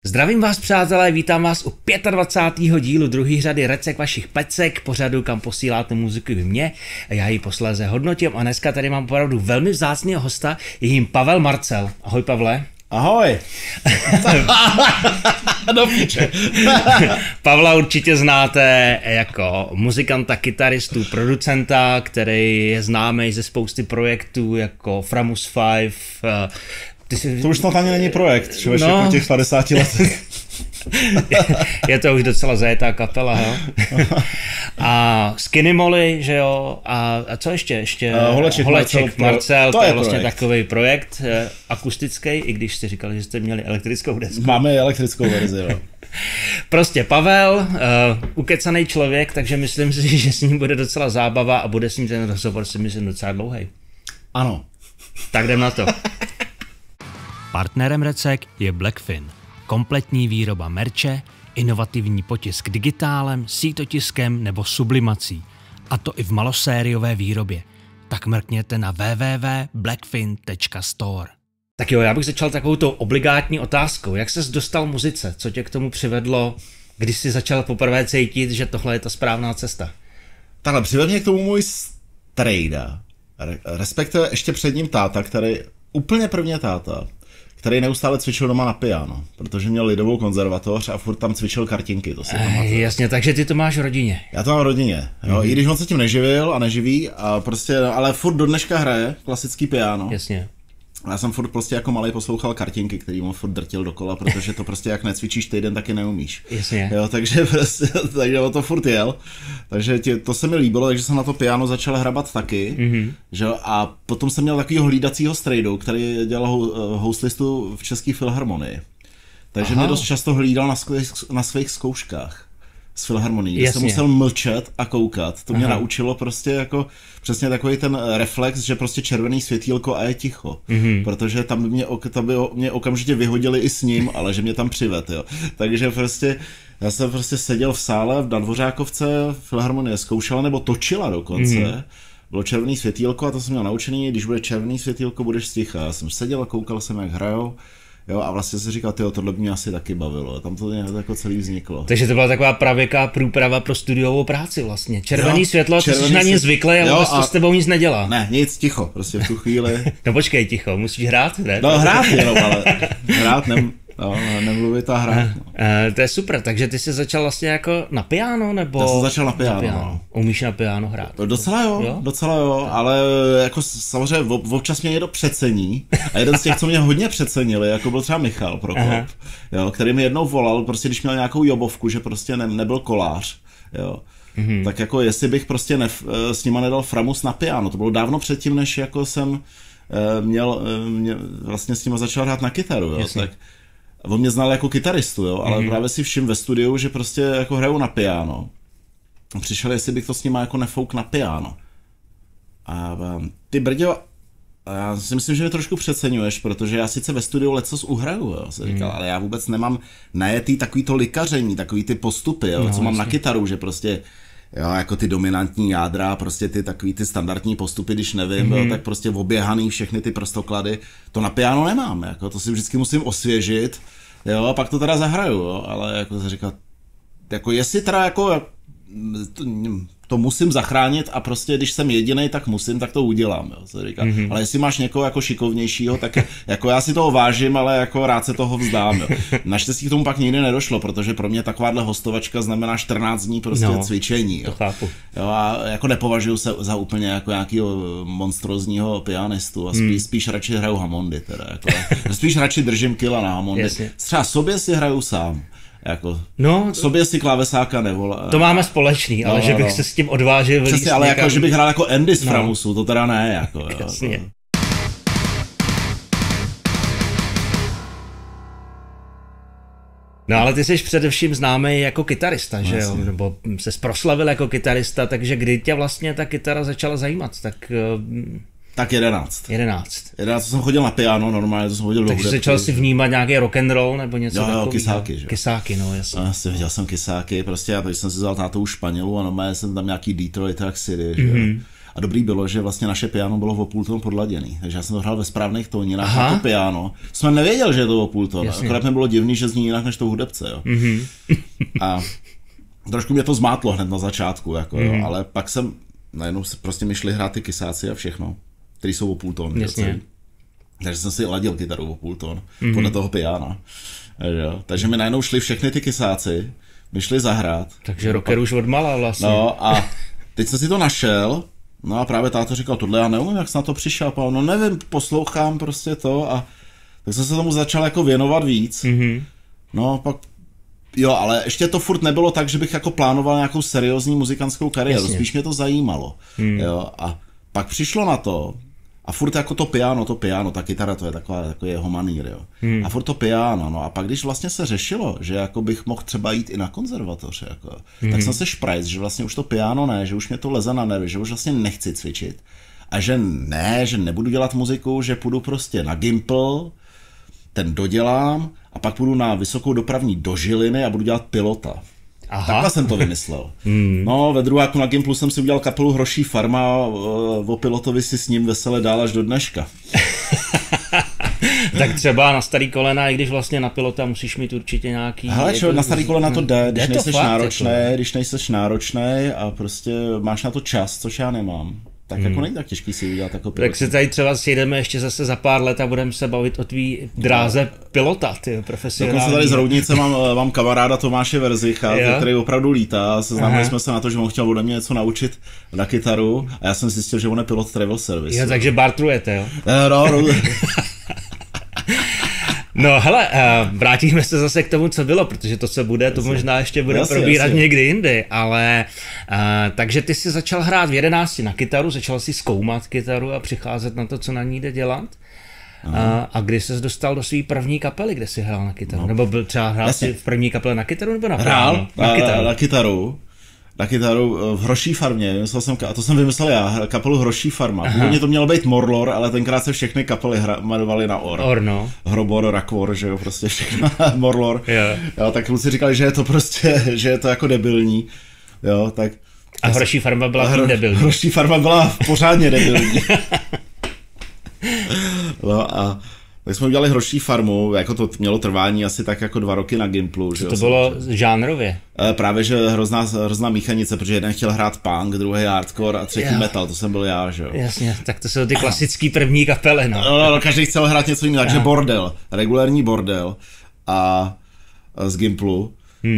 Zdravím vás, přátelé, vítám vás u 25. dílu druhé řady Recek vašich pecek, pořadu, kam posíláte muziku vy mě a já ji posléze hodnotím. A dneska tady mám opravdu velmi vzácného hosta, je jim Pavel Marcel. Ahoj, Pavle. Ahoj. Do píče. Pavla určitě znáte jako muzikanta, kytaristu, producenta, který je známý ze spousty projektů jako Framus 5. To už snad ani není projekt, člověče, no. Po těch 50 letech. Je to už docela zajetá kapela, jo? A Skinny Molly, že jo? A co ještě? Holeček Marcel, to je vlastně takový projekt akustický, i když jste říkali, že jste měli elektrickou desku. Máme elektrickou verzi, jo. Prostě Pavel, ukecanej člověk, takže myslím si, že s ním bude docela zábava a bude s ním ten rozhovor, si myslím, docela dlouhý. Ano. Tak jdem na to. Partnerem Recek je Blackfin. Kompletní výroba merče, inovativní potisk digitálem, sítotiskem nebo sublimací. A to i v malosériové výrobě. Tak mrkněte na www.blackfin.store. Tak jo, já bych začal takovou tou obligátní otázkou. Jak ses dostal muzice? Co tě k tomu přivedlo, když jsi začal poprvé cítit, že tohle je ta správná cesta? Takhle, přivedl mě k tomu můj strejda. Respektive ještě před ním táta, úplně první táta, který neustále cvičil doma na piano, protože měl lidovou konzervatoř a furt tam cvičil kartinky, to si pamatuju. Jasně, takže ty to máš v rodině. Já to mám v rodině, jo, i když on se tím neživil a neživí, a prostě, ale furt do dneška hraje klasický piano. Jasně. Já jsem furt prostě jako malej poslouchal kartinky, který mu furt drtil dokola, protože to prostě jak necvičíš týden, taky neumíš. Jasně. Jo, takže prostě, takže o to furt jel. Takže to se mi líbilo, takže jsem na to piano začal hrabat taky. Mm-hmm. Že? A potom jsem měl takovýho hlídacího strejdu, který dělal houslistu v České filharmonii. Takže mě dost často hlídal na svých zkouškách z filharmonii, kde jsem musel mlčet a koukat. To mě naučilo prostě jako přesně takový ten reflex, že prostě červený světýlko a je ticho. Mm-hmm. Protože tam by mě okamžitě vyhodili i s ním, ale že mě tam přived, jo. Takže prostě já jsem prostě seděl v sále na Dvořákovce, filharmonie zkoušela nebo točila dokonce. Mm-hmm. Bylo červený světýlko a to jsem měl naučený, když bude červený světýlko, budeš sticha. Já jsem seděl a koukal jsem, jak hrajou. Jo, a vlastně si říkal, tyjo, tohle by mě asi taky bavilo. Tam to jako celý vzniklo. Takže to byla taková pravěká průprava pro studiovou práci vlastně. Červený světlo, ty jsi na ně zvyklý, ale vůbec to s tebou nic nedělá. Ne, nic, ticho, prostě v tu chvíli. No počkej, ticho, musíš hrát, ne? No hrát jenom, ale hrát nemluvit a hrát. No. To je super, takže ty jsi začal vlastně jako na piano, nebo? Já jsem začal na piano. No. Umíš na piano hrát? Docela jo, ale jako samozřejmě občas mě někdo přecení a jeden z těch, co mě hodně přecenili, jako byl třeba Michal Prokop, jo, který mi jednou volal, prostě když měl nějakou jobovku, že prostě nebyl kolář, jo. Mm-hmm. Tak jako jestli bych prostě s nima nedal Framus na piano, to bylo dávno předtím, než jako jsem měl vlastně s nima začal hrát na kytaru, jo, tak on mě znal jako kytaristu, jo, ale právě si všim ve studiu, že prostě jako hrajou na piano. Přišel, jestli bych to s nima jako nefouk na piano. A ty brďo, já si myslím, že mě trošku přeceňuješ, protože já sice ve studiu lecos uhraju, jo, se říkal, ale já vůbec nemám najetý takový to likaření, takový ty postupy, jo, co mám na kytaru, že prostě jo, jako ty dominantní jádra, prostě ty takový ty standardní postupy, když nevím, jo, tak prostě oběhaný všechny ty prstoklady, to na piano nemám, jako to si vždycky musím osvěžit, jo, a pak to teda zahraju, jo, ale jako se říká, jako jestli teda jako to musím zachránit a prostě když jsem jedinej, tak to udělám, jo, se říká. Ale jestli máš někoho jako šikovnějšího, tak jako já si toho vážím, ale jako rád se toho vzdám, jo. Naštěstí k tomu pak nikdy nedošlo, protože pro mě takováhle hostovačka znamená 14 dní prostě cvičení, jo. To chápu. Jo, a jako nepovažuji se za úplně jako nějakýho monstrózního pianistu a spíš radši hraju Hammondy teda, jako, spíš radši držím kila na Hammondy. Třeba sobě si hraju sám. Jako, sobě si klávesáka nevolá. To máme společný, ale že bych se s tím odvážil. Přesně, ale jako, že bych hrál jako Andy z Framusu, to teda ne, jako. Jasně. Jo, No ale ty jsi především známý jako kytarista, že jo? Nebo ses proslavil jako kytarista, takže kdy tě vlastně ta kytara začala zajímat, tak... Tak 11. 11 jsem chodil na piano, normálně to jsem chodil do hudebky. Takže začal si vnímat nějaký rock and roll nebo něco takového? Jo, kysáky, že? Kysáky, no jasně. Viděl jsem kysáky, prostě já jsem si vzal tátou Španělu a normálně jsem tam nějaký Detroit Rock City, že jo. A dobrý bylo, že vlastně naše piano bylo o půl tón podladěný, takže já jsem to hrál ve správných tóninách na to piano. Jsem nevěděl, že je to o půl tón, akorát mi bylo divný, že zní jinak než to hudebce, jo. A trošku mě to zmátlo hned na začátku, jako, jo, ale pak jsem, najednou prostě mi šli hrát ty kysáci a všechno, který jsou o půl tón. Takže jsem si ladil kytaru o půl tón, podle toho piana. Jo. Takže mi najednou šli všechny ty kysáci, my šli zahrát. Takže rocker už odmala vlastně. No a teď jsem si to našel, no a právě táto říkal, tohle já neumím, jak jsem na to přišel, no nevím, poslouchám prostě to a tak jsem se tomu začal jako věnovat víc. No pak, jo, ale ještě to furt nebylo tak, že bych jako plánoval nějakou seriózní muzikantskou kariéru, spíš mě to zajímalo, jo, a pak přišlo na to, a furt jako to piano, ta kytara, to je takový jeho manír, jo. A furt to piano, no a pak když vlastně se řešilo, že jako bych mohl třeba jít i na konzervatoř, jako, tak jsem se šprajc, že vlastně už to piano ne, že už mě to leze na nervy, že už vlastně nechci cvičit. A že nebudu dělat muziku, že půjdu prostě na Gimpl, ten dodělám a pak půjdu na vysokou dopravní do Žiliny a budu dělat pilota. Takhle jsem to vymyslel. No, ve druháku na Gimplu jsem si udělal kapelu Hroší farma a o pilotovi si s ním vesele dál až do dneška. Tak třeba na starý kolena, i když vlastně na pilota musíš mít určitě nějaký... Hele, čo, na starý kolena to jde, když nejseš náročnej a prostě máš na to čas, což já nemám. Tak jako není tak těžký si udělat jako pilot. Tak se tady třeba sjedeme ještě zase za pár let a budeme se bavit o tvý dráze pilota, ty profesionální. Dokonce tady z Roudnice mám kamaráda Tomáše Verzicha, který opravdu lítá. Seznámili jsme se na to, že on chtěl ode mě něco naučit na kytaru a já jsem zjistil, že on je pilot travel service. Jo, takže bartrujete, jo? No. No hele, vrátíme se zase k tomu, co bylo, protože to, co bude, to možná ještě bude probírat někdy jindy, ale takže ty jsi začal hrát v 11 na kytaru, začal si zkoumat kytaru a přicházet na to, co na ní jde dělat. A kdy jsi dostal do své první kapely, kde jsi hrál na kytaru? Nebo byl třeba hrál si v první kapele na kytaru nebo na piano? Na kytaru v Hroší farmě, a to jsem vymyslel já, kapelu Hroší farma. Původně to mělo být Morlor, ale tenkrát se všechny kapely jmenovaly na Or. Or, no. Hrobor, Rakvor, že jo, prostě všechno Morlor. Jo, tak kluci říkali, že je to prostě, že je to jako debilní. Jo, tak... A Hroší farma byla tím debilní. Hroší farma byla pořádně debilní. No a tak jsme udělali Hroší farmu, jako to mělo trvání asi tak jako 2 roky na Gimplu. Co to bylo žánrově? Právě, že hrozná míchanice, protože jeden chtěl hrát punk, druhý hardcore a třetí metal, to jsem byl já, že jo. Jasně, tak to jsou ty klasický první kapely, no. No, každý chtěl hrát něco jiného, takže bordel, regulární bordel a z Gimplu.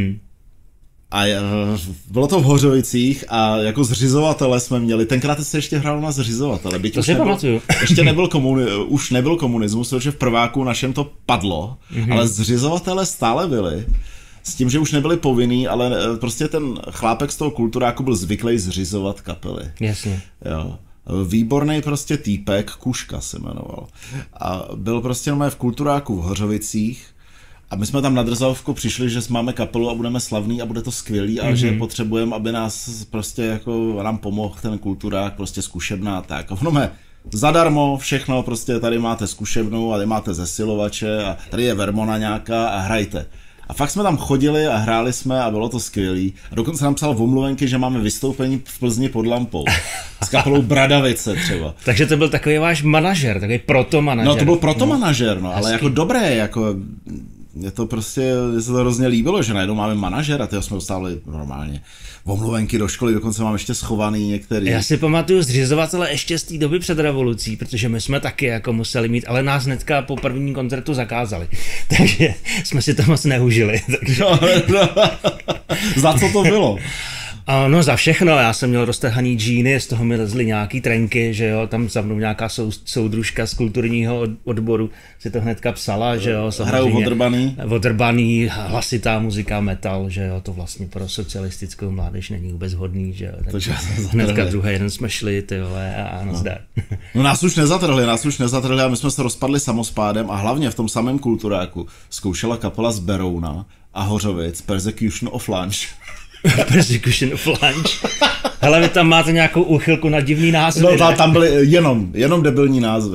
A bylo to v Hořovicích a jako zřizovatele jsme měli, tenkrát se ještě hrál na zřizovatele, byť to si pamatuju. Ještě už nebyl komunismus, protože v prváku našem to padlo, ale zřizovatele stále byli, s tím, že už nebyli povinný, ale prostě ten chlápek z toho kulturáku byl zvyklý zřizovat kapely. Jasně. Jo. Výborný prostě týpek, Kuška se jmenoval. A byl prostě jenom v kulturáku v Hořovicích. A my jsme tam na Drzavku přišli, že máme kapelu a budeme slavný a bude to skvělý a že potřebujeme, aby nás prostě jako nám pomohl ten kulturák, prostě zkušebná a tak. A ono zadarmo všechno, prostě tady máte zkušebnou a tady máte zesilovače a tady je vermona nějaká a hrajte. A fakt jsme tam chodili a hráli jsme a bylo to skvělý. A dokonce nám psal v omluvenky, že máme vystoupení v Plzni pod lampou. S kapelou Bradavice třeba. Takže to byl takový váš manažer, takový protomanažer. No to byl protomanažer, no, ale jako dobré, jako... Mně se to hrozně líbilo, že najednou máme manažera, tyho jsme dostali normálně omluvenky do školy, dokonce mám ještě schovaný některý. Já si pamatuju zřizovatele ještě z té doby před revolucí, protože my jsme taky jako museli mít, ale nás hnedka po prvním koncertu zakázali, takže jsme si to moc neužili. Takže... No. Za co to bylo? No za všechno, já jsem měl roztrhaný džíny, z toho mi lezly nějaký trenky, že jo, tam za mnou nějaká soudružka z kulturního odboru si to hnedka psala, že jo. Hrajou odrbaný, hlasitá muzika, metal, že jo, to vlastně pro socialistickou mládež není vůbec hodný, že jo. Takže hnedka druhý den jsme šli, ty vole, a nazdar. No nás už nezatrhli a my jsme se rozpadli samospádem a hlavně v tom samém kulturáku zkoušela kapela z Berouna a Hořovic Persecution of Lunch. Persecution of Lunch. Hele, vy tam máte nějakou úchylku na divný názvy. No tam byly jenom debilní názvy.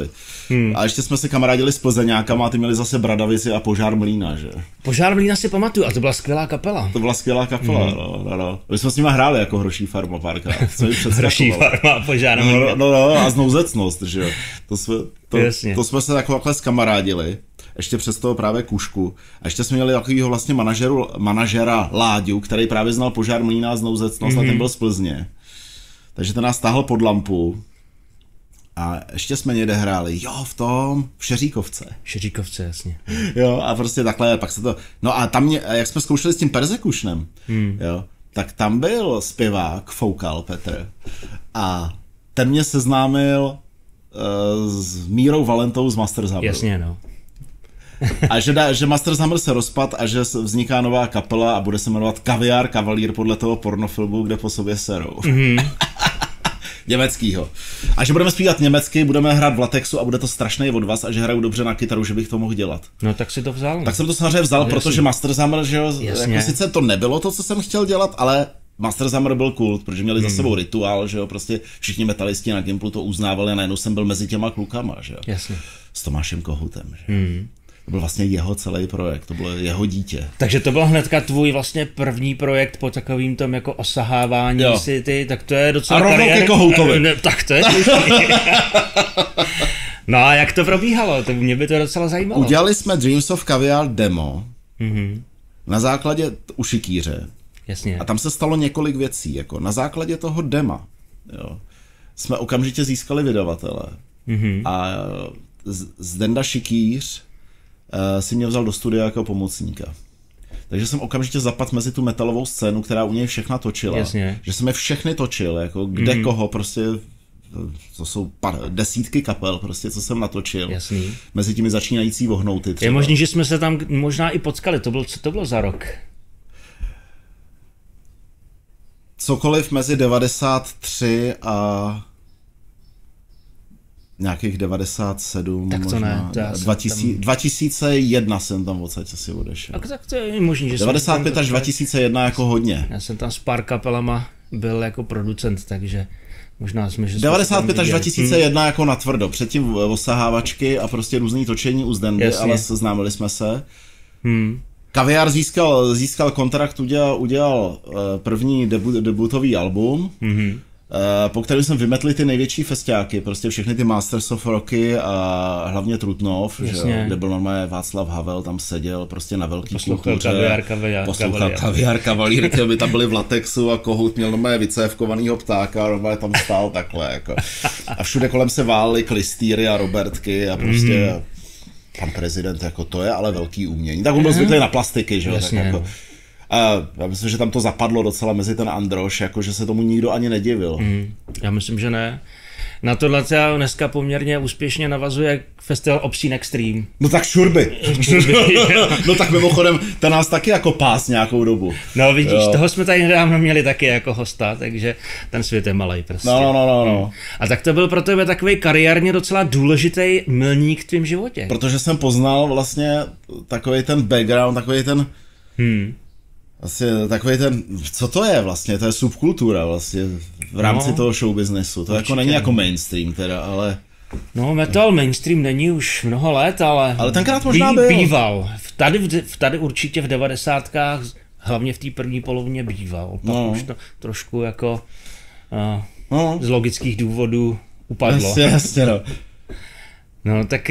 A ještě jsme se kamarádili s Plzeňákama a ty měli zase Bradavici a Požár Mlýna, že? Požár Mlýna si pamatuju, a to byla skvělá kapela. To byla skvělá kapela, no. My jsme s nimi hráli jako Hroší farma párkrát. Hroší farma a Požár Mlýna. No, a Znouzecnost, že jo. To jsme se takhle zkamarádili. Ještě přes toho právě Kušku. A ještě jsme měli takovýho vlastně manažera Láďu, který právě znal Požár Mlýna a Znouzecnost a ten byl z Plzně. Takže ten nás táhl pod lampu. A ještě jsme někde hráli, v Šeříkovce. Šeříkovce, jasně. Jo, a prostě takhle, pak se to... No a tam jak jsme zkoušeli s tím Perzekušnem, jo, tak tam byl zpěvák Foukal Petr. A ten mě seznámil s Mírou Valentou z Master Summer. Jasně, no. A že Master Summer se rozpad a že vzniká nová kapela a bude se jmenovat Kaviár Kavalír podle toho pornofilmu, kde po sobě serou. Německýho. A že budeme zpívat německy, budeme hrát v latexu a bude to strašný od vás a že hraju dobře na kytaru, že bych to mohl dělat. No tak si to vzal. Tak jsem to samozřejmě vzal, protože Master Summer, že jo, jako sice to nebylo to, co jsem chtěl dělat, ale Master Summer byl kult, protože měli za sebou rituál, že jo, prostě všichni metalisti na Gimplu to uznávali a najednou jsem byl mezi těma klukama, že jo. Jasně. S Tomášem Kohutem, že To byl vlastně jeho celý projekt, to bylo jeho dítě. Takže to byl hnedka tvůj vlastně první projekt po takovým tom jako osahávání si ty, tak to je docela kariéra. A rovnou ke Kohoutovi. Tak to je No a jak to probíhalo? To mě by to docela zajímalo. Udělali jsme Dreams of Caviar demo na základě u Šikýře. Jasně. A tam se stalo několik věcí, jako na základě toho dema, jo, jsme okamžitě získali vydavatele. A Zdenda Šikýř si mě vzal do studia jako pomocníka. Takže jsem okamžitě zapadl mezi tu metalovou scénu, která u něj všechna točila. Jasně. Že jsem je všechny točil, jako kde koho, prostě to jsou desítky kapel, prostě, co jsem natočil. Jasný. Mezi těmi začínající vohnouty. Je možný, že jsme se tam možná i potkali, co to bylo za rok? Cokoliv mezi 93 a nějakých 97, tak to možná. Ne, to 2001 jsem tam odsaď asi odešel. Tak to je možný, že 95 až 2001 jako hodně. Já jsem tam s pár kapelama byl jako producent, takže možná jsme, že 95 až 2001 jako natvrdo, předtím osahávačky a prostě různý točení u Zdendy, ale seznámili jsme se. Kaviár získal kontrakt, udělal první debutový album, po kterém jsem vymetli ty největší festiáky, prostě všechny ty Masters of Rocky a hlavně Trutnov, že, kde byl normálně Václav Havel, tam seděl prostě na velký kultuře. Poslouchal Kaviár Kavalír, které by tam byli v latexu a Kohout měl normálně vycévkovanýho ptáka a normálně tam stál takhle. Jako. A všude kolem se válely klistýry a Robertky a prostě pan prezident, jako to je ale velký umění. Tak on byl zvyklý na plastiky, že jo. A já myslím, že tam to zapadlo docela mezi ten Androš, jako že se tomu nikdo ani nedivil. Já myslím, že ne. Na tohle dneska poměrně úspěšně navazuje festival Obscene Extreme. No tak šurby. No tak mimochodem, ten nás taky jako pás nějakou dobu. No vidíš, toho jsme tady nedávno měli taky jako hosta, takže ten svět je malej prostě. No. A tak to byl pro tebe takový kariérně docela důležitý milník v tvém životě. Protože jsem poznal vlastně takový ten background, takový ten... Vlastně takový ten, co to je vlastně, to je subkultura vlastně v rámci toho showbiznesu, to jako není jako mainstream teda, ale... No metal mainstream není už mnoho let, ale tenkrát možná byl. Býval, tady určitě v 90kách, hlavně v té první polovině býval, pak už to trošku jako z logických důvodů upadlo. Jasně, no. No tak...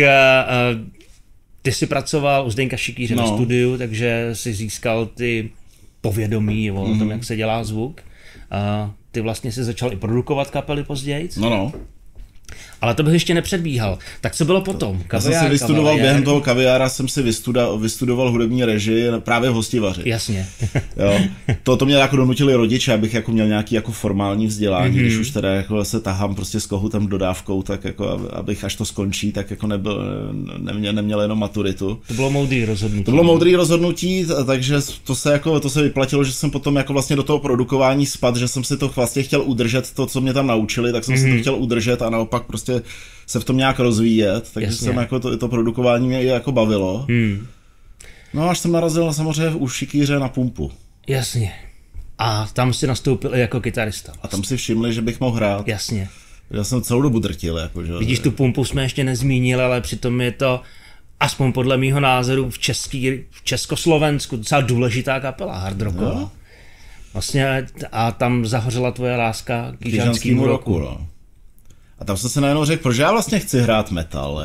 ty jsi pracoval u Zdeňka Šikýře ve studiu, takže jsi získal ty povědomí o tom, jak se dělá zvuk. A ty vlastně si začal i produkovat kapely později. No. Ale to bych ještě nepředbíhal. Tak co bylo potom? Já jsem si vystudoval během toho Kaviára, jsem si vystudoval hudební režii právě v Hostivaři. Jasně. Jo. To mě jako donutili rodiče, abych jako měl nějaký jako formální vzdělání, když už teda jako se tahám prostě s Kohoutem dodávkou, tak jako abych až to skončí, tak jako neměl jenom maturitu. To bylo moudrý rozhodnutí. To bylo moudrý rozhodnutí, takže to se vyplatilo, že jsem potom jako vlastně do toho produkování spadl, že jsem si to vlastně chtěl udržet, to, co mě tam naučili, tak jsem si to chtěl udržet a naopak prostě se v tom nějak rozvíjet, takže jsem jako to produkování mě i jako bavilo. No až jsem narazil samozřejmě u Šikýře na Pumpu. Jasně. A tam si nastoupil i jako kytarista. A tam si všimli, že bych mohl hrát. Jasně. Já jsem celou dobu drtil. Jako, že? Vidíš, tu pumpu jsme ještě nezmínili, ale přitom je to, aspoň podle mýho názoru, v Československu docela důležitá kapela hardrocková. No. Vlastně a tam zahořela tvoje láska k jižanskému roku. No. A tam jsem se najednou řekl, proč já vlastně chci hrát metal.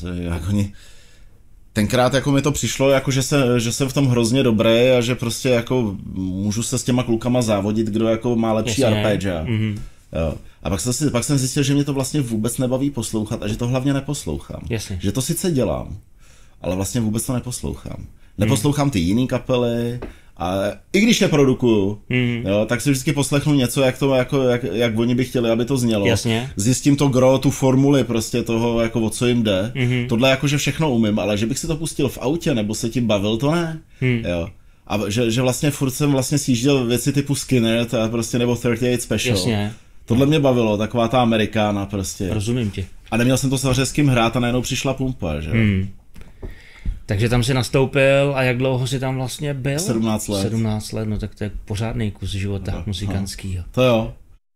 Tenkrát jako mi to přišlo, jako že jsem v tom hrozně dobrý a že prostě jako můžu se s těma klukama závodit, kdo jako má lepší arpeggia. Mm-hmm. Jo. A pak jsem zjistil, že mě to vlastně vůbec nebaví poslouchat a že to hlavně neposlouchám. Jasně. Že to sice dělám, ale vlastně vůbec to neposlouchám. Neposlouchám ty jiný kapely, a i když je produkuju, jo, tak si vždycky poslechnu něco, jak oni by chtěli, aby to znělo. Jasně. Zjistím to gro, tu formuli prostě toho, jako o co jim jde. Tohle jakože všechno umím, ale že bych si to pustil v autě nebo se tím bavil, to ne. Jo. A že vlastně furt jsem vlastně sjížděl věci typu Skinner prostě, nebo 38 Special. Jasně. Tohle mě bavilo, taková ta Amerikána prostě. Rozumím ti. A neměl jsem to samozřejmě s kým hrát a najednou přišla pumpa, že? Takže tam si nastoupil a jak dlouho si tam vlastně byl? 17 let. 17 let, no tak to je pořádný kus života muzikantskýho. To jo.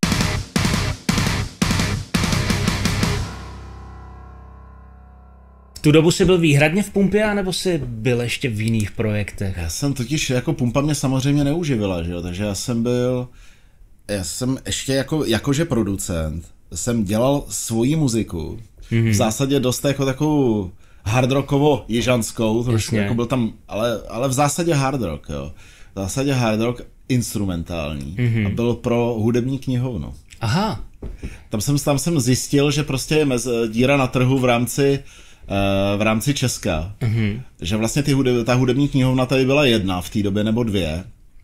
V tu dobu jsi byl výhradně v pumpě, anebo jsi byl ještě v jiných projektech? Já jsem totiž, jako pumpa mě samozřejmě neuživila, že jo, takže já jsem ještě jakože producent, jsem dělal svoji muziku, v zásadě dost jako takovou hardrockovo jižanskou, trošku jako byl tam, ale v zásadě hard rock, jo. V zásadě hard rock instrumentální a byl pro hudební knihovnu. Aha. Tam jsem zjistil, že prostě je díra na trhu v rámci Česka. Že vlastně ta hudební knihovna tady byla jedna v té době nebo dvě.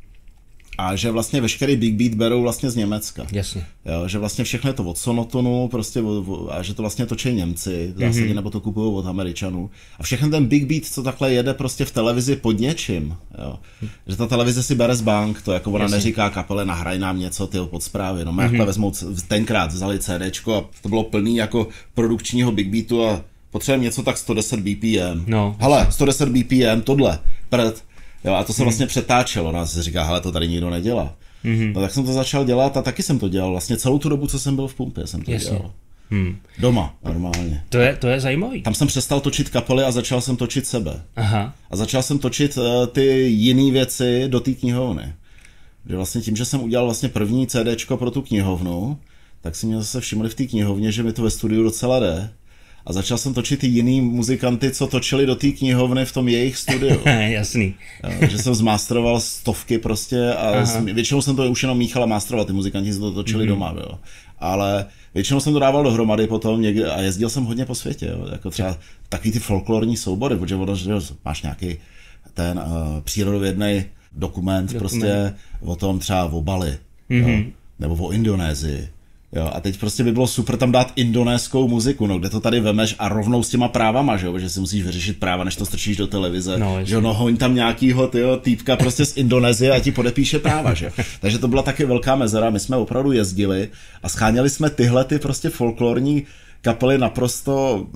A že vlastně veškerý big beat berou vlastně z Německa. Jasně. Jo, že vlastně všechno je to od Sonotonu, prostě a že to vlastně točí Němci, v zásadě, nebo to kupují od Američanů. A všechny ten big beat, co takhle jede prostě v televizi pod něčím. Jo. Že ta televize si bere z bank, to jako ona neříká kapele, nahraj nám něco, ty pod zprávy. No, jakhle vezmou, tenkrát vzali CDčko a to bylo plný jako produkčního big beatu a potřebujeme něco tak 110 BPM. No. Hele, 110 BPM, tohle, Jo, a to se vlastně přetáčelo, nás se říká, hele, to tady nikdo nedělá. No tak jsem to začal dělat a taky jsem to dělal, vlastně celou tu dobu, co jsem byl v pumpě, jsem to dělal. Doma, normálně. To je zajímavý. Tam jsem přestal točit kapely a začal jsem točit sebe. Aha. A začal jsem točit ty jiné věci do té knihovny. Že vlastně tím, že jsem udělal vlastně první CDčko pro tu knihovnu, tak si mě zase všimli v té knihovně, že mi to ve studiu docela jde. A začal jsem točit i jiný muzikanty, co točili do té knihovny v tom jejich studiu. Jasný. Jo, že jsem zmasteroval stovky prostě a většinou jsem to už jenom míchal a masteroval, ty muzikanti se to točili doma, jo. Ale většinou jsem to dával dohromady potom někde a jezdil jsem hodně po světě, jo. Jako třeba takový ty folklorní soubory, protože máš nějaký ten přírodovědný dokument prostě o tom třeba o Bali, jo, nebo o Indonésii. Jo, a teď prostě by bylo super tam dát indonéskou muziku, no, kde to tady vemeš a rovnou s těma právama, že jo, že si musíš vyřešit práva, než to strčíš do televize, že jo, no, hoň tam nějakýho týpka prostě z Indonésie a ti podepíše práva, že jo. Takže to byla taky velká mezera, my jsme opravdu jezdili a scháněli jsme tyhle ty prostě folklorní kapely naprosto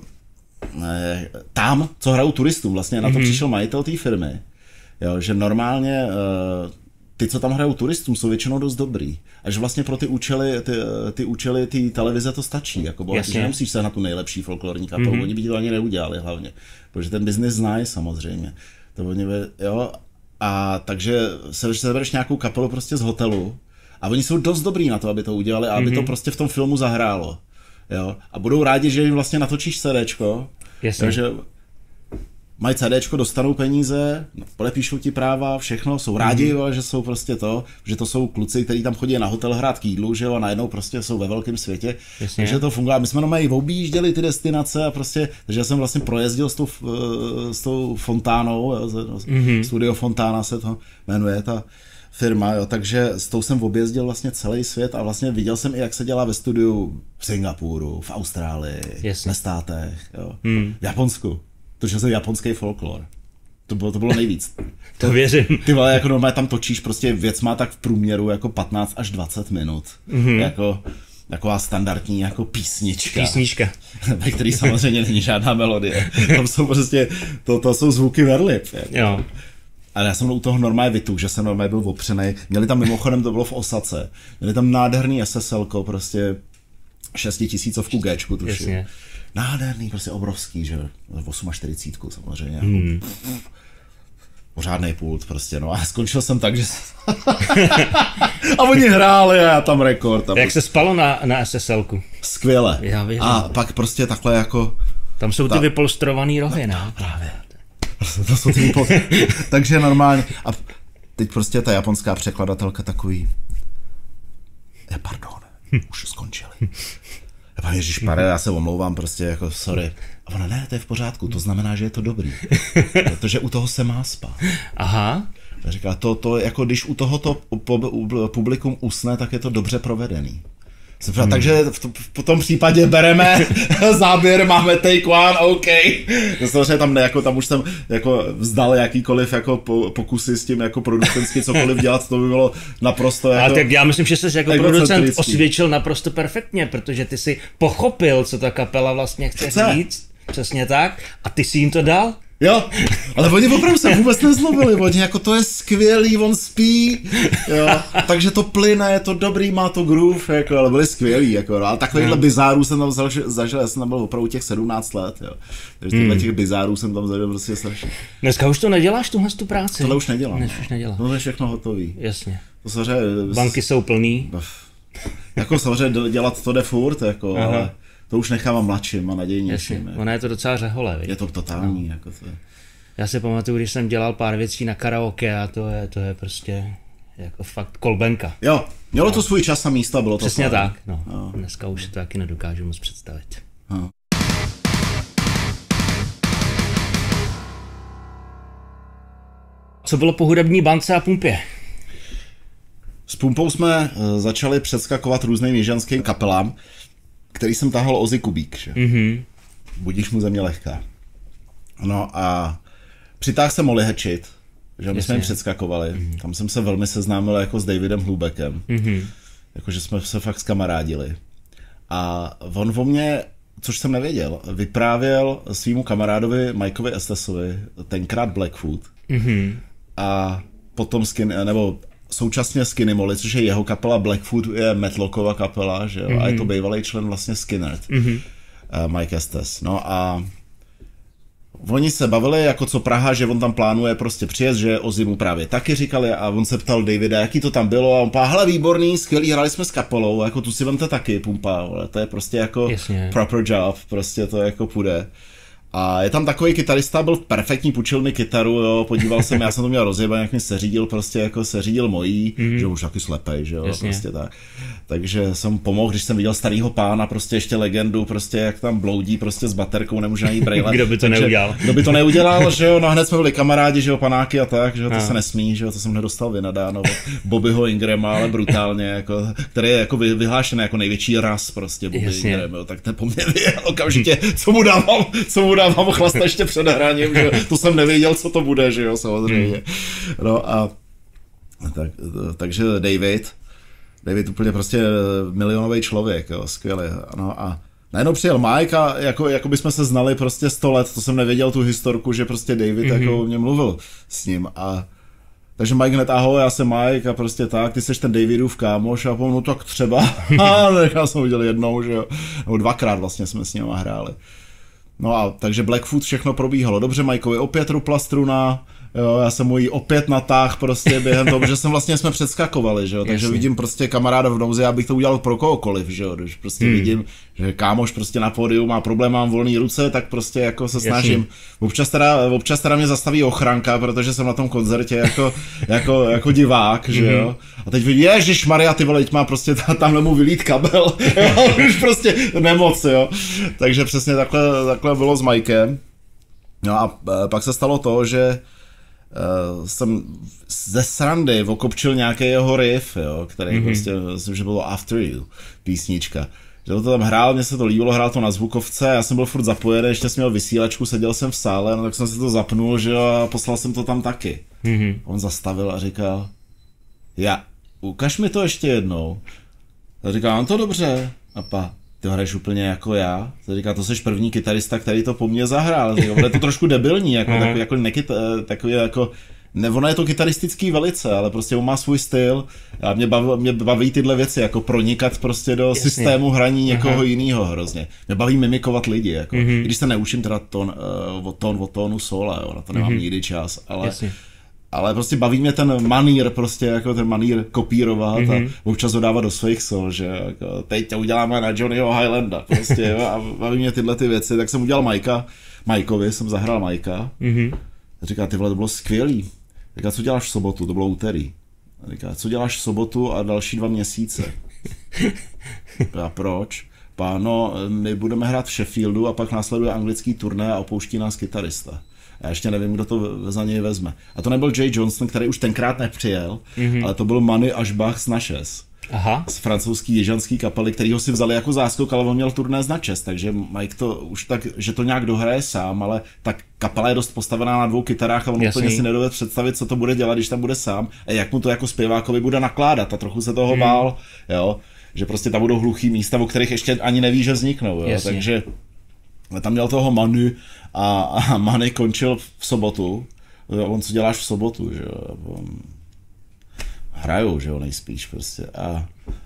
tam, co hrajou turistům, vlastně na to přišel majitel té firmy, jo, že normálně ty, co tam hrajou turistům, jsou většinou dost dobrý. Až vlastně pro ty účely ty televize to stačí. Jako bo, že nemusíš se na tu nejlepší folklorní kapelu, oni by to ani neudělali hlavně. Protože ten biznis znají samozřejmě. To oni jo, a takže se bereš nějakou kapelu prostě z hotelu a oni jsou dost dobrý na to, aby to udělali a aby to prostě v tom filmu zahrálo. Jo? A budou rádi, že jim vlastně natočíš CDčko. Takže mají CDčko, dostanou peníze, podepíšou ti práva, všechno, jsou rádi, že jsou prostě že to jsou kluci, kteří tam chodí na hotel hrát k jídlu, že jo, a najednou prostě jsou ve velkém světě. Takže to funguje. My jsme normálně objížděli ty destinace a prostě, takže já jsem vlastně projezdil s tou Fontánou, Studio Fontana se to jmenuje ta firma, jo, takže s tou jsem objezdil vlastně celý svět a vlastně viděl jsem i, jak se dělá ve studiu v Singapuru, v Austrálii, ve státech, jo, v Japonsku. To je japonský folklor. To bylo nejvíc. To věřím. Ty vole, jako normálně tam točíš, prostě věc má tak v průměru jako 15 až 20 minut. Jako taková standardní jako písnička. Ve který samozřejmě není žádná melodie. Tam jsou prostě, to jsou zvuky verlip. Jako. Jo. Ale já jsem u toho normálně vytuch, že jsem normálně byl opřenej. Měli tam mimochodem, to bylo v Osace, měli tam nádherný SSL-ko prostě 6000 Gčku, tuším. Jasně. Nádherný, prostě obrovský, že 48 samozřejmě. Pořádnej pult prostě, no a skončil jsem tak, že a oni hráli a já tam rekord. Jak se spalo na SSL-ku? Skvěle. Já věřím. A pak prostě takhle jako... Tam jsou ty vypolstrovaný rohy, ne? Právě. To jsou ty takže normálně. A teď prostě ta japonská překladatelka takový... Pardon, už skončili. Ježišmarja, já se omlouvám, prostě jako sorry. A ona, ne, to je v pořádku, to znamená, že je to dobrý. Protože u toho se má spát. Aha. Říká, to jako když u tohoto publikum usne, tak je to dobře provedený. Takže v tom případě bereme záběr, máme take one, OK. Samozřejmě tam ne, jako tam už jsem jako vzdal jakýkoliv jako pokusy s tím jako producentský cokoliv dělat, to by bylo naprosto jako... Ale tak já myslím, že jsi jako producent osvědčil naprosto perfektně, protože ty si pochopil, co ta kapela vlastně chce říct. Přesně tak. A ty si jim to dal? Jo, ale oni opravdu se vůbec nezlobili, oni jako to je skvělý, on spí, jo, takže to plyne, je to dobrý, má to groove, jako, ale byli skvělý, jako, ale takovýchhle bizárů jsem tam zažil, já jsem tam byl opravdu těch 17 let, jo, takže tyhle těch bizárů jsem tam zažil prostě strašně. Dneska už to neděláš, tuhle tu práci? Tohle už nedělám. Už nedělám. To je všechno hotový. Jasně. To samozřejmě... Banky jsou plný. Jako samozřejmě dělat to jde furt, jako, ale... To už nechávám mladším a nadějnějším. Ona je to docela řehole, viď? Je to totální. No. Jako to je. Já si pamatuju, když jsem dělal pár věcí na karaoke a to je prostě jako fakt kolbenka. Jo, mělo to svůj čas a místa, bylo to přesně tak, no. Dneska už to taky nedokážu moc představit. No. Co bylo po hudební bance a pumpě? S pumpou jsme začali předskakovat různým jižanským kapelám, který jsem tahal Ozzy Kubík, že? Budíš mu země lehká. No a přitáhl jsem Molly Hatchet, že my jsme jim předskakovali. Tam jsem se velmi seznámil jako s Davidem Hlubekem. Jakože jsme se fakt skamarádili. A on o mě, což jsem nevěděl, vyprávěl svýmu kamarádovi Mikeovi Estesovi, tenkrát Blackfoot. A potom současně Skinny Molly, což je jeho kapela. Blackfoot je Metlocova kapela, že jo? A je to bývalý člen vlastně Skynyrd, Mike Estes. No a oni se bavili, jako co Praha, že on tam plánuje prostě přijet, že Ozzy mu právě taky říkali a on se ptal Davida, jaký to tam bylo a on pá, hele, výborný, skvělý, hráli jsme s kapelou, jako tu si vemte taky, pumpa, ale to je prostě jako proper job, prostě to jako půjde. A je tam takový kytarista, byl perfektní, půjčil mi kytaru, jo, podíval jsem, já jsem to měl rozjebaný, jak mi seřídil, prostě jako seřídil mojí, že už taky slepej, že jo, prostě tak. Takže jsem pomohl, když jsem viděl starýho pána, prostě ještě legendu, prostě jak tam bloudí prostě s baterkou, nemůže najít brejle. Kdo by to neudělal? Kdo by to neudělal, že jo, no hned jsme byli kamarádi, že jo, panáky a tak, že jo, to se nesmí, že jo, to jsem nedostal vynadáno od Bobbyho Ingrama, ale brutálně, jako, který je jako vyhlášený jako největší ras prostě Bobby Ingram, jo, tak ten po mně okamžitě, co mu dávám chlasta ještě před hraním, že to jsem nevěděl, co to bude, že jo, samozřejmě. No a takže David úplně prostě milionový člověk, jo, skvělý. No a najednou přijel Mike a jako bychom se znali prostě 100 let, to jsem nevěděl tu historku, že prostě David jako mě mluvil s ním a takže Mike hned, ahoj, já jsem Mike a prostě tak, ty seš ten Davidův kámoš a no tak třeba, a já jsem udělal jednou, že jo, nebo dvakrát vlastně jsme s ním hráli. No a takže Blackfoot všechno probíhalo dobře, Mikeovi opět rupla struna, jo, já jsem mu ji opět natáhl prostě během toho, že jsme předskakovali, že jo, takže vidím prostě kamaráda v nouzi, abych to udělal pro kohokoliv, že jo, když prostě vidím, že kámoš prostě na pódiu má problém, mám volné ruce, tak prostě jako se snažím. Občas teda mě zastaví ochranka, protože jsem na tom koncertě jako divák, že jo. A teď vidím, ježišmarja, ty vole, má prostě tamhle mu vylít kabel, jo, už prostě nemoc, jo. Takže přesně takhle bylo s Mikem. No a pak se stalo to, že jsem ze srandy okopčil nějaký jeho riff, jo, který prostě, myslím, že bylo After You, písnička. Že to tam hrál, mně se to líbilo, hrál to na zvukovce, já jsem byl furt zapojený, ještě jsem měl vysílačku, seděl jsem v sále, no tak jsem si to zapnul, že jo, a poslal jsem to tam taky. On zastavil a říkal, ukaž mi to ještě jednou. A říkal, mám to dobře. A pa, ty hraješ úplně jako já. To říká, to seš první kytarista, který to po mně zahrál. Říkal, bude to trošku debilní, takový Ne, ono je to kytaristický velice, ale prostě on má svůj styl a mě baví tyhle věci, jako pronikat prostě do systému hraní někoho jiného hrozně. Mě baví mimikovat lidi, jako. I když se neučím teda od tónu sola, jo, na to nemám nikdy čas, ale prostě baví mě ten manír, prostě jako ten manír kopírovat a občas ho dávat do svých sol, že jako, teď to uděláme na Johnnyho Highlanda, prostě, jo, a baví mě tyhle ty věci, tak jsem udělal Mikeovi jsem zahrál Mikea. Říká, ty vole, to bylo skvělý. Říká, co děláš v sobotu? To bylo úterý. Říká, co děláš v sobotu a další 2 měsíce? A proč? Páno, my budeme hrát v Sheffieldu a pak následuje anglický turné a opouští nás kytarista. Já ještě nevím, kdo to za něj vezme. A to nebyl Jay Johnston, který už tenkrát nepřijel, ale to byl Manny Ashbach z Natchez. Z francouzský jižanský kapely, který ho si vzali jako záskok, ale on měl turné z Natchez, takže Mike to už tak, že to nějak dohraje sám, ale tak kapela je dost postavená na 2 kytarách a on úplně si nedovede představit, co to bude dělat, když tam bude sám a jak mu to jako zpěvákovi bude nakládat a trochu se toho bál, jo, že prostě tam budou hluchý místa, o kterých ještě ani neví, že vzniknou, jo, takže tam měl toho Manu a Manny končil v sobotu, on co děláš v sobotu, že jo, hrajou, že jo, nejspíš prostě a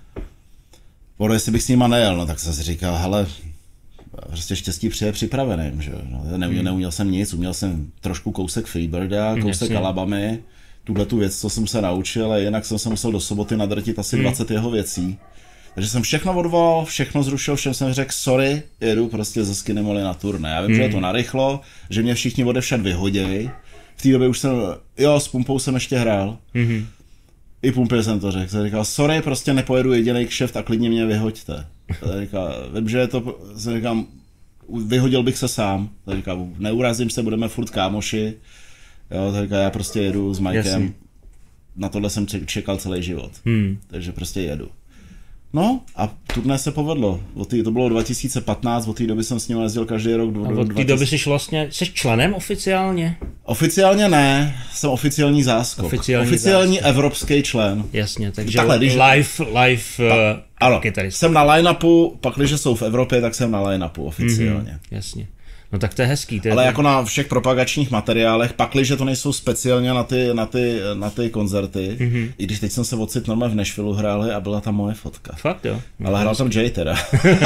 ono, jestli bych s nima nejel, no tak jsem si říkal, hele, prostě štěstí přijde připraveným, že jo, no, neuměl jsem nic, uměl jsem trošku kousek Freebirda, kousek Alabamy, tu věc, co jsem se naučil, a jinak jsem se musel do soboty nadrtit asi 20 jeho věcí, takže jsem všechno odvolal, všechno zrušil, všem jsem řekl, sorry, jedu prostě ze Skinny na turné, já vím, že je to narychlo, že mě všichni odevšad vyhodili, v té době už jsem, jo, s Pumpou jsem ještě hrál, i Pumpě jsem to řekl, říkal, sorry, prostě nepojedu jedinej kšeft a klidně mě vyhoďte. Říkal, vím, že je to, říkám, vyhodil bych se sám, říkal, neurazím se, budeme furt kámoši, jo, říkal, já prostě jedu s Mikem, na tohle jsem čekal celý život, takže prostě jedu. No a turné se povedlo, to bylo 2015, od té doby jsem s ním jezdil každý rok. A od té doby jsi členem oficiálně? Oficiálně ne, jsem oficiální záskok. Oficiální evropský člen. Jasně, takže takhle, live kytarista. Jsem na line-upu, pak když jsou v Evropě, tak jsem na line-upu oficiálně. Jasně. No tak to je hezký. Ale jako na všech propagačních materiálech, pakliže to nejsou speciálně na ty koncerty, i když teď jsem se ocit normálně v Nashvilleu hráli a byla tam moje fotka. Fakt jo? Ale hrál tam Jay teda.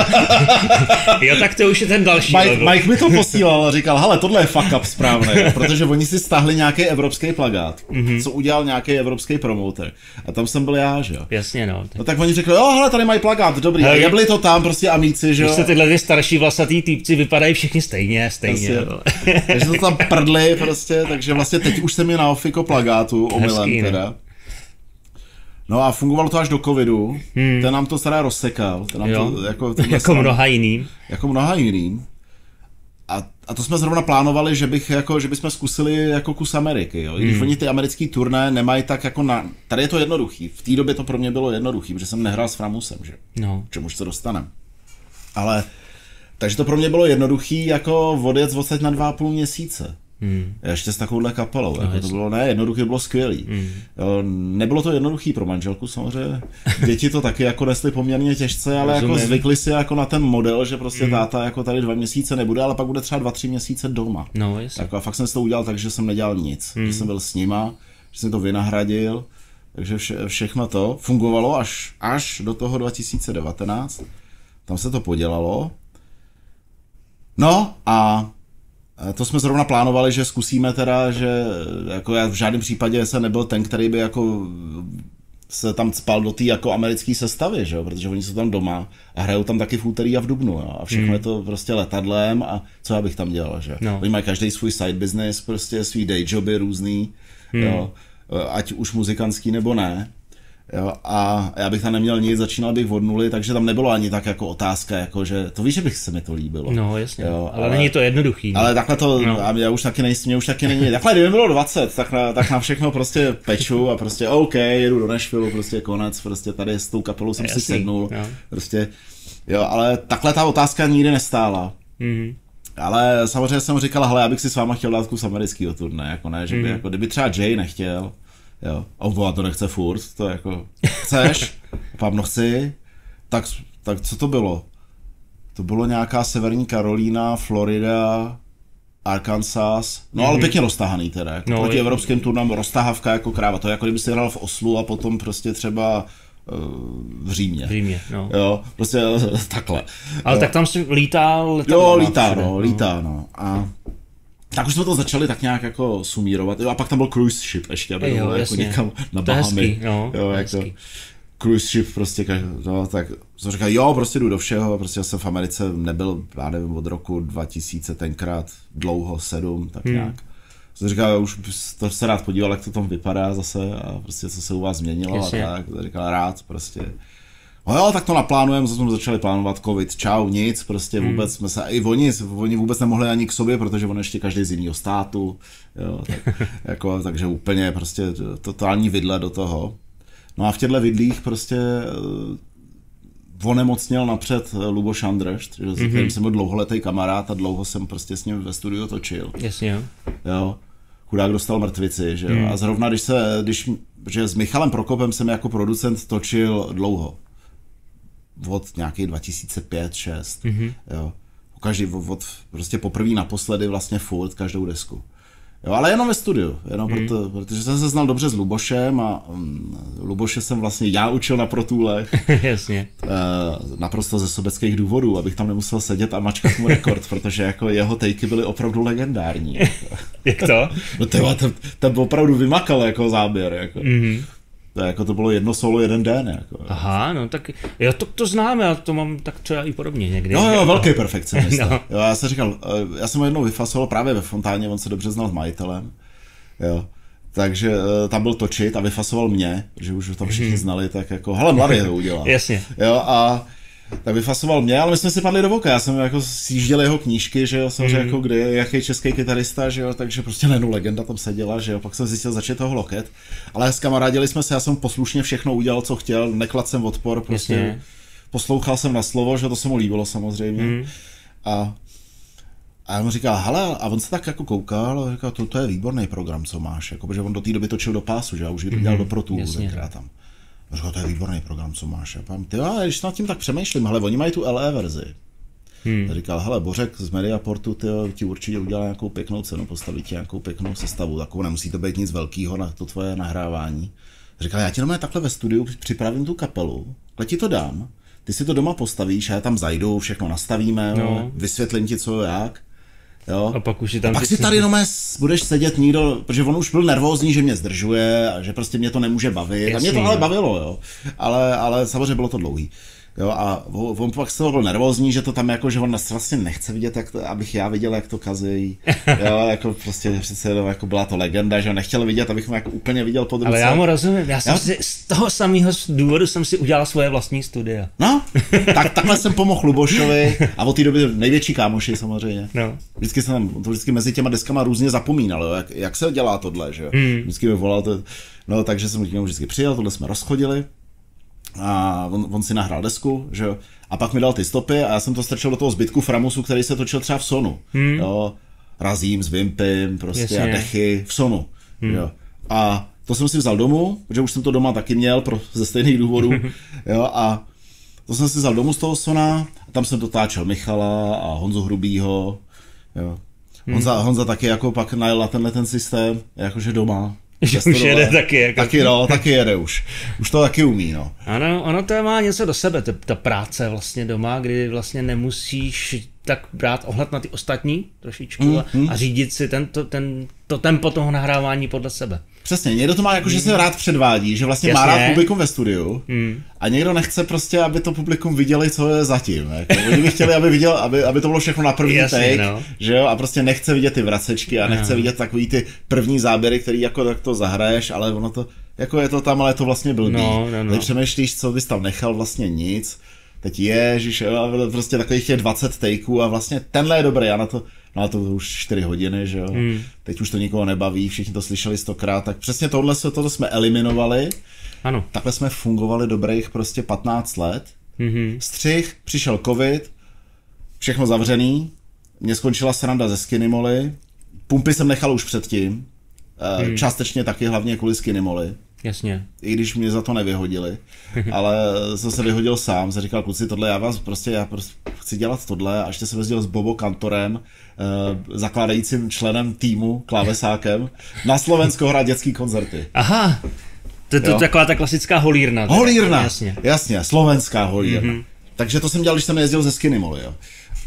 Jo, tak to už je ten další. Mike mi to posílal a říkal, hele, tohle je fuck up správné, protože oni si stáhli nějaký evropský plagát, co udělal nějaký evropský promoter. A tam jsem byl já, že jo. Jasně, no. No tak oni řekli, jo, hele, tady mají plagát, dobrý. A jebli to tam, prostě amíci, že jo. Když tyhle starší vlasatý týpci vypadají všichni stejně. Takže to tam prdli prostě, takže vlastně teď už jsem je na ofiko plagátu, omylem teda. No a fungovalo to až do covidu, ten nám to teda rozsekal. Jako mnoha jiným. Jako mnoha jiným. A to jsme zrovna plánovali, že bychom zkusili jako kus Ameriky, jo. I když oni ty americký turné nemají tak jako tady je to jednoduchý, v té době to pro mě bylo jednoduchý, protože jsem nehrál s Framusem, že? No. K čemuž se dostanem. Ale takže to pro mě bylo jednoduchý jako odjet odsaď na 2,5 měsíce. Ještě s takovouhle kapelou. No, jako to bylo jednoduché, bylo skvělý. Nebylo to jednoduchý pro manželku samozřejmě. Děti to taky jako nesly poměrně těžce, ale jako zvykli si jako na ten model, že prostě táta jako tady 2 měsíce nebude, ale pak bude třeba 2-3 měsíce doma. No, jako a fakt jsem si to udělal tak, že jsem nedělal nic. Že jsem byl s nima, že jsem to vynahradil. Takže všechno to fungovalo až do toho 2019. Tam se to podělalo. No a to jsme zrovna plánovali, že zkusíme teda, že jako já v žádném případě jsem nebyl ten, který by jako se tam cpal do té jako americké sestavy, že jo, protože oni jsou tam doma a hrajou tam taky v úterý a v dubnu, jo? A všechno je to prostě letadlem a co já bych tam dělal, že? Oni mají každý svůj side business, prostě svý day joby různý, jo? Ať už muzikantský nebo ne. Jo, a já bych tam neměl nic, začínal bych od nuly, takže tam nebylo ani tak jako otázka, jako že to víš, že bych se mi to líbilo. No jasně, jo, ale není to jednoduchý. Ale takhle to, a mě už taky není, takhle kdyby bylo 20, tak na všechno prostě peču a prostě OK, jedu do Nashvilleu, prostě konec, prostě tady s tou kapelou jsem si sednul, prostě, jo, ale takhle ta otázka nikdy nestála. Ale samozřejmě jsem říkal, hele, já bych si s váma chtěl dát kus amerického turné, jako ne, že by, jako kdyby třeba Jay nechtěl, jo, a on to nechce furt, to jako, chceš, pám, no chci, tak co to bylo? To bylo nějaká Severní Karolína, Florida, Arkansas, no ale pěkně roztahaný teda, jako proti evropským turnám roztahavka jako kráva, to je jako kdyby si hrál v Oslu a potom prostě třeba v Římě. V Římě, no. Jo, prostě takhle. Ale tak tam si lítal. Jo, lítá, no. A tak už jsme to začali tak nějak jako sumírovat. Jo, a pak tam byl cruise ship ještě, aby bylo jako někam na Bahamy. Hezký, no, jo, jako cruise ship prostě, no, tak jsem říkal, jo, prostě jdu do všeho, prostě já jsem v Americe nebyl, já nevím, od roku 2000 tenkrát dlouho, 7, tak nějak. Jsem říkal, už to se rád podíval, jak to tam vypadá zase a prostě co se u vás změnilo a tak. Jsem říkal, rád prostě. No jo, tak to naplánujeme, zase jsme začali plánovat covid, čau, nic, prostě vůbec jsme se, i oni vůbec nemohli ani k sobě, protože on ještě každý z jiného státu, jo, tak, jako, takže úplně prostě totální vidle do toho. No a v těchto vidlích prostě onemocněl napřed Luboš Andršt, s kterým jsem byl dlouholetý kamarád a dlouho jsem prostě s ním ve studiu točil. Jasně, jo. Chudák dostal mrtvici, že jo. A zrovna že s Michalem Prokopem jsem jako producent točil dlouho. Od nějakých 2005-2006, jo. Prostě poprvé naposledy vlastně furt každou desku. Jo, ale jenom ve studiu, protože jsem se znal dobře s Lubošem a Luboše jsem vlastně já učil na Pro Toolech. Jasně. Naprosto ze sobeckých důvodů, abych tam nemusel sedět a mačkat mu rekord, protože jako jeho takey byly opravdu legendární. Jak to? No ten opravdu vymakal jako záběr. Jako. To bylo jedno solo, jeden den. Jako. Aha, no tak jo, to známe, já to mám tak třeba i podobně někdy. Jo, velký perfekcionista. No. Jo, já jsem říkal, já jsem ho jednou vyfasoval právě ve Fontáně, on se dobře znal s majitelem. Jo. Takže tam byl točit a vyfasoval mě, že už tam všichni znali, tak jako, hele, mladý to udělal. Jasně. Jo, a tak vyfasoval mě, ale my jsme si padli do voka, já jsem jako sjížděl jeho knížky, že jo, samozřejmě jako jaký český kytarista, že jo, takže prostě najednou legenda tam seděla, že jo, pak jsem zjistil začít toho loket, ale skamarádili jsme se, já jsem poslušně všechno udělal, co chtěl, nekladl jsem odpor, prostě poslouchal jsem na slovo, že to se mu líbilo samozřejmě a já mu říkal, hele, a on se tak jako koukal a říkal, to je výborný program, co máš, jako, protože on do té doby točil do pásu, že já už dělal do Pro Toolu tenkrát tam. A říkal, to je výborný program, co máš. A pám, když nad tím tak přemýšlím, hele, oni mají tu LE verzi. A říkal, hele, Bořek z Mediaportu ti určitě udělá nějakou pěknou cenu, postaví ti nějakou pěknou sestavu, takovou nemusí to být nic velkého na to tvoje nahrávání. A říkal, já ti doma takhle ve studiu připravím tu kapelu, takhle ti to dám, ty si to doma postavíš a já tam zajdu, všechno nastavíme, vysvětlím ti co jak. Jo? A pak už je tam si tady jenom budeš sedět nikdo, protože on už byl nervózní, že mě zdržuje a že prostě mě to nemůže bavit. Jasný, a mě to ale bavilo, jo. Ale samozřejmě bylo to dlouhý. Jo, a on pak se byl nervózní, že to tam jako, že on vlastně nechce vidět, abych já viděl, jak to kazí. Jo, jako prostě přece jako byla to legenda, že on nechtěl vidět, abych mu jako úplně viděl pod ruce. Ale já mu rozumím, já jsem si z toho samého důvodu jsem si udělal svoje vlastní studia. No, takhle jsem pomohl Lubošovi a od té doby největší kámoši samozřejmě. No. Vždycky jsem tam, vždycky mezi těma deskama různě zapomínal, jo, jak se dělá tohle, že jo. Vždycky mi volal to, no takže jsem k němu vždycky přijel, tohle jsme rozchodili. A on si nahrál desku, že jo, a pak mi dal ty stopy a já jsem to strčil do toho zbytku Framusu, který se točil třeba v Sonu, jo, Razím s Wimpym, prostě jasně. A dechy v Sonu, jo, a to jsem si vzal domů, protože už jsem to doma taky měl ze stejných důvodů, jo, a to jsem si vzal domů z toho Sona, a tam jsem dotáčel Michala a Honzu Hrubýho, jo, Honza taky jako pak najel na tenhle ten systém, jakože doma. Že už jede taky. Jako. Taky jede už. Už to taky umí, no. Ano, ono to má něco do sebe, ta práce vlastně doma, kdy vlastně nemusíš tak brát ohled na ty ostatní trošičku a řídit si to tempo toho nahrávání podle sebe. Přesně, někdo to má jako, že se rád předvádí, že vlastně má rád publikum ve studiu a někdo nechce prostě, aby to publikum viděli, co je zatím. Jako. Oni by chtěli, aby to bylo všechno na první take, no. Že jo, a prostě nechce vidět ty vracečky a nechce vidět takový ty první záběry, který jako tak to zahraješ, ale ono to, jako je to tam, ale je to vlastně blbý. No. Teď přemýšlíš, co bys tam nechal, vlastně nic. Teď ježiš, prostě takových těch 20 takeů a vlastně tenhle je dobrý, a na to už 4 hodiny, že jo. Teď už to nikoho nebaví, všichni to slyšeli 100krát, tak přesně tohle jsme eliminovali. Ano. Takhle jsme fungovali dobrých prostě 15 let. Střih, přišel covid, všechno zavřený, mně skončila sranda ze Skinny Molly, pumpy jsem nechal už předtím, částečně taky hlavně kvůli Skinny Molly. Jasně. I když mě za to nevyhodili, ale jsem se vyhodil sám, jsem říkal, kluci, tohle já prostě chci dělat tohle a ještě jsem jezdil s Bobo Kantorem, zakládajícím členem týmu, klávesákem, na Slovensko hrát dětský koncerty. Aha, to je taková ta klasická holírna. Holírna, jasně, slovenská holírna. Takže to jsem dělal, když jsem jezdil ze Skinny Molly, jo.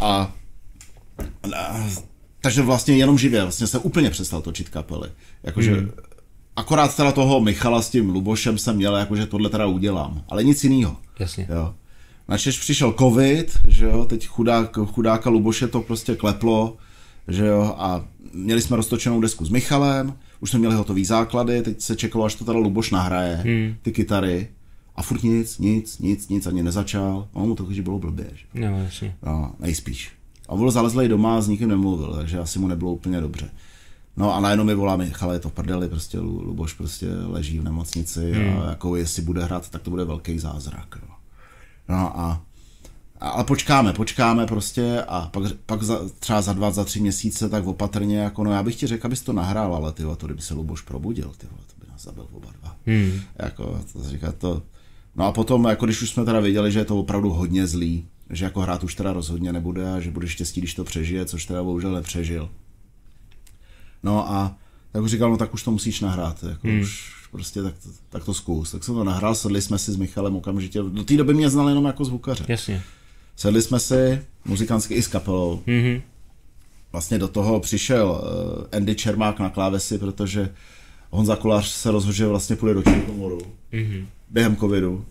Takže vlastně jenom živě, vlastně jsem úplně přestal točit kapely. Jakože akorát teda toho Michala s tím Lubošem jsem měl, jakože tohle teda udělám, ale nic jiného. Jasně. Jo. Načež přišel covid, že jo, teď chudáka Luboše to prostě kleplo, že jo, a měli jsme roztočenou desku s Michalem, už jsme měli hotový základy, teď se čekalo, až to teda Luboš nahraje, ty kytary, a furt nic, ani nezačal, no mu to že bylo blbě, že? No, jasně. No, nejspíš. A byl zalezlej doma a s nikým nemluvil, takže asi mu nebylo úplně dobře. No a najednou mi volá Michale, je to v prdeli, prostě Luboš prostě leží v nemocnici a jako jestli bude hrát, tak to bude velký zázrak. No ale počkáme prostě a pak třeba za 3 měsíce tak opatrně, jako no já bych ti řekl, abys to nahrál, ale tyhle, to kdyby se Luboš probudil, tyhle, to by nás zabil oba dva. Jako to říkat to. No a potom, jako když už jsme teda věděli, že je to opravdu hodně zlý, že jako hrát už teda rozhodně nebude a že bude štěstí, když to přežije, což teda bohužel nepřežil. No a tak už říkal, no tak už to musíš nahrát, jako už prostě tak to zkus. Tak jsem to nahrál, sedli jsme si s Michalem okamžitě, do té doby mě znal jenom jako zvukaře. Jasně. Sedli jsme si, muzikantsky i s kapelou. Vlastně do toho přišel Andy Čermák na klávesi, protože Honza Kolář se rozhodl, že vlastně půjde do Černomoru během covidu.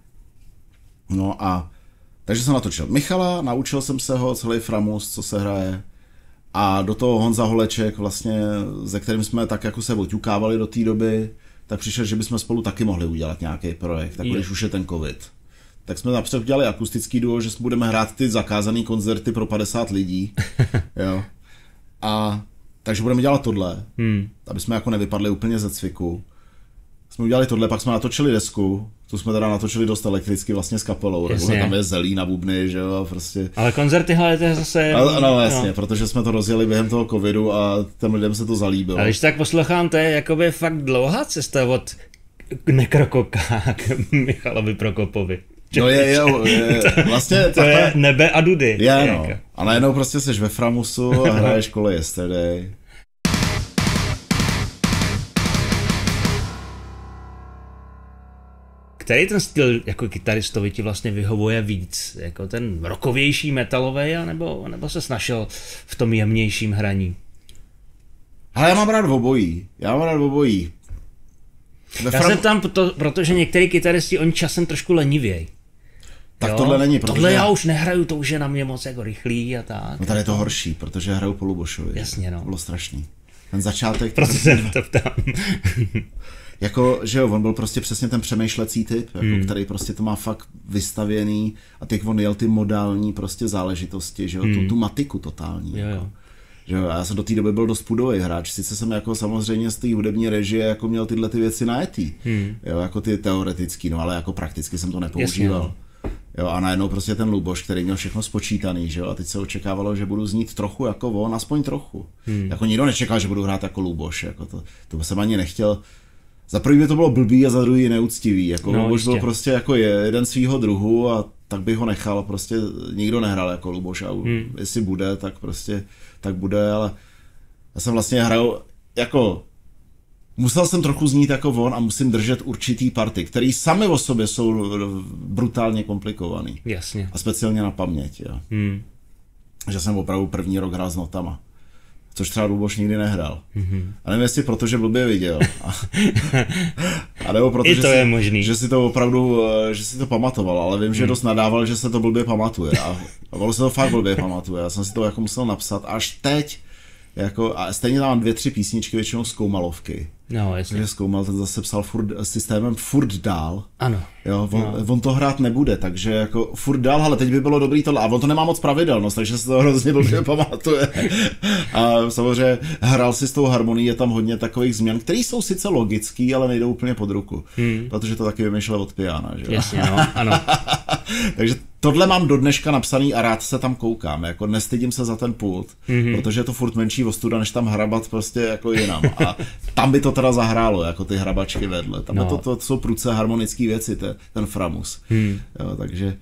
No a takže jsem natočil Michala, naučil jsem se ho celý framus, co se hraje. A do toho Honza Holeček, vlastně, se kterým jsme tak jako se oťukávali do té doby, tak přišel, že bychom spolu taky mohli udělat nějaký projekt, tak když už je ten covid. Tak jsme napřed udělali akustický duo, že budeme hrát ty zakázané koncerty pro 50 lidí. Jo. A takže budeme dělat tohle, aby jsme jako nevypadli úplně ze cviku. Jsme udělali tohle, pak jsme natočili desku, tu jsme teda natočili dost elektricky vlastně s kapelou, tam je zelí na bubny, že jo, prostě. Ale koncerty, hele, to je zase... No jasně, protože jsme to rozjeli během toho covidu a těm lidem se to zalíbilo. Ale když tak poslouchám, to je jakoby fakt dlouhá cesta od Nekrokoka k Michalovi Prokopovi. No je, vlastně... To je nebe a dudy. Je, no. A najednou prostě seš ve Framusu a hraješ Kolo Yesterday. Který ten styl jako kytaristovi ti vlastně vyhovuje víc? Jako ten rockovější, metalový, nebo se snažil v tom jemnějším hraní? Ale já mám rád obojí. Se tam, protože některý kytaristi, oni časem trošku lenivěj. Tak jo? Tohle není, protože... Tohle já už nehraju, to už je na mě moc jako rychlý a tak. No tady je to horší, protože hraju po Lubošovi. Jasně, no. Bylo strašný. Ten začátek... Proto se na to ptám. Jako, že jo, on byl prostě přesně ten přemýšlecí typ, jako, který prostě to má fakt vystavěný a teď on jel ty modální prostě záležitosti, že jo, tu matiku totální. Jo. Jako. Že jo, já jsem do té doby byl dost pudový hráč, sice jsem jako samozřejmě z té hudební režie jako měl tyhle ty věci najetý, jo, jako ty teoretický, no ale jako prakticky jsem to nepoužíval. Jasně. Jo, a najednou prostě ten Luboš, který měl všechno spočítaný, že jo, a teď se očekávalo, že budu znít trochu jako on, aspoň trochu. Jako nikdo nečekal, že budu hrát jako Luboš, jako to jsem ani nechtěl. Za první by to bylo blbý a za druhý neúctivý, jako Luboš byl prostě jako jeden svýho druhu a tak bych ho nechal, prostě nikdo nehrál jako Luboš a jestli bude, tak prostě tak bude, ale já jsem vlastně hrál jako musel jsem trochu znít jako on a musím držet určitý party, který sami o sobě jsou brutálně komplikovaný. Jasně. A speciálně na paměť, jo. Že jsem opravdu první rok hrál s notama. Což třeba Luboš nikdy nehrál. A nevím, jestli protože blbě viděl. A nebo protože to je možný. Že si to opravdu, že si to pamatoval, ale vím, že dost nadával, že se to blbě pamatuje. A ono se to fakt blbě pamatuje. Já jsem si to jako musel napsat až teď. Jako, a stejně tam mám 2-3 písničky, většinou zkoumalovky. No, jasně. Takže Zkoumal, ten zase psal systémem furt dál. Ano. Jo, on to hrát nebude, takže jako furt dál, ale teď by bylo dobrý tohle. A on to nemá moc pravidelnost, takže se to hrozně blbě pamatuje. A samozřejmě hrál si s tou harmonií, je tam hodně takových změn, které jsou sice logický, ale nejdou úplně pod ruku. Protože to taky vymýšlel od piana, že jo? Jasně, no, ano. Takže tohle mám do dneška napsaný a rád se tam koukám, jako nestydím se za ten pult, protože je to furt menší ostuda, než tam hrabat prostě jako jinam. A tam by to teda zahrálo, jako ty hrabačky vedle. Tam je to jsou prudce harmonické věci, ten Framus. Jo,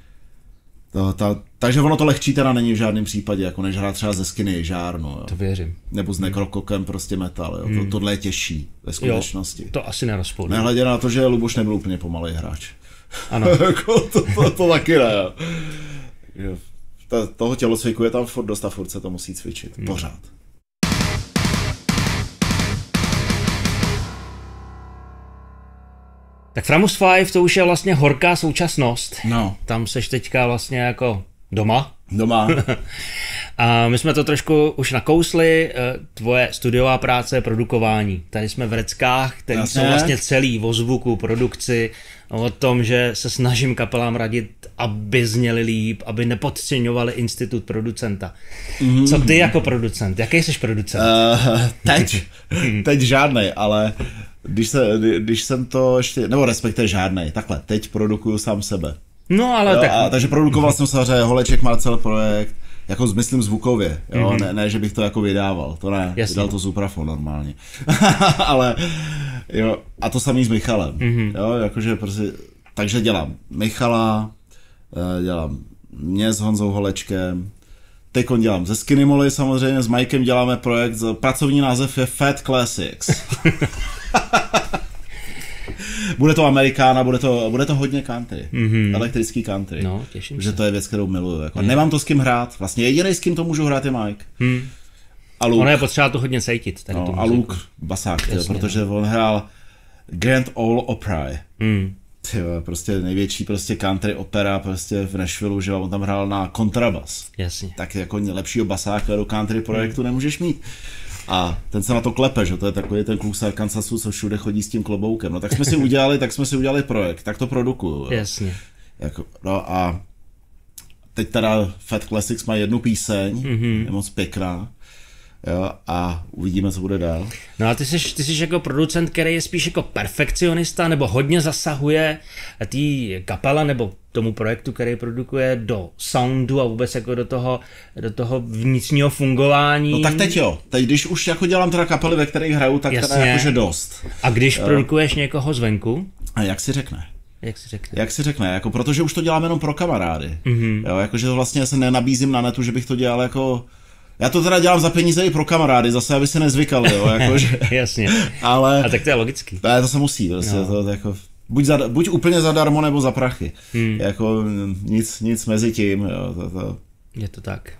takže ono to lehčí teda není v žádném případě, jako než hrát třeba ze Skinny žárno. Jo. To věřím. Nebo s Necrocokem prostě metal, jo. Tohle je těžší ve skutečnosti. Jo, to asi nerozpůjdu. Nehledě na to, že Luboš nebyl úplně pomalej hráč. Ano. to taky ne, jo. Toho tělocviku je tam furt dost a furt se to musí cvičit. Pořád. Tak Framus 5 to už je vlastně horká současnost. No. Tam seš teďka vlastně jako doma. A my jsme to trošku už nakousli, tvoje studiová práce, produkování. Tady jsme v Reckách, které jsou vlastně celý o zvuku, produkci, o tom, že se snažím kapelám radit, aby zněli líp, aby nepodceňovali institut producenta. Co ty jako producent? Jaký jsi producent? Teď žádnej, ale když jsem to ještě, nebo respektive žádnej, takhle, teď produkuju sám sebe. No ale tak... Takže produkoval jsem samozřejmě Holeček Marcel projekt, jako myslím zvukově, jo? Ne, že bych to jako vydával, to ne, vydal to Suprafon normálně. Ale jo, a to samý s Michalem, jo, jakože prostě, takže dělám Michala, dělám mě s Honzou Holečkem, teďkon dělám ze Skinny Molly samozřejmě, s Mikem děláme projekt, pracovní název je Fat Classics. Bude to Amerikána, bude to hodně country, elektrický country, no, těším se. Že to je věc, kterou miluju. Jako. Nemám to s kým hrát, vlastně jediný s kým to můžu hrát je Mike. A Luke. Ono je potřeba to hodně cítit. A Luke basák, protože on hrál Grand Ole Opry. Prostě největší prostě country opera prostě v Nashvilleu, že on tam hrál na kontrabas. Jasně. Tak jako lepšího basáka do country projektu nemůžeš mít. A ten se na to klepe, že to je takový ten kluk z Arkansasu, co všude chodí s tím kloboukem. No tak jsme si udělali projekt, tak to produkuju. Jasně. Jako, no a teď teda Fat Classics má jednu píseň, je moc pěkná. Jo, a uvidíme, co bude dál. No a ty jsi jako producent, který je spíš jako perfekcionista, nebo hodně zasahuje té kapele, nebo tomu projektu, který produkuje do soundu a vůbec jako do toho vnitřního fungování. No tak teď jo. Teď když už jako dělám teda kapely, ve kterých hraju, tak teda jakože dost. A když produkuješ někoho zvenku? A jak si řekne? Jak si řekne, jako protože už to dělám jenom pro kamarády. Jo, jakože to vlastně se nenabízím na netu, že bych to dělal jako... Já to teda dělám za peníze i pro kamarády, zase aby se nezvykali, jo, jakože... Jasně, ale... A tak to je logický. To se musí, prostě, to jako... Buď úplně zadarmo, nebo za prachy. Jako nic mezi tím, jo, Je to tak.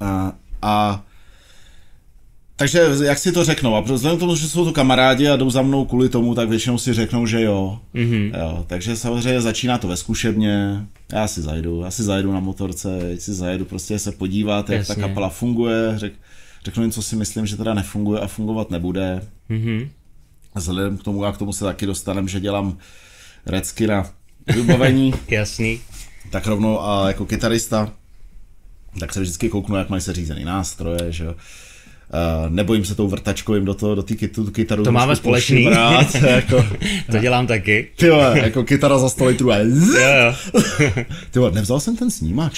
Takže jak si to řeknou, a vzhledem k tomu, že jsou to kamarádi a jdou za mnou kvůli tomu, tak většinou si řeknou, že jo. Jo, takže samozřejmě začíná to ve zkušebně, já si zajdu na motorce, si zajedu prostě se podívat, jak ta kapela funguje, řeknu jim, co si myslím, že teda nefunguje a fungovat nebude. Vzhledem k tomu, a k tomu se taky dostaneme, že dělám recky na vybavení. Jasný. Tak rovnou a jako kytarista, tak se vždycky kouknu, jak mají se řízený nástroje, že jo. Nebojím se tou vrtačkou jim do té kytaru. To máme společný. Jako, to dělám taky. Tyhle, jako kytara za 100 litrů. Jo. Nevzal jsem ten snímač.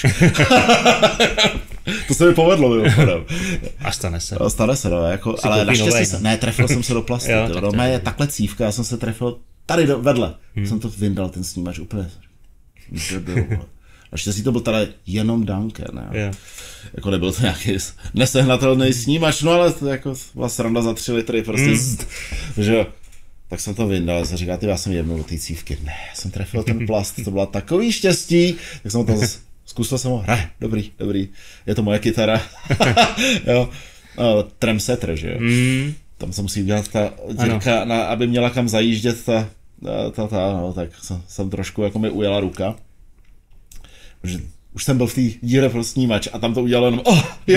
To se mi povedlo, mimochodem. A stane se. Stane se, no, jako, ale naštěstí se, ne, trefil jsem se do plastu. No, je takhle cívka, já jsem se trefil tady vedle. Jsem to vyndal, ten snímač úplně. Naštěstí to byl teda jenom Duncan, ne? Jako nebyl to nějaký nesehnatelný snímač, no ale to jako byla sranda za 3 litry, prostě, že tak jsem to vyndal, jsem říkal, já jsem jednou do té cívky, ne, já jsem trefil ten plast, to bylo takový štěstí, tak jsem to zkusil jsem ho, dobrý, je to moje kytara, jo, tremsetter, že jo, tam se musí udělat ta dírka, aby měla kam zajíždět no, tak jsem trošku, jako mi ujela ruka. Že už jsem byl v té díře pro snímač a tam to udělalo jenom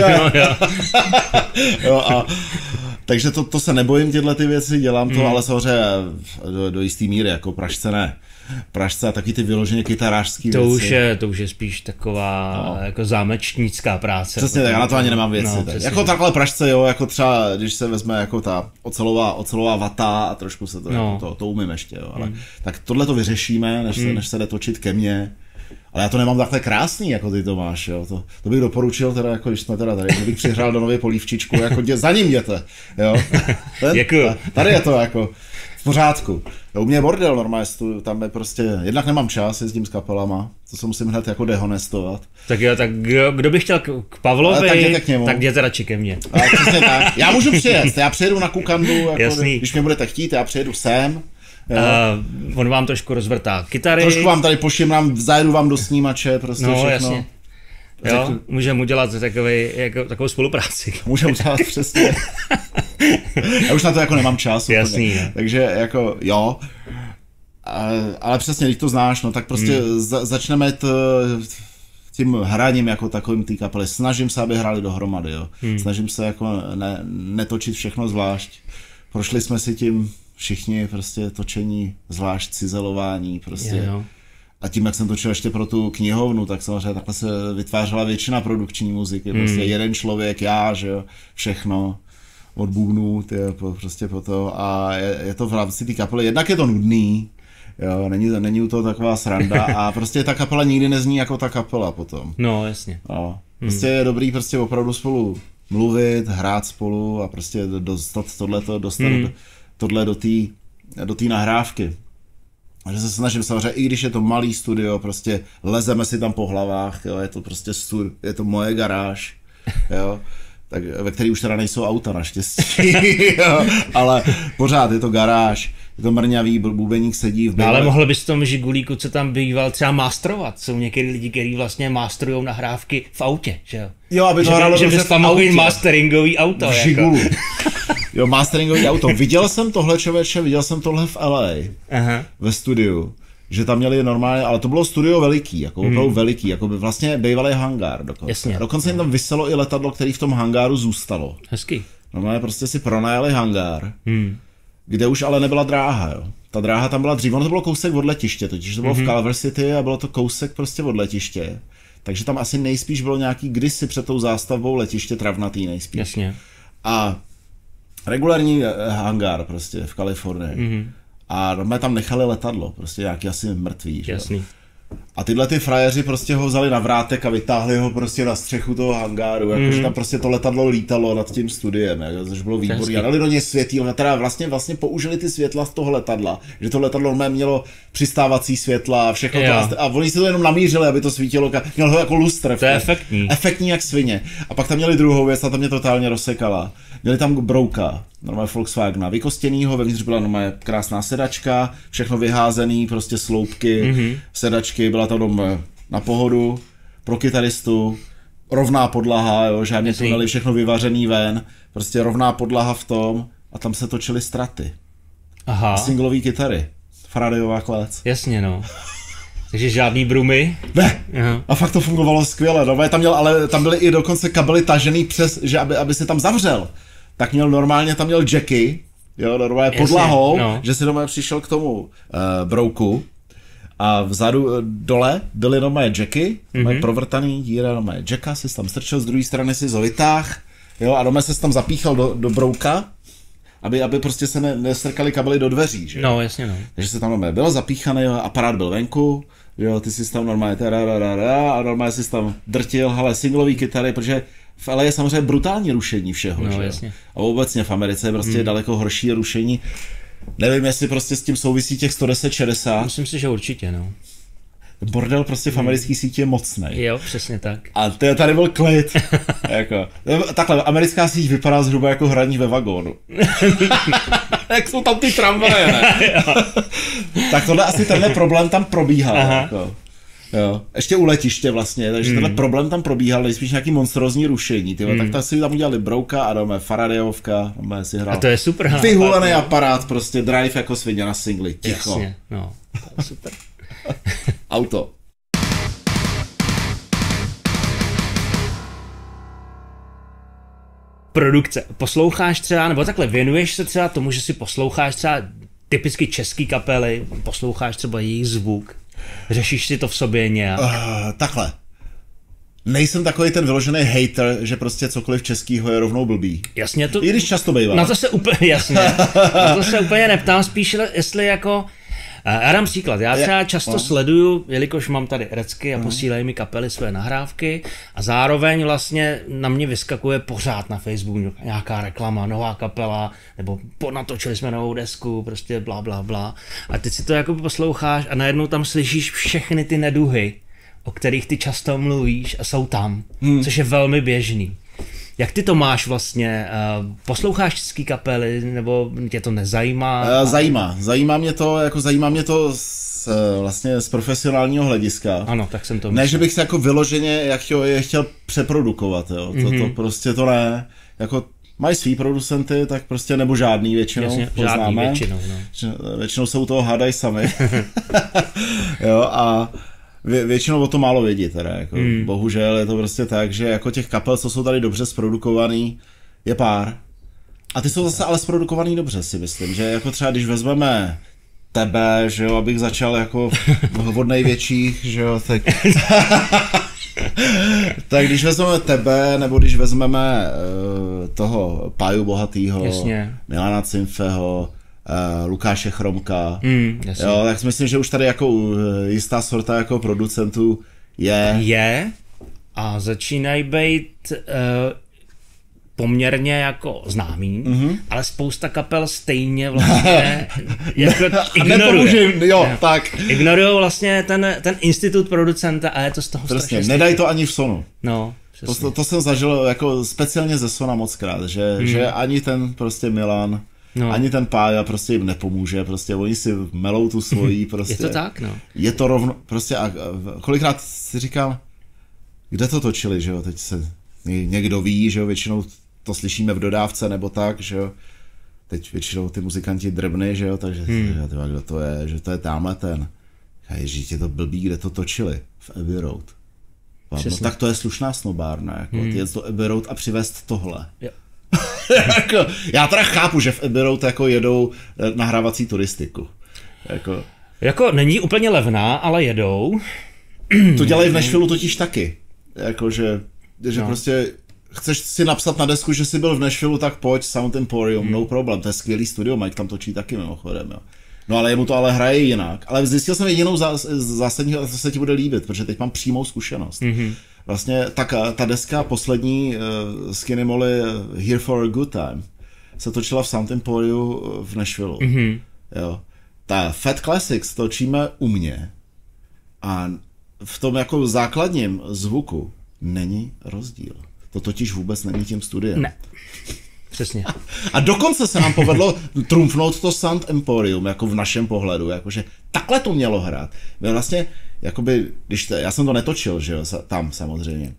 jo, takže to se nebojím, tyhle ty věci, dělám to, ale samozřejmě do jistý míry, jako Pražce ne. Pražce a taky ty vyloženě kytarářský věci. To už je spíš taková jako zámečnická práce. Přesně tak, já na to ani nemám věci. Jako takhle Pražce, jo, jako třeba, když se vezme jako ta ocelová vata a trošku se to, jako to umím ještě, jo, ale tak tohle to vyřešíme, než se jde točit ke mně. Ale já to nemám takhle krásný, jako ty to máš, jo. To bych doporučil, teda, jako, když jsme teda tady, kdybych přihrál do Nové Polívčičku, jako za ním jděte, jo. Tady je to jako v pořádku. U mě je bordel normálně, tam je prostě, jednak nemám čas, jezdím s kapelama, to se musím hned jako dehonestovat. Tak jo, tak kdo by chtěl k Pavlovi, tak jděte radši ke mně. Přesně tak. Já můžu přijet, já přijedu na Kukandu, jako, když mě budete chtít, já přijedu sem. On vám trošku rozvrtá kytary. Trošku vám tady pošimrám, zajedu vám do snímače, prostě no, všechno. Jasně. Jo, můžeme udělat takovou spolupráci. Můžeme udělat přesně. Já už na to jako nemám čas. Jasný, úplně. Takže jako jo. Ale přesně, když to znáš, no tak prostě začneme tím hraním jako takovým té kapely. Snažím se, aby hráli dohromady, jo. Snažím se jako netočit všechno zvlášť. Prošli jsme si tím všichni prostě točení, zvlášť cizelování prostě. Jo. A tím, jak jsem točil ještě pro tu knihovnu, tak samozřejmě takhle se vytvářela většina produkční muziky. Prostě jeden člověk, já, že jo, všechno od bubnů, prostě po to. A je to v rámci té kapely. Jednak je to nudný, jo, není u toho taková sranda a prostě ta kapela nikdy nezní jako ta kapela potom. No, jasně. Jo. Prostě je dobrý prostě opravdu spolu mluvit, hrát spolu a prostě dostat tohle do té nahrávky. A že se snažím samozřejmě, i když je to malý studio, prostě lezeme si tam po hlavách, jo, je to prostě je to moje garáž, jo, tak, ve který už teda nejsou auta naštěstí, jo, ale pořád je to garáž, je to mrňavý, bubeník sedí v no, ale mohl bys v tom žigulíku, co tam býval, třeba masterovat, jsou některý lidi, kteří vlastně masterujou nahrávky v autě, že jo? Jo, aby to hralo dobře v autě. Masteringový auto. V žigulu. Jako. Jo, masteringový auto. Viděl jsem tohle v LA, aha, ve studiu, že tam měli normálně, ale to bylo studio veliký, jako opravdu veliký, jako by vlastně bývalý hangár dokonce. Jasně. Dokonce jim tam viselo i letadlo, který v tom hangáru zůstalo. Hezky. Normálně prostě si pronajali hangár, kde už ale nebyla dráha, jo. Ta dráha tam byla dřív, ono to bylo kousek od letiště, totiž to bylo v Culver City a bylo to kousek prostě od letiště. Takže tam asi nejspíš bylo nějaký kdysi před tou zástavbou letiště travnatý nejspíš. Jasně. A regulární hangár prostě v Kalifornii. A normálně tam nechali letadlo, prostě nějaký asi mrtvý. Jasný. A tyhle ty frajeři prostě ho vzali na vrátek a vytáhli ho prostě na střechu toho hangáru, jakože tam prostě to letadlo lítalo nad tím studiem, což bylo výborné. A dali do něj světýl, teda vlastně použili ty světla z toho letadla, že to letadlo mělo přistávací světla a všechno to, a oni si to jenom namířili, aby to svítilo, měl ho jako lustr. To je efektní. Efektní jak svině. A pak tam měli druhou věc, a ta mě totálně rozsekala. Měli tam brouka, normálně Volkswagena, vykostěnýho, vevnitř byla normálně krásná sedačka, všechno vyházený, prostě sloupky, sedačky, byla tam na pohodu, pro kytaristu, rovná podlaha, jo, žádně tunely, všechno vyvařený ven, prostě rovná podlaha v tom a tam se točily straty. Aha. A singlový kytary, Faradayová klec. Jasně, no. Takže žádný brumy? Ne. Aha. A fakt to fungovalo skvěle, no, ale tam byly i dokonce kabely tažený přes, že aby se tam zavřel. Tak normálně tam měl jacky, jo, normálně podlahou, no. Že si normálně přišel k tomu brouku a vzadu dole byly normálně jacky, provrtaný díra, normálně jacka, si tam strčil, z druhé strany si ho vytáh, jo, a normálně se tam zapíchal do brouka, aby prostě se nestrkaly kabely do dveří, že? No, jasně, no. Takže se tam normálně bylo zapíchaný, aparát byl venku, jo, ty jsi tam normálně a normálně jsi tam drtil, hele, singlový kytary, protože v LA je samozřejmě brutální rušení všeho, no, že? Jasně. A obecně v Americe je prostě daleko horší rušení. Nevím, jestli prostě s tím souvisí těch 110-60. Myslím si, že určitě, no. Bordel prostě v americké síti je mocnej. Jo, přesně tak. A tady byl klid. Jako. Takhle, americká síť vypadá zhruba jako hraní ve vagónu. Jak jsou tam ty tramvaje, ne? Tak tohle asi tenhle problém tam probíhal. Jako. Jo. Ještě u letiště vlastně, takže tenhle problém tam probíhal, nejspíš nějaký monstrózní rušení. Tak si tam udělali brouka a dáme Faradayovka, si hrál. A to je super. Vyhulený aparát, prostě drive jako svině na singli, ticho. Jasně, no, to je super. Auto. Produkce. Posloucháš třeba, nebo takhle věnuješ se třeba tomu, že si posloucháš třeba typicky český kapely, posloucháš třeba jejich zvuk, řešíš si to v sobě nějak? Takhle. Nejsem takový ten vyložený hater, že prostě cokoliv českýho je rovnou blbý. Jasně I když často bývá. Na to se úplně, jasně. Na to se úplně neptám, spíš jestli jako Já dám příklad, já třeba často sleduju, jelikož mám tady recky a posílají mi kapely své nahrávky a zároveň vlastně na mě vyskakuje pořád na Facebooku nějaká reklama, nová kapela, nebo natočili jsme novou desku, prostě bla bla bla. A teď si to jako posloucháš a najednou tam slyšíš všechny ty neduhy, o kterých ty často mluvíš a jsou tam, což je velmi běžný. Jak ty to máš vlastně? Posloucháš český kapely, nebo tě to nezajímá? Zajímá mě to vlastně z profesionálního hlediska. Ano, tak jsem to myslel. Ne, že bych se jako vyloženě chtěl přeprodukovat, jo. To prostě to ne. Jako mají svý producenty, tak prostě nebo žádný většinou. Jasně, žádný většinou, no. Většinou se u toho hádají sami. Jo, a většinou o to málo vědí teda, jako bohužel je to prostě tak, že jako těch kapel, co jsou tady dobře zprodukovaný, je pár. A ty jsou zase ale zprodukovaný dobře, si myslím, že jako třeba když vezmeme tebe, že jo, abych začal jako od největších, že jo, tak když vezmeme tebe, nebo když vezmeme toho Páju Bohatýho, Milana Cimfeho, Lukáše Chromka, jo, tak si myslím, že už tady jako jistá sorta jako producentů je a začínají být poměrně jako známý, ale spousta kapel stejně vlastně jako ignorujou vlastně ten institut producenta a je to z toho strašně. Nedají to ani v Sonu. No, to jsem zažil jako speciálně ze Sona mockrát, že ani ten prostě Milan, ani ten Pája prostě jim nepomůže, prostě oni si melou tu svojí prostě. Je to tak, no. Je to rovno, prostě a kolikrát si říkám, kde to točili, že jo, teď se někdo ví, že jo, většinou to slyšíme v dodávce nebo tak, že jo. Teď většinou ty muzikanti drbny, že jo, takže kdo to je, že to je tamhle ten. Ježíš, je to blbý, kde to točili, v Abbey Road. No tak to je slušná snobárna, jako jet do Abbey Road a přivést tohle. Jo. Jako, já teda chápu, že v Abbey Road jako jedou nahrávací turistiku. Jako není úplně levná, ale jedou. To dělají v Nashvilleu totiž taky. Jako, že prostě chceš si napsat na desku, že jsi byl v Nashvilleu, tak pojď, Sound Emporium, no problem, to je skvělý studio, Mike tam točí taky mimochodem, jo. No ale jemu to ale hraje jinak. Ale zjistil jsem jedinou zásadní, a to se ti bude líbit, protože teď mám přímou zkušenost. Vlastně ta deska poslední Skinny Molly Here for a Good Time se točila v Sound Emporium v Nashvilleu. Jo. Ta Fat Classics točíme u mě a v tom jako základním zvuku není rozdíl. To totiž vůbec není tím studiem. Ne. Přesně. A dokonce se nám povedlo trumfnout to Sound Emporium, jako v našem pohledu, jakože takhle to mělo hrát. My vlastně, jakoby, já jsem to netočil, že jo, tam samozřejmě.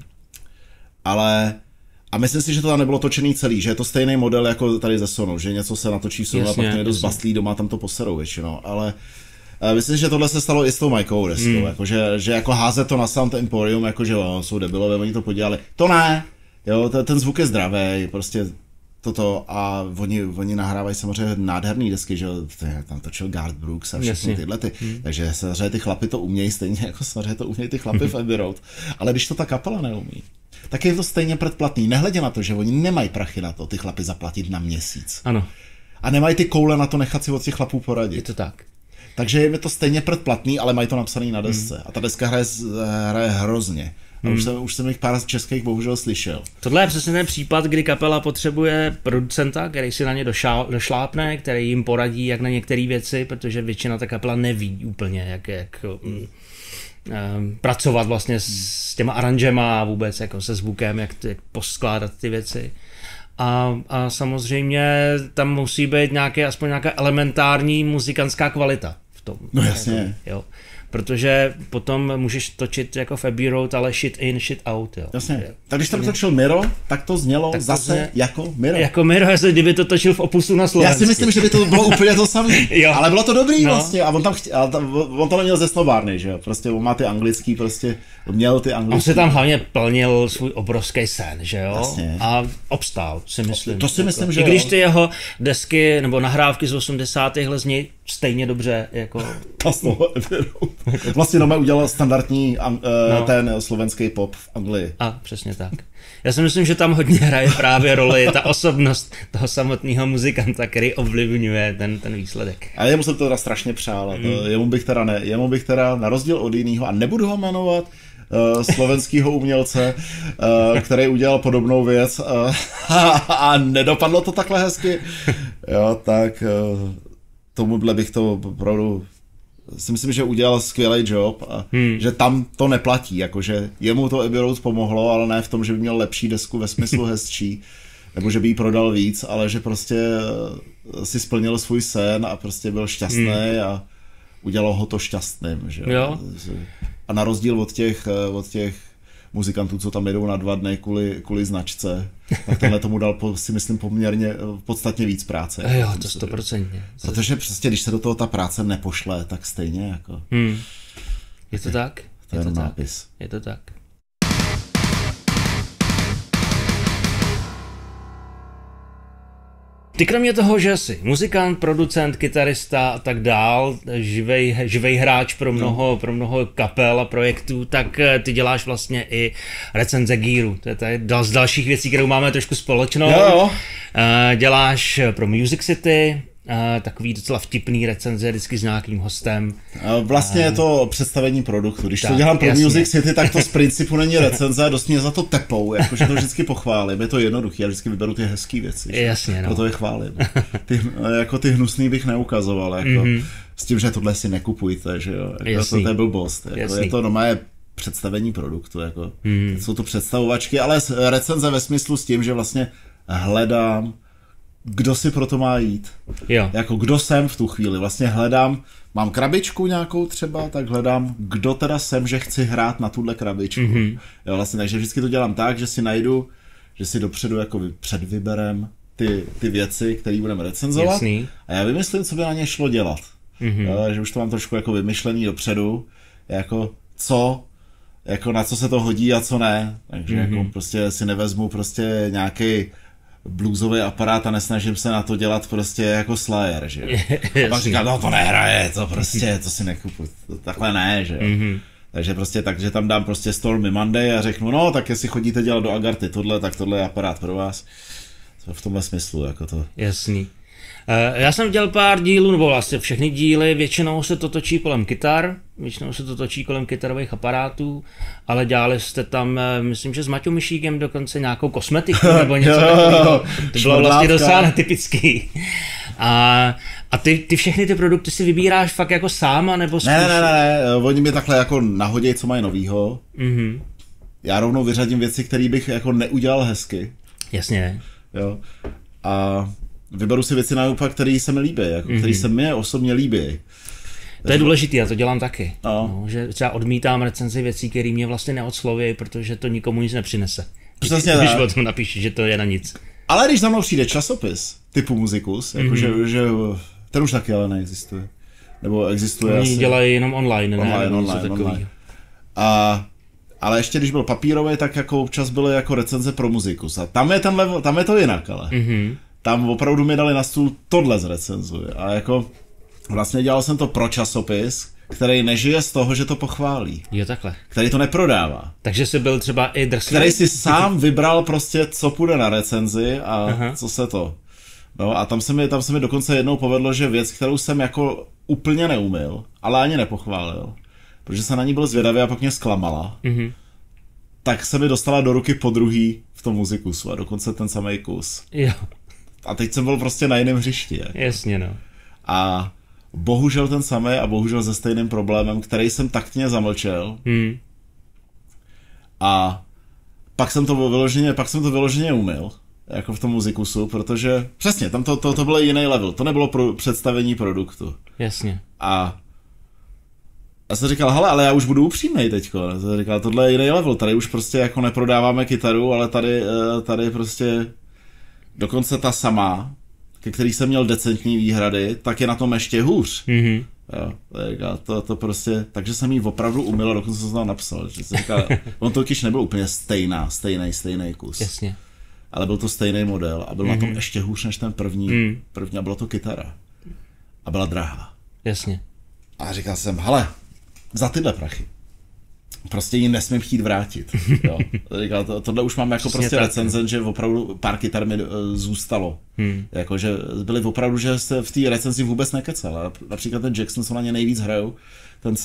Ale, a myslím si, že to tam nebylo točený celý, že je to stejný model jako tady ze Sonu, že něco se natočí v Sonu a pak to někdo zbastlí doma, tam to poserou většinou, ale myslím, že tohle se stalo i s tou Majkou deskou, jako, že jako házet to na Sound Emporium, jako že jsou debilové, oni to podělali. To ne, jo, ten zvuk je zdravý, prostě toto a oni nahrávají samozřejmě nádherný desky, že tam točil Garth Brooks a všechny tyhle ty, takže samozřejmě ty chlapy to umějí stejně, jako samozřejmě to umějí ty chlapy v Abbey Road, ale když to ta kapela neumí, tak je to stejně předplatný, nehledě na to, že oni nemají prachy na to, ty chlapy zaplatit na měsíc. Ano. A nemají ty koule na to nechat si od těch chlapů poradit. Je to tak. Takže je to stejně předplatný, ale mají to napsaný na desce. A ta deska hraje hrozně. A už jsem jich pár českých bohužel slyšel. Tohle je přesně ten případ, kdy kapela potřebuje producenta, který si na ně došlápne, který jim poradí jak na některé věci, protože většina ta kapela neví úplně, jak pracovat vlastně s těma aranžema a vůbec jako se zvukem, jak poskládat ty věci. A jako tam musí být aspoň nějaká elementární muzikantská kvalita v tom. No jasně. Jo. Protože potom můžeš točit jako v Abbey Road, ale shit in, shit out. Jo. Jasně. Tak když tam točil Miro, tak to znělo tak zase jako Miro. Jako Miro, kdyby to točil v Opusu na Slovensku. Já si myslím, že by to bylo úplně to samé. Ale bylo to dobrý vlastně. A on to neměl ze snobárny, že jo. Prostě on má ty anglický, prostě měl ty anglický. On si tam hlavně plnil svůj obrovský sen, že jo. Jasně. A obstál, si myslím. To si myslím, že i když ty jeho desky nebo nahrávky z 80. z něj stejně dobře jako... Ta z toho Abbey Road. Vlastně Nome udělal standardní ten slovenský pop v Anglii. A přesně tak. Já si myslím, že tam hodně hraje právě roli ta osobnost toho samotného muzikanta, který ovlivňuje ten výsledek. Ale jemu jsem to teda strašně přál. Jemu bych teda na rozdíl od jiného, a nebudu ho jmenovat, slovenskýho umělce, který udělal podobnou věc a nedopadlo to takhle hezky. Jo, tak tomuhle bych to opravdu si myslím, že udělal skvělý job a že tam to neplatí, jakože jemu to Abbey Road pomohlo, ale ne v tom, že by měl lepší desku ve smyslu hezčí, nebo že by jí prodal víc, ale že prostě si splnil svůj sen a prostě byl šťastný a udělalo ho to šťastným. Že? Jo. A na rozdíl od těch muzikantů, co tam jedou na 2 dny kvůli značce, tak tenhle tomu dal, si myslím, poměrně podstatně víc práce. Jo, to 100%. Protože prostě, když se do toho ta práce nepošle, tak stejně jako... Je to tak? To je nápis. Je to tak. Ty kromě toho, že jsi muzikant, producent, kytarista a tak dál, živej hráč pro mnoho kapel a projektů, tak ty děláš vlastně i recenze gearu. To je z dalších věcí, kterou máme trošku společnou. Jo. Děláš pro Music City, takový docela vtipný recenze vždycky s nějakým hostem. Vlastně je to představení produktu. Když to dělám pro Music City, tak to z principu není recenze, dost mě za to tepou, jakože to vždycky pochválím. Je to jednoduchý, já vždycky vyberu ty hezký věci. Jasně, no. Proto je chválím. Ty hnusný bych neukazoval, jako, s tím, že tohle si nekupujte, že jo. Jako, to je blbost. Jako, je to normálně představení produktu. Jako. Jsou to představovačky, ale recenze ve smyslu s tím, že vlastně hledám, kdo si pro to má jít. Jo. Jako kdo jsem v tu chvíli. Vlastně hledám, mám krabičku nějakou třeba, tak hledám, kdo teda jsem, že chci hrát na tuhle krabičku. Jo, vlastně, takže vždycky to dělám tak, že si najdu, že si dopředu jako předvyberem ty věci, které budeme recenzovat. Jasný. A já vymyslím, co by na ně šlo dělat. Jo, že už to mám trošku jako vymyšlený dopředu, jako co, jako na co se to hodí a co ne. Takže jako prostě si nevezmu prostě nějaký bluesový aparát a nesnažím se na to dělat prostě jako Slayer, že jo. A pak říkám, no to nehraje, to prostě, to si nekupuj, to takhle ne, že jo. Takže prostě takže tam dám prostě Stormy Monday a řeknu, no tak jestli chodíte dělat do Agarty tohle, tak tohle je aparát pro vás. V tomhle smyslu, jako to. Jasný. Já jsem viděl pár dílů, nebo vlastně všechny díly, většinou se to točí kolem kytar, většinou se to točí kolem kytarových aparátů, ale dělali jste tam, myslím, že s Maťou Myšíkem dokonce nějakou kosmetiku, nebo něco takového. To bylo vlastně docela netypický. A ty všechny ty produkty si vybíráš fakt jako sám, nebo spíš? Ne, oni mi takhle jako nahodí, co mají novýho. Já rovnou vyřadím věci, které bych jako neudělal hezky. Jasně. Jo. A vyberu si věci naopak, které se mi líbí, jako, které se mi osobně líbí. To je důležité, já to dělám taky. No, že třeba odmítám recenzi věcí, které mě vlastně neodsloví, protože to nikomu nic nepřinese. Přesně když o tom napíši, že to je na nic. Ale když za mnou přijde časopis typu Musicus, jako že ten už taky ale neexistuje. Nebo existuje Oni asi... dělají jenom online. Online. Ale ještě když byl papírový, tak jako občas byly jako recenze pro Musicus. A tam je ten level, tam je to jinak, ale. Tam opravdu mi dali na stůl tohle zrecenzuje. A jako vlastně dělal jsem to pro časopis, který nežije z toho, že to pochválí. Jo, takhle. Který to neprodává. Takže jsi byl třeba i drsný. Který si sám vybral prostě, co půjde na recenzi a co se to. No a tam se mi dokonce jednou povedlo, že věc, kterou jsem jako úplně neumil, ale ani nepochválil, protože se na ní byl zvědavý a pak mě zklamala, tak se mi dostala do ruky podruhý v tom Musicusu a dokonce ten samý kus. Jo. A teď jsem byl prostě na jiném hřišti. Jasně, no. A bohužel ten samý a bohužel se stejným problémem, který jsem taktně zamlčel. A pak jsem to vyloženě umyl, jako v tom Musicusu, protože přesně, tam to byl jiný level, to nebylo představení produktu. Jasně. A já jsem říkal, hele, ale já už budu upřímnej teďko. Já jsem říkal, tohle je jiný level, tady už prostě jako neprodáváme kytaru, ale tady prostě dokonce ta sama, ke který jsem měl decentní výhrady, tak je na tom ještě hůř. Jo, to prostě, takže jsem jí opravdu umyl a dokonce jsem to napsal. Že jsem říkal, on totiž nebyl úplně stejný kus. Jasně. Ale byl to stejný model a byl na tom ještě hůř než ten první a byla to kytara. A byla drahá. Jasně. A říkal jsem, hele, za tyhle prachy prostě ji nesmím chtít vrátit. Jo. Říkal, tohle už mám jako přesně prostě recenzent, že opravdu pár kytar mi zůstalo. Jako, že byly opravdu, že se v té recenzi vůbec nekecal. Například ten Jackson, co na ně nejvíc hrajou, ten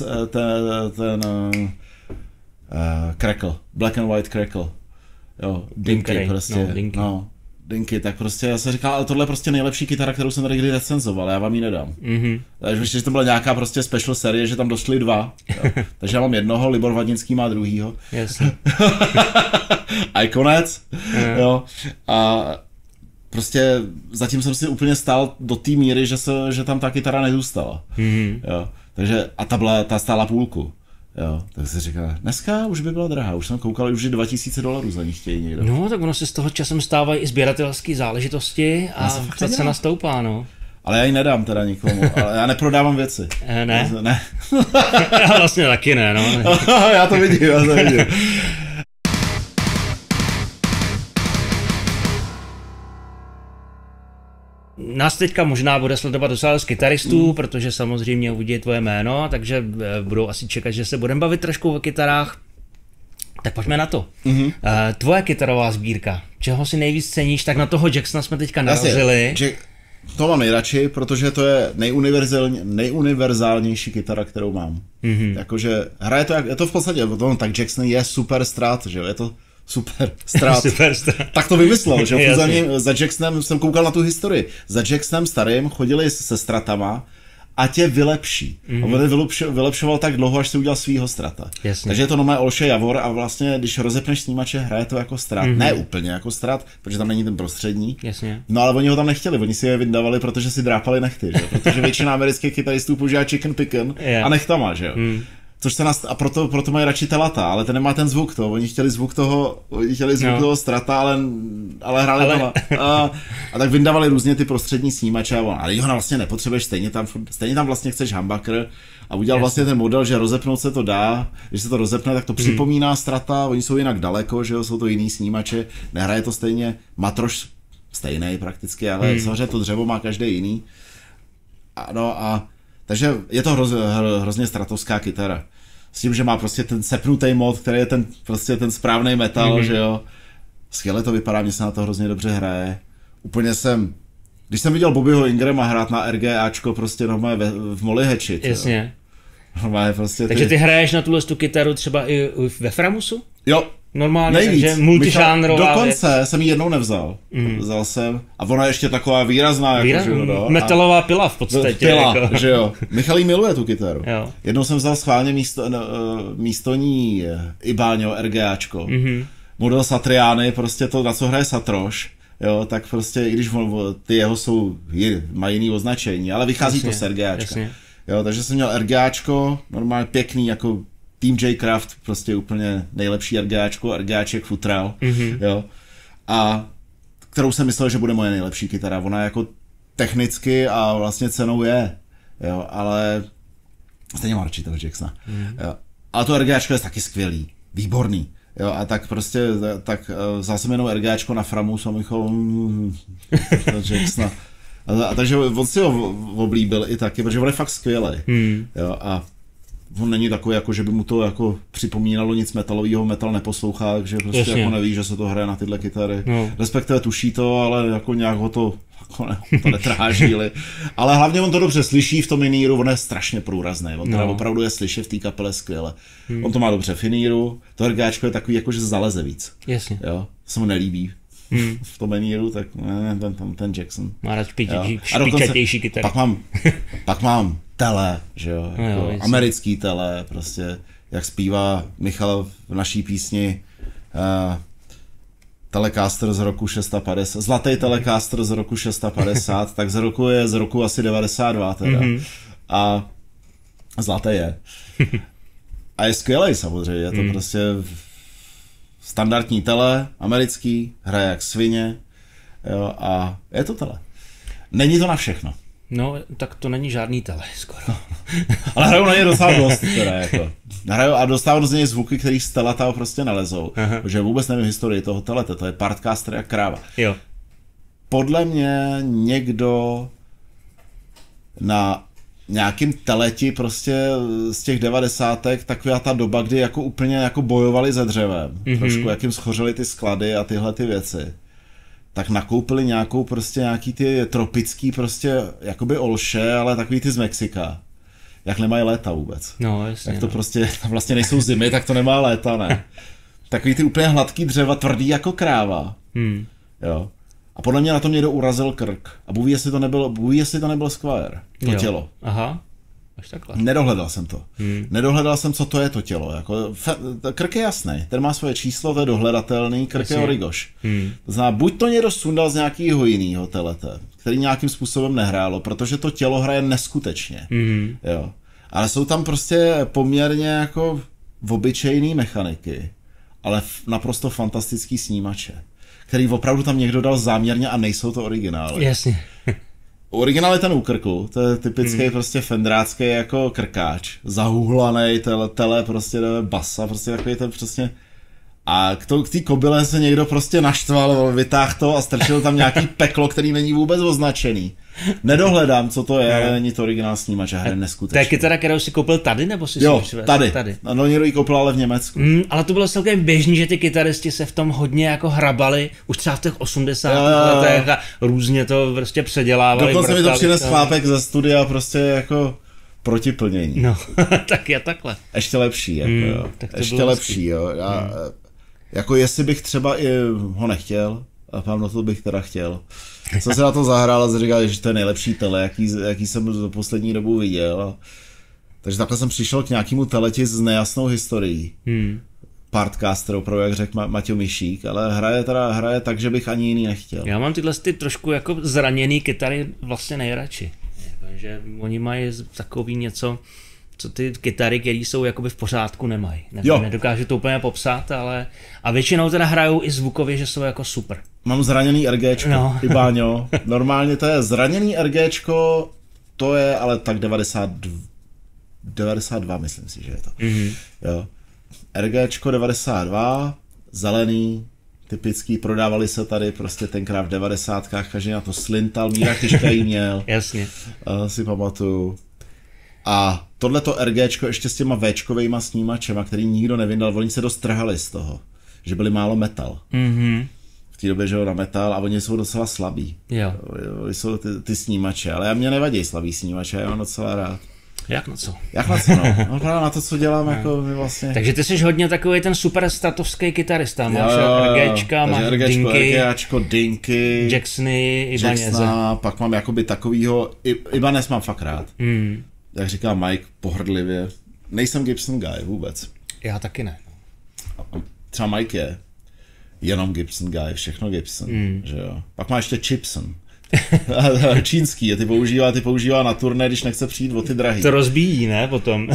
Crackle, Black and White Crackle. Jo, Dinky prostě. No, Dinky, tak prostě já jsem říkal, ale tohle je prostě nejlepší kytara, kterou jsem tady kdy recenzoval, já vám ji nedám. Takže ještě, že to byla nějaká prostě special série, že tam došly dva. Jo. Takže já mám jednoho, Libor Vadnický má druhýho. Jasně. A konec. Jo. A prostě zatím jsem si úplně stál do té míry, že tam ta kytara nezůstala. Jo. Takže a ta stála půlku. Jo, tak se říká, dneska už by byla drahá, už jsem koukal, už je $2000 za ní chtějí někdo. No, tak ono se z toho časem stávají i sběratelské záležitosti a ta cena stoupá, no. Ale já ji nedám teda nikomu, ale já neprodávám věci. Ne? Ne. Já vlastně taky ne, no. Já to vidím. Nás teďka možná bude sledovat docela z kytaristů, protože samozřejmě uvidí tvoje jméno, takže budou asi čekat, že se budeme bavit trošku o kytarách. Tak pojďme na to. Tvoje kytarová sbírka, čeho si nejvíc ceníš, tak na toho Jacksona jsme teďka narazili. To mám nejradši, protože to je nejuniverzálnější kytara, kterou mám. Jakože hraje to, je to v podstatě, tak Jackson je super Strat, že jo, je to super Strat. Tak to vymyslel, že za Jacksonem jsem koukal na tu historii. Za Jacksonem starým chodili se Stratama a tě vylepší. A on vylepšoval tak dlouho, až si udělal svýho Strata. Jasně. Takže je to normálně Olše Javor a vlastně, když rozepneš snímače, hraje to jako Strat. Ne úplně jako Strat, protože tam není ten prostřední. Jasně. No ale oni ho tam nechtěli, oni si je vydávali, protože si drápali nechty, že? Protože většina amerických kytaristů používá chicken picken a nechtama, že jo. Což se a proto mají radši telata, ale ten nemá ten zvuk toho. Oni chtěli zvuk toho Strata, ale hráli tohle. A tak vyndávali různě ty prostřední snímače, ale ho vlastně nepotřebuješ, stejně tam vlastně chceš humbucker a udělal vlastně ten model, že rozepnout se to dá, když se to rozepne, tak to připomíná Strata, oni jsou jinak daleko, že jo, jsou to jiný snímače, nehraje to stejně, matroš stejný prakticky, ale samozřejmě to dřevo má každý jiný. Takže je to hrozně stratovská kytara. S tím, že má prostě ten sepnutý mod, který je ten správný metal, že jo. Skvěle to vypadá, mně se na to hrozně dobře hraje. Když jsem viděl Bobbyho Ingrama hrát na RGAčko prostě normálně v Molly Hatchet. Jasně. Normálně prostě takže ty hraješ na tuhle kytaru třeba i ve Framusu? Jo. Normálně, takže multižánrová. Dokonce jsem ji jednou nevzal. Vzal jsem. A ona je ještě taková výrazná. Metalová pila v podstatě. Pila, že jo. Michal jí miluje tu kytaru. Jo. Jednou jsem vzal schválně místo ní Ibáňo RGAčko. Model Satriány, prostě to, na co hraje Satroš. Jo, tak prostě, i když ty jeho mají jiný označení, ale vychází to z RGAčka. Jo, takže jsem měl RGAčko, normálně pěkný, jako Team J Craft, prostě úplně nejlepší RGAček futral, jo. A kterou jsem myslel, že bude moje nejlepší kytara. Ona jako technicky a vlastně cenou je, jo, ale stejně má radši toho Jacksona. Jo. Ale to RGAčko je taky skvělý, výborný. Jo, a tak prostě, vzal jsem jenom RGAčko na Framus a Michal Jacksona. A takže on si ho oblíbil i taky, protože on je fakt skvělý. Jo, a on není takový, jako, že by mu to jako připomínalo nic metalového, metal neposlouchá, takže prostě jako neví, že se to hraje na tyhle kytary. No. Respektive tuší to, ale jako nějak ho to netráží. Ale hlavně on to dobře slyší v tom iníru, on je strašně průrazný, on teda opravdu je slyšet v té kapele skvěle. On to má dobře v iníru, to RGAčko je takový, jako že zaleze víc. Jasně. Jo, to se mu nelíbí. V tom iníru, tak ten Jackson. Má rád špičatější kytary. Pak mám tele, že jo, jako americký tele, prostě, jak zpívá Michal v naší písni Telecaster z roku 650, zlatý Telecaster z roku 650, tak z roku asi 92 teda. A zlatý je. A je skvělej samozřejmě, je to prostě standardní tele, americký, hraje jak svině, jo, a je to tele. Není to na všechno. No, tak to není žádný tele, skoro. Ale hrajou na ně docela dost, teda, jako. Hrajou a dostávám z něj zvuky, který z teleta prostě nalezou. Protože vůbec nevím historii toho telete, to je Partcaster jak kráva. Jo. Podle mě někdo na nějakým teleti prostě z těch 90. taková ta doba, kdy jako úplně jako bojovali se dřevem. Trošku jak jim schořely ty sklady a tyhle ty věci. Tak nakoupili nějakou prostě nějaký ty tropický prostě jakoby olše, ale takový ty z Mexika. Jak nemají léta vůbec. No, jasně. Jak to prostě, vlastně nejsou zimy, tak to nemá léta, ne? Takový ty úplně hladký dřeva, tvrdý jako kráva. Jo. A podle mě na tom někdo urazil krk. A Bůh ví, jestli to nebyl Squire, to tělo. Aha, až takhle. Nedohledal jsem to. Nedohledal jsem, co to je to tělo. Jako, krk je jasný, ten má svoje číslo, to je dohledatelný, krk je origoš. To znamená, buď to někdo sundal z nějakého jiného telete, který nějakým způsobem nehrálo, protože to tělo hraje neskutečně. Jo. Ale jsou tam prostě poměrně jako obyčejný mechaniky, ale naprosto fantastický snímače, který opravdu tam někdo dal záměrně a nejsou to originály. Jasně. Originál je ten u krku, to je typický prostě fendrácký jako krkáč, zahuhlanej, tele prostě basa, prostě takový ten přesně. A k té kobyle se někdo prostě naštval, vytáhl to a strčil tam nějaký peklo, který není vůbec označený. Nedohledám, co to je, ale není to originál snímač a hraje neskutečně. To je kytara, kterou si koupil tady, nebo si tady. No někdo ji koupil ale v Německu. Ale to bylo celkem běžný, že ty kytaristi se v tom hodně jako hrabali, už třeba v těch 80. letech a různě to prostě předělávali. Dokonce mi to přines chlápek ze studia prostě jako proti plnění. No, tak je takhle. Ještě lepší, jako jo. Ještě lepší, jo. Jako jestli bych třeba i ho nechtěl, a pevno to bych teda chtěl. Jsem se na to zahrál a říkal, že to je nejlepší tele, jaký jsem za poslední dobu viděl. Takže takhle jsem přišel k nějakému teleti s nejasnou historií. Partcaster, opravdu, jak řekl Matěj Mišík, ale hraje tak, že bych ani jiný nechtěl. Já mám tyhle ty trošku jako zraněný kytary vlastně nejradši. Že oni mají takový něco, co ty kytary, které jsou jakoby v pořádku, nemají. Nedokážu to úplně popsat, ale a většinou teda hrajou i zvukově, že jsou jako super. Mám zraněný RGčko, i Báňo. Normálně to je zraněný RGčko, to je ale tak 92, myslím si, že je to. Jo. RGčko 92, zelený, typický, prodávali se tady prostě tenkrát v 90kách, každý na to slintal, Míra Tyška jí měl. Jasně. Si pamatuju. A tohleto RGčko ještě s těma Včkovejma snímačema, který nikdo nevyndal, oni se dost trhali z toho, že byli málo metal. V té době, že ho na metal a oni jsou docela slabí. Jo. Jsou ty snímače, ale mě nevadí slabý snímače, já mám docela rád. Jak na co? No právě na to, co dělám, jako vlastně. Takže ty jsi hodně takový ten super statovský kytarista, máš RGčka, máš Dinky, Jacksony, Ibaneze. Pak mám jakoby takovýho, Ibanez mám fakt rád. Jak říká Mike pohrdlivě, nejsem Gibson guy vůbec. Já taky ne. Třeba Mike je jenom Gibson guy, všechno Gibson, že jo. Pak má ještě Chipson. Čínský, ty používá na turné, když nechce přijít o ty drahý. To rozbíjí, ne, potom?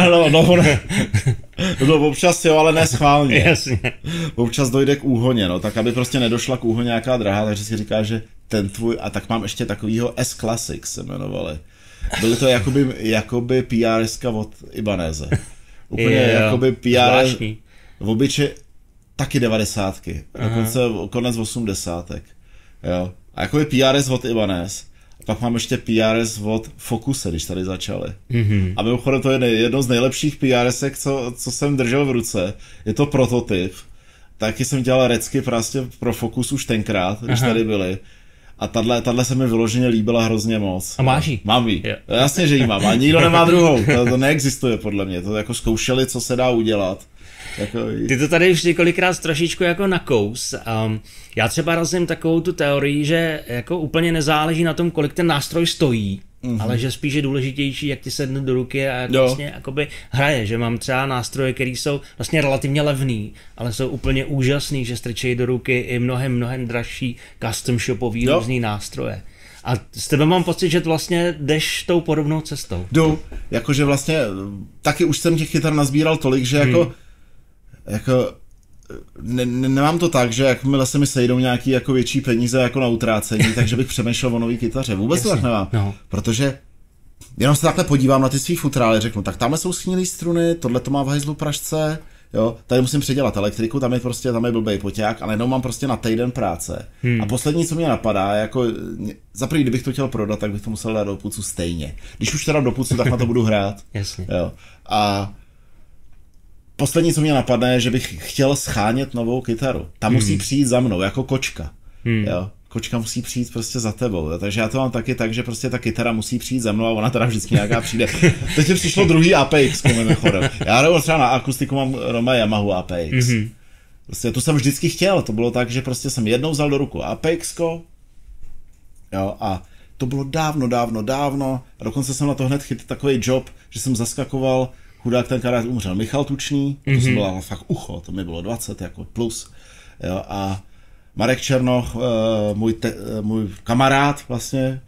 No, občas jo, ale ne schválně. Jasně. Občas dojde k úhoně, no, tak aby prostě nedošla k úhoně nějaká drahá, takže si říká, že ten tvůj, a tak mám ještě takovýho S-Classic se jmenovali. Byly to jakoby PRS-ka od Ibaneze. Úplně jakoby PRS, v obyčej taky 90ky, dokonce konec 80. Jo. A jakoby PRS od Ibanez. A pak mám ještě PRS od Focuse, když tady začali. A mimochodem to je jedno z nejlepších PRSek, co jsem držel v ruce. Je to prototyp. Taky jsem dělal recky prostě pro Focus už tenkrát, když tady byli. A tahle se mi vyloženě líbila hrozně moc. A máš jí? Mám jí. Jasně, že jí mám. A nikdo nemá druhou. To neexistuje podle mě. To jako zkoušeli, co se dá udělat. Ty to tady už několikrát trošičku jako nakous. Já třeba razím takovou tu teorii, že jako úplně nezáleží na tom, kolik ten nástroj stojí, ale že spíš je důležitější, jak ti sedne do ruky a jak vlastně jakoby hraje. Že mám třeba nástroje, které jsou vlastně relativně levný, ale jsou úplně úžasný, že strčejí do ruky i mnohem dražší custom shopový různý nástroje. A s tebe mám pocit, že vlastně jdeš tou podobnou cestou. Jdu, jakože vlastně taky už jsem těch kytar nazbíral tolik, že jako nemám to tak, že jakmile se mi sejdou nějaký jako větší peníze jako na utrácení, takže bych přemýšlel o nový kytaře. Vůbec to tak nemám. Protože jenom se takhle podívám na ty svý futrály, řeknu, tak tamhle jsou schnilý struny, tohle to má v hajzlu pražce, jo, tady musím předělat elektriku, tam je blbej poťák, ale jenom mám prostě na týden práce. A poslední, co mě napadá, jako za první, kdybych to chtěl prodat, tak bych to musel dát do pucu stejně. Když už teda do pucu, tak na to budu hrát. Jasně. Jo. A poslední, co mě napadne, je, že bych chtěl schánět novou kytaru. Ta musí přijít za mnou, jako kočka. Jo. Kočka musí přijít prostě za tebou. Jo. Takže já to mám taky tak, že prostě ta kytara musí přijít za mnou a ona teda vždycky nějaká přijde. Teď mi přišlo druhý APX, mimochodem. Já nebo třeba na akustiku mám Roma Yamahu APX. Prostě tu jsem vždycky chtěl. To bylo tak, že prostě jsem jednou vzal do ruku APXko. Jo, a to bylo dávno. A dokonce jsem na to hned chytil takový job, že jsem zaskakoval. Chudák tenkrát umřel Michal Tučný, to jsem byla fakt ucho, to mi bylo 20 jako plus. Jo, a Marek Černoch, můj kamarád vlastně,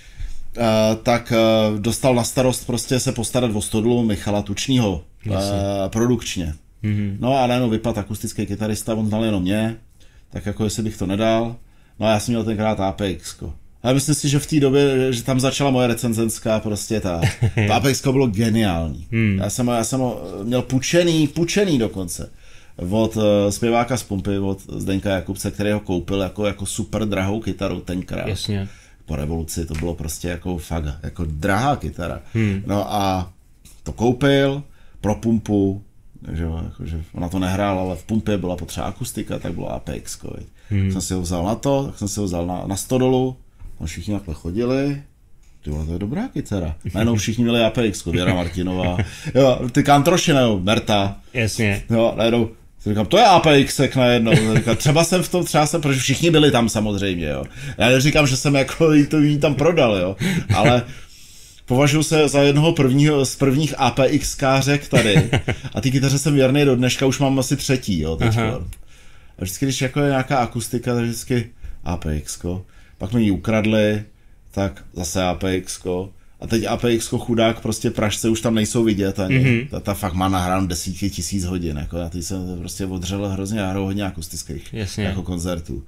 tak dostal na starost prostě se postarat o stodolu Michala Tučnýho produkčně. No a najednou vypadl akustický kytarista, on znal jenom mě, tak jako jestli bych to nedal. No a já jsem měl tenkrát APXko. Ale myslím si, že v té době, že tam začala moje recenzenská prostě to APXko bylo geniální. Já jsem ho měl pučený dokonce. Od zpěváka z Pumpy, od Zdeňka Jakubce, který ho koupil jako super drahou kytaru tenkrát. Jasně. Po revoluci to bylo prostě jako fakt, jako drahá kytara. No a to koupil pro Pumpu, takže jakože ona to nehrála, ale v Pumpě byla potřeba akustika, tak bylo APXko. Jsem si ho vzal na to, tak jsem si ho vzal na stodolu. Všichni takhle chodili, to je dobrá kytara. Najednou všichni měli APX, Věra Martinová, jo, ty Kantroši, Merta. Jasně. Jo, najednou, říkám, to je APXek najednou. Říkám, třeba jsem, protože všichni byli tam samozřejmě, jo. Já neříkám, že jsem jako jí tam prodal, jo, ale považuji se za jednoho z prvních APXkářek tady. A ty kytaře jsem věrný do dneška, už mám asi třetí, jo, teď. A vždycky, když jako je nějaká akustika, tak vždycky APXko. Pak mi ji ukradli, tak zase APXko. A teď APXko chudák, prostě Pražce už tam nejsou vidět ani. Ta fakt má nahráno desítky tisíc hodin. Jako já teď jsem prostě odřel hrozně, já hraju hodně akustických jako koncertů.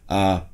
A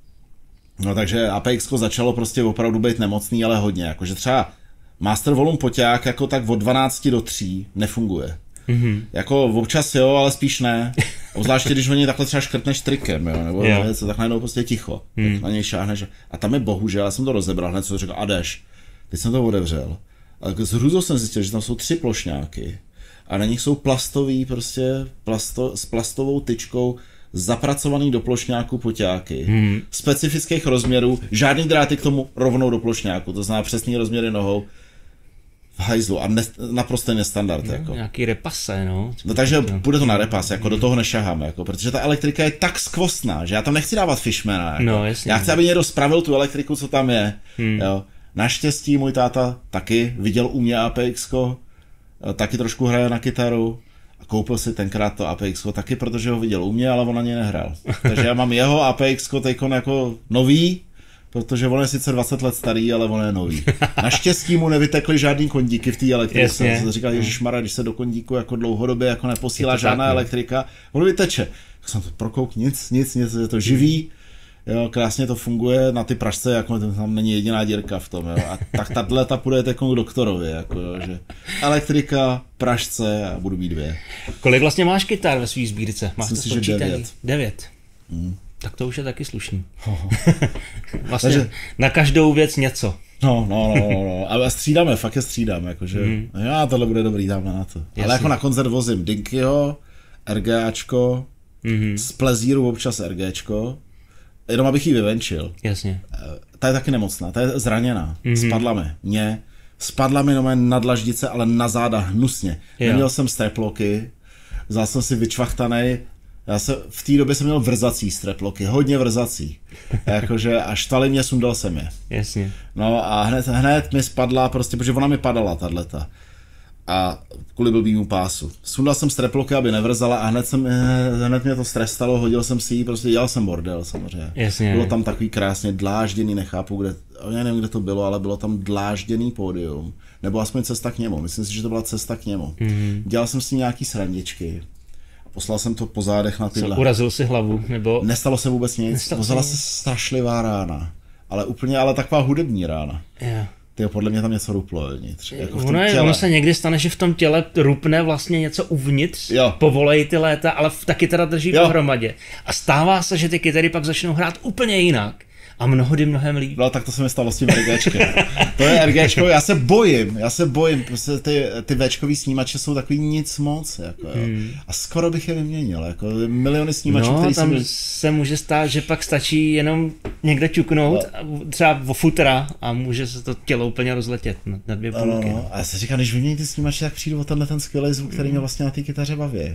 no takže APXko začalo prostě opravdu být nemocný, ale hodně. Jakože třeba Master Volume poťák jako tak od 12 do 3 nefunguje. Jako občas jo, ale spíš ne. Obzvláště, když oni takhle třeba škrtneš trikem, jo, nebo něco, tak najednou prostě ticho. Tak na něj šáhneš. A tam je bohužel, já jsem to rozebral, hned co řekl, a jdeš. Teď jsem to otevřel. A s hrůzou jsem zjistil, že tam jsou 3 plošňáky. A na nich jsou plastový, prostě s plastovou tyčkou zapracovaný do plošňáku poťáky. Specifických rozměrů, žádný dráty k tomu rovnou do plošňáku, to znamená přesný rozměry nohou. Hajzlu a naprosto nestandard. No, jako. Nějaký repase, no. No takže bude to na repas, jako do toho nešaháme, jako, protože ta elektrika je tak skvostná, že já tam nechci dávat Fishmana. Jako. No, jasně. Já chci, aby někdo spravil tu elektriku, co tam je. Jo. Naštěstí můj táta taky viděl u mě APXko, taky trošku hraje na kytaru a koupil si tenkrát to APXko taky, protože ho viděl u mě, ale on na něj nehrál. Takže já mám jeho APXko teďkon jako nový, protože on je sice 20 let starý, ale on je nový. Naštěstí mu nevytekly žádný kondíky v té elektrice. Jsem říkal, ježišmarja, když se do kondíku jako dlouhodobě jako neposílá žádná elektrika, on vyteče. Tak jsem to prokouk, nic, je to živý. Jo, krásně to funguje, na ty Pražce jako tam není jediná dírka v tom, jo. A tak tato půjde jako k doktorovi, jako, jo, že elektrika, Pražce a budu mít 2. Kolik vlastně máš kytar ve svý sbírce? Máš myslím to si, že 9. Tak to už je taky slušný. Vlastně takže na každou věc něco. No. A střídáme, fakt je střídáme, jakože já tohle bude dobrý, dáme na to. Jasně. Ale jako na koncert vozím Dinkyho, RGAčko, z Plezíru občas RGčko, jenom abych ji vyvenčil. Jasně. Ta je taky nemocná, ta je zraněná, spadla mi na dlaždice, ale na záda hnusně. Neměl jsem streploky, vzal jsem si vyčvachtanej. V té době jsem měl vrzací streploky, hodně vrzací. Jakože a štvali mě, sundal jsem je. Jasně. No a hned mi spadla, prostě, protože ona mi padala, tato. A kvůli blbýmu pásu. Sundal jsem streploky, aby nevrzala a hned mě to strestalo, hodil jsem si ji, prostě dělal jsem bordel samozřejmě. Jasně. Bylo tam takový krásně dlážděný, nechápu, kde, já nevím, kde to bylo, ale bylo tam dlážděný pódium. Nebo aspoň cesta k němu, myslím si, že to byla cesta k němu. Dělal jsem si nějaký srandičky. Poslal jsem to po zádech na tyhle. Urazil si hlavu, nebo? Nestalo se vůbec nic. Pozala se strašlivá rána. Ale taková hudební rána. Yeah. Ty podle mě tam něco ruplo vnitř. Jako v tom ono se někdy stane, že v tom těle rupne vlastně něco uvnitř, povolejí ty léta, ale taky teda drží pohromadě. A stává se, že ty kytary pak začnou hrát úplně jinak. A mnohem líp. No tak to se mi stalo s tím RGčkem. To je RGčko, já se bojím, prostě ty Včkový snímače jsou takový nic moc, jako, a skoro bych je vyměnil, jako miliony snímačů, který tam se může stát, že pak stačí jenom někde ťuknout, třeba o futra a může se to tělo úplně rozletět na dvě půlky. A já se říkám, když vymění ty snímače, tak přijdu o ten skvělý zvuk, který mě vlastně na té kytaře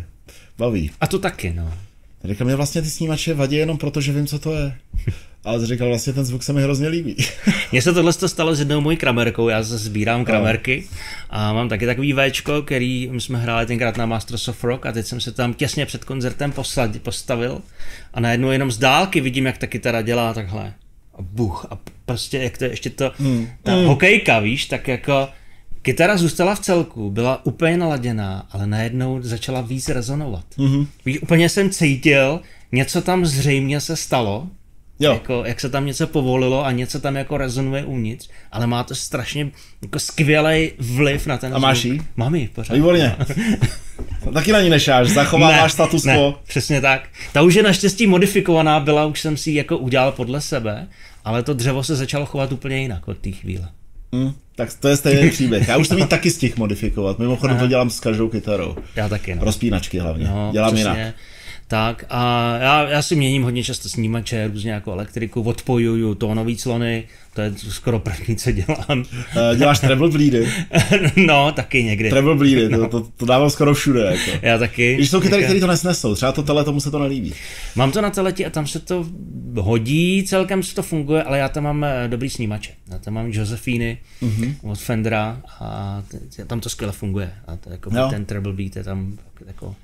baví. A to taky, no. Říkám, mě vlastně ty snímače vadí jenom proto, že vím, co to je. Ale říkal, vlastně ten zvuk se mi hrozně líbí. Mně se tohle stalo s jednou mojí kramerkou, já zase sbírám kramerky a mám taky takový Včko, který jsme hráli tenkrát na Masters of Rock a teď jsem se tam těsně před koncertem postavil a najednou jenom z dálky vidím, jak ta kytara dělá takhle. A buch, a prostě jak to ještě ta hokejka, víš, tak jako kytara zůstala v celku, byla úplně naladěná, ale najednou začala víc rezonovat. Víš, úplně jsem cítil, něco tam zřejmě se stalo, jako, jak se tam něco povolilo a něco tam jako rezonuje uvnitř, ale má to strašně jako skvělý vliv na ten zvuk. A máš jí? Mám jí, pořád. Výborně. Taky na ní nešáš, zachováváš status quo. Ne, přesně tak. Ta už je naštěstí modifikovaná byla, už jsem si ji jako udělal podle sebe, ale to dřevo se začalo chovat úplně jinak od té chvíle. Tak to je stejný příběh. Já už to mít taky stihl modifikovat. Mimochodem to dělám s každou kytarou. Já taky, no. Rozpínačky hlavně. Dělám jinak. Tak a já si měním hodně často snímače, různě jako elektriku, odpojuju tónový clony, to je skoro první, co dělám. Děláš treble bleedy? No, taky někdy. Treble bleedy, to dávám skoro všude. Jako. Já taky. Když jsou kytary, které to nesnesou, třeba to tomu se to nelíbí. Mám to na teleti a tam se to hodí, celkem se to funguje, ale já tam mám dobrý snímače. Já tam mám Josephiny od Fendera a tam to skvěle funguje. A to jako ten treble beat je tam jako...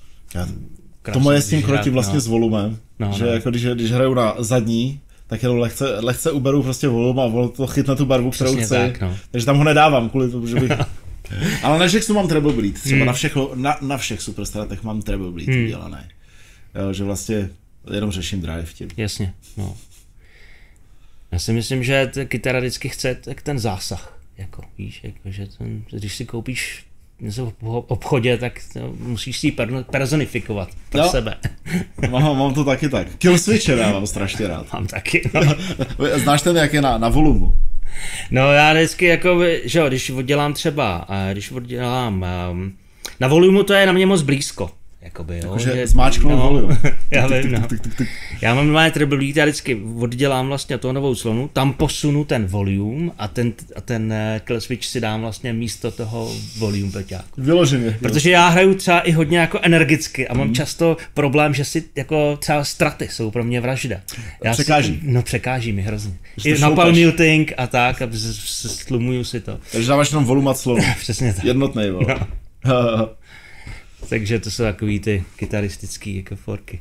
To moje s tím krotím vlastně s volumem, že jako když hraju na zadní, tak jenom lehce uberu prostě volum a ono to chytne tu barvu, kterou chci, takže tam ho nedávám kvůli tomu, že bych... Ale na Jacksu mám treble bleed, třeba na všech superstratech mám treble bleed udělané, že vlastně jenom řeším drive tím. Jasně, no. Já si myslím, že kytara vždycky chce ten zásah, jako víš, jako, že když si koupíš něco v obchodě, tak musíš si ji personifikovat pro sebe. Mám to taky tak. Killswitcher já mám strašně rád. Mám taky, no. Znáš ten, jak je na volumu? No já vždycky jako, že jo, když oddělám na volumu, to je na mě moc blízko. Jakoby, jo, že zmáčknout volum. Já vím, no. Já mám normálně treble bleed, já vždycky oddělám vlastně tónovou clonu, tam posunu ten volume a ten kill switch si dám vlastně místo toho volume peťáku. Vyloženě. Protože já hraju třeba i hodně jako energicky a mám často problém, že si jako třeba straty jsou pro mě vražda. Překáží. Překáží mi hrozně. I napal muting a tak a stlumuju si to. Takže dáváš jenom volume a clonu. Přesně tak. Jednotnej, no. Takže to jsou takový ty kytaristický jako forky.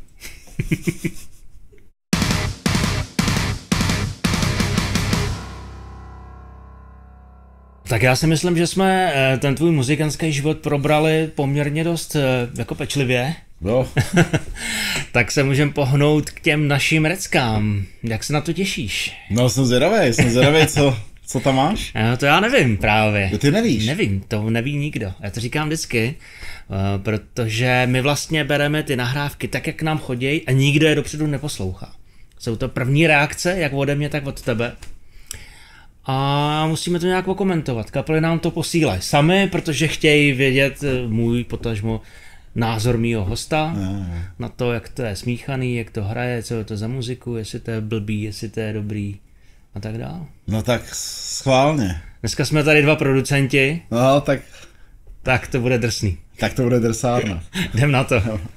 Tak já si myslím, že jsme ten tvůj muzikantský život probrali poměrně dost jako pečlivě. No. Tak se můžeme pohnout k těm našim reckám. Jak se na to těšíš? No jsem zvědavej, co tam máš? No, to já nevím právě. Ty nevíš? Nevím, to neví nikdo. Já to říkám vždycky, protože my vlastně bereme ty nahrávky tak, jak nám chodí a nikdo je dopředu neposlouchá. Jsou to první reakce, jak ode mě, tak od tebe. A musíme to nějak okomentovat. Kapely nám to posílají sami, protože chtějí vědět můj, potažmo názor mýho hosta na to, jak to je smíchaný, jak to hraje, co je to za muziku, jestli to je blbý, jestli to je dobrý a tak dále. No tak schválně. Dneska jsme tady dva producenti. No tak. Tak to bude drsný. Tak to bude drsárna. Jdem na to. No.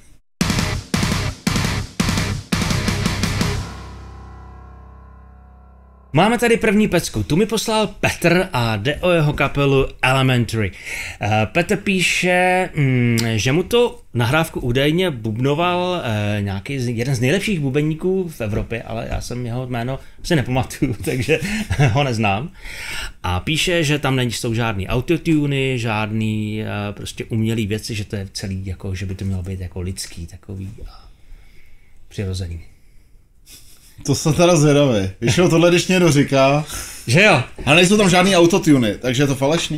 Máme tady první pecku, tu mi poslal Petr a jde o jeho kapelu Elementary. Petr píše, že mu to nahrávku údajně bubnoval nějaký jeden z nejlepších bubeníků v Evropě, ale já jsem jeho jméno si nepamatuju, takže ho neznám. A píše, že tam nejsou žádný autotuny, žádný prostě umělý věci, že to je celý, jako, že by to mělo být jako lidský, takový a přirozený. To jsem teda zvědavý. Víš, tohle když někdo říká. Že jo. Ale nejsou tam žádný autotuny, takže je to falešný.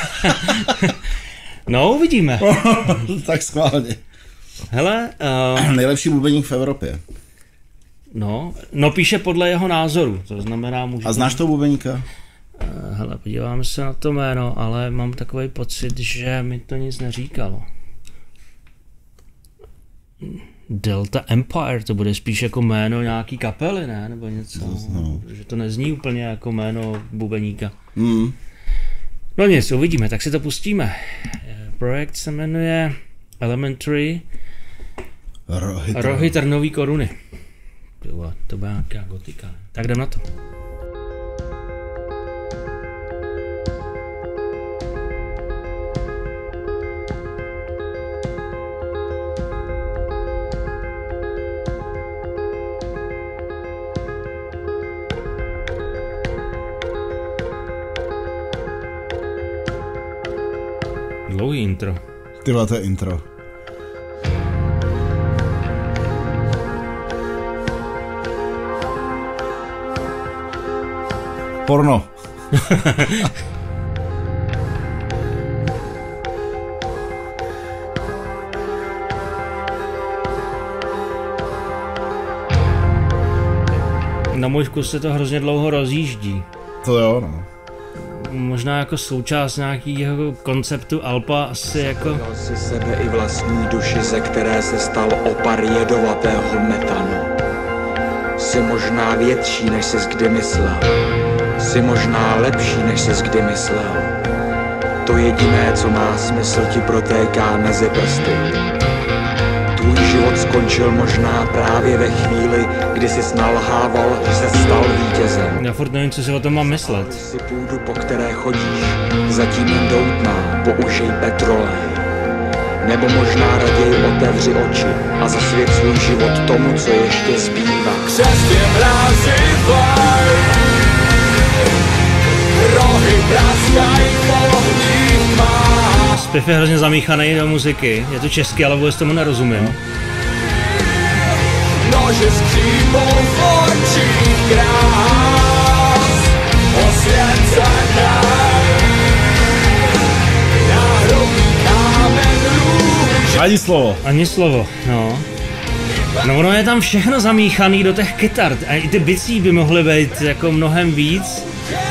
No, uvidíme. Tak schválně. Hele. Nejlepší bubeník v Evropě. No píše podle jeho názoru, to znamená... A znáš toho bubeníka? Hele, podíváme se na to jméno, ale mám takový pocit, že mi to nic neříkalo. Delta Empire, to bude spíš jako jméno nějaký kapely, ne? Nebo něco, že to nezní úplně jako jméno bubeníka. No nic, uvidíme, tak si to pustíme. Projekt se jmenuje Elementary Rohy trnový koruny. To byla nějaká gotika. Tak jdem na to. Dlouhý intro. Tyhle, to je intro. Porno. Na můj vkus se to hrozně dlouho rozjíždí. To jo, no. Možná jako součást nějakého konceptu Alpa asi jako... Dal si sebe i vlastní duši, ze které se stal opar jedovatého metanu. Jsi možná větší, než jsi kdy myslel. Jsi možná lepší, než jsi kdy myslel. To jediné, co má smysl, ti protéká mezi prsty. Tvůj život skončil možná právě ve chvíli, kdy jsi nalhával, že se stal vítězem. Já furt nevím, co si o tom mám myslet. Si půdu, po které chodíš, zatím jen doutná, použij petrolej. Nebo možná raději otevři oči a zasvěť svůj život tomu, co ještě zbývá. Křestě mrázy rohy praskaj po ohních má. Zpěv je hrozně zamíchaný do muziky, je to česky, ale vůbec tomu nerozumím. Nože skřípou v očích krás, osvěcené na hrobný kámen růž. Ani slovo, no. No ono je tam všechno zamíchaný do těch kytar, a i ty bicí by mohly být jako mnohem víc.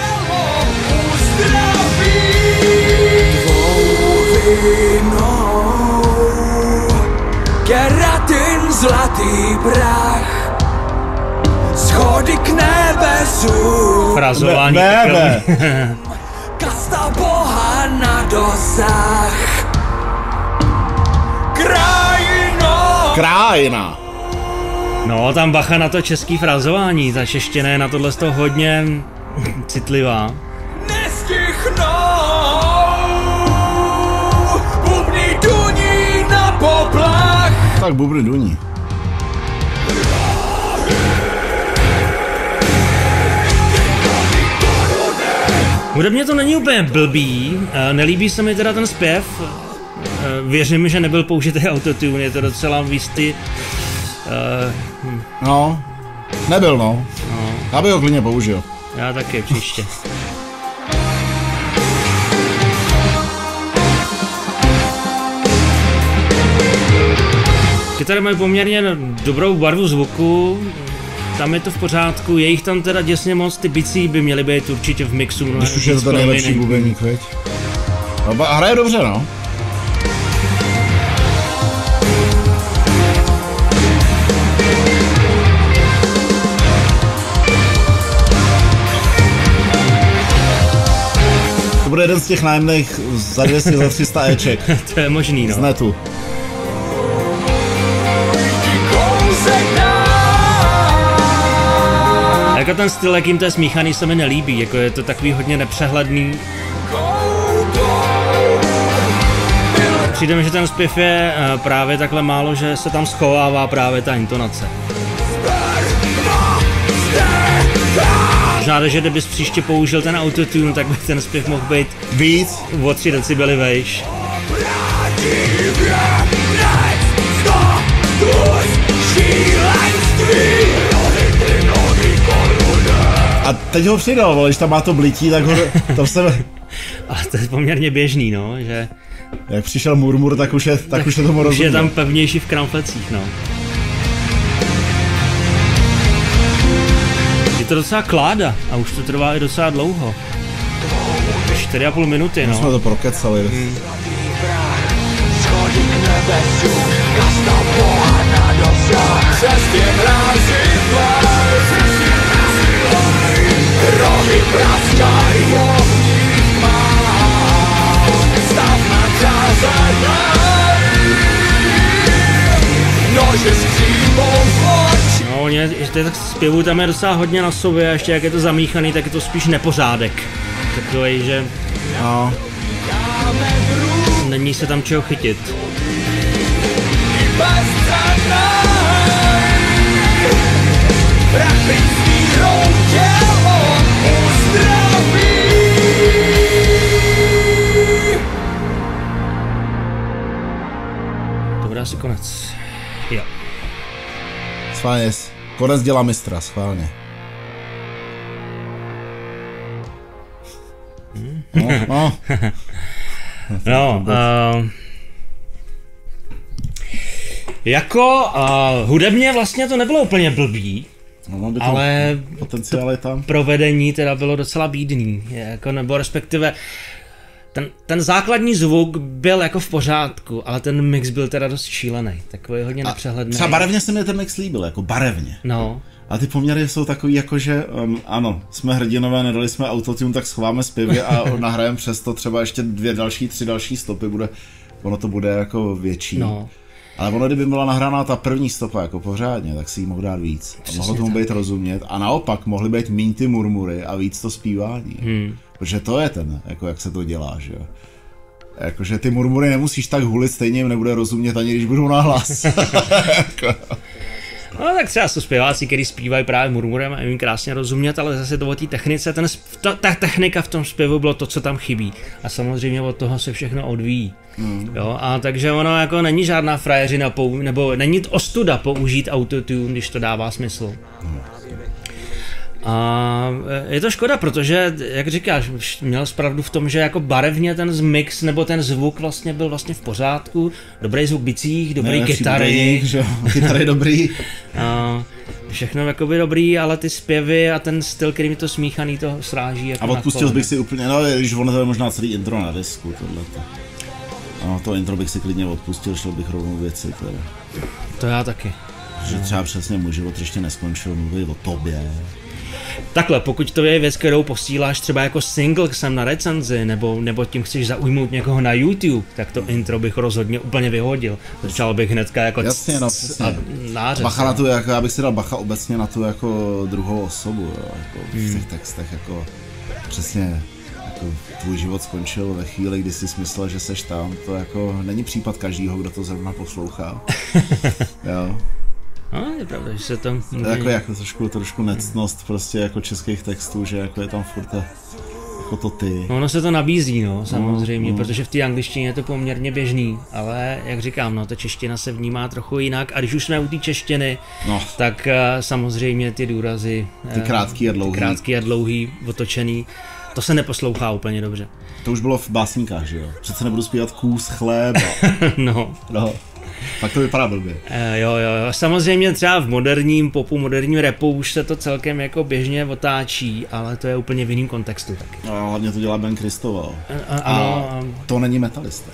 Keratin, zlatý prach, schody k nebesu. Frázování. Kasta Boha na dosah. Krajina. No, tam bacha na to český frázování, ta čeština je na tohle z toho hodně citlivá. Nestichnou, bubny duní na poplach. Tak bubny duní. Hudebně to není úplně blbý, nelíbí se mi teda ten zpěv. Věřím, že nebyl použitý autotune, je to docela výsty. No, nebyl no. Já bych ho klidně použil. Já taky příště. Kytary mají poměrně dobrou barvu zvuku, tam je to v pořádku, je jich tam teda děsně moc, ty bicí by měly být určitě v mixu. Když už je to ten nejlepší bubeník, veď? No, a hraje dobře, no. To bude jeden z těch nájemných za 200, za 300 Eček. To je možný, no. Z netu. Jako ten styl, jakým to je smíchaný, se mi nelíbí, jako je to takový hodně nepřehledný. Přijde mi, že ten zpěv je právě takhle málo, že se tam schovává právě ta intonace. Možná, že kdybys příště použil ten autotune, tak by ten zpěv mohl být víc o 3 decibely vejš. A teď ho přidal, když tam má to blití, tak ho tam se... Ale to je poměrně běžný, no, že... Jak přišel Murmur, tak už je tomu rozumět. Už je tam pevnější v kramflecích, no. Je to docela kláda a už to trvá i docela dlouho. 4,5 minuty, no. Jsme to prokecali. No, tak zpěvu tam je docela hodně na sobě a ještě jak je to zamíchaný, tak je to spíš nepořádek. Takový, že no. Není se tam čeho chytit. To bude asi konec. Jo. Schválně, konec dělá mistra, schválně. No, jako hudebně vlastně to nebylo úplně blbý, ale potenciál je tam. Provedení teda bylo docela bídný, jako, nebo respektive ten základní zvuk byl jako v pořádku, ale ten mix byl teda dost šílený, takový hodně nepřehledný. Třeba barevně se mi ten mix líbil, jako barevně. No. A ty poměry jsou takový jako, že ano, jsme hrdinové, nedali jsme autotune, tak schováme zpěvy a nahrajeme přesto třeba ještě 3 další stopy, ono to bude jako větší. No. Ale ono, kdyby byla nahraná ta první stopa jako pořádně, tak si jí mohl dát víc. A mohlo tomu být rozumět. A naopak mohly být míň ty murmury a víc to zpívání. Protože to je ten, jako jak se to dělá, že jo. Jakože ty murmury nemusíš tak hulit, stejně jim nebude rozumět, ani když budou nahlas. No tak třeba jsou zpěváci, kteří zpívají právě murmurem a jim krásně rozumět, ale zase to o té technice, ta technika v tom zpěvu bylo to, co tam chybí. A samozřejmě od toho se všechno odvíjí. Jo, a takže ono jako není žádná frajeřina, nebo není ostuda použít autotune, když to dává smysl. A je to škoda, protože, jak říkáš, měl jsi pravdu v tom, že jako barevně ten mix nebo ten zvuk vlastně byl vlastně v pořádku, dobrý zvuk bicích, dobrý kytary. Kytary dobrý. A všechno jakoby dobrý, ale ty zpěvy a ten styl, který mi to smíchaný, to sráží. Jako a odpustil bych si úplně, no když ono to je možná celý intro na disku, tohleto. No to intro bych si klidně odpustil, šel bych rovnou věci teda. To já taky. Že třeba přesně můj život ještě neskončil, mluví o tobě. Takhle, pokud to je věc, kterou posíláš třeba jako single sem na recenzi, nebo tím chceš zaujmout někoho na YouTube, tak to intro bych rozhodně úplně vyhodil. Začal bych hnedka jako jasně, no, nářez. Bacha na tu, jako, já bych si dal bacha obecně na tu jako druhou osobu, jo, jako v těch textech, jako přesně jako tvůj život skončil ve chvíli, kdy jsi myslel, že seš tam, to jako není případ každýho, kdo to zrovna poslouchá. Jo. No, je pravda, že se to... Jako trošku nectnost prostě jako českých textů, že jako je tam furt jako to ty. No, ono se to nabízí, no, samozřejmě, protože v té angličtině je to poměrně běžný, ale jak říkám, no, ta čeština se vnímá trochu jinak a když už jsme u té češtiny, tak samozřejmě ty důrazy... Ty krátký a dlouhý, otočený, to se neposlouchá úplně dobře. To už bylo v básníkách, že jo? Přece nebudu zpívat kus chléba. No. Tak to vypadá blbě. Jo. Samozřejmě třeba v moderním popu, moderním rapu už se to celkem jako běžně otáčí, ale to je úplně v jiném kontextu taky. A hlavně to dělá Ben Christoval. A to není metalista.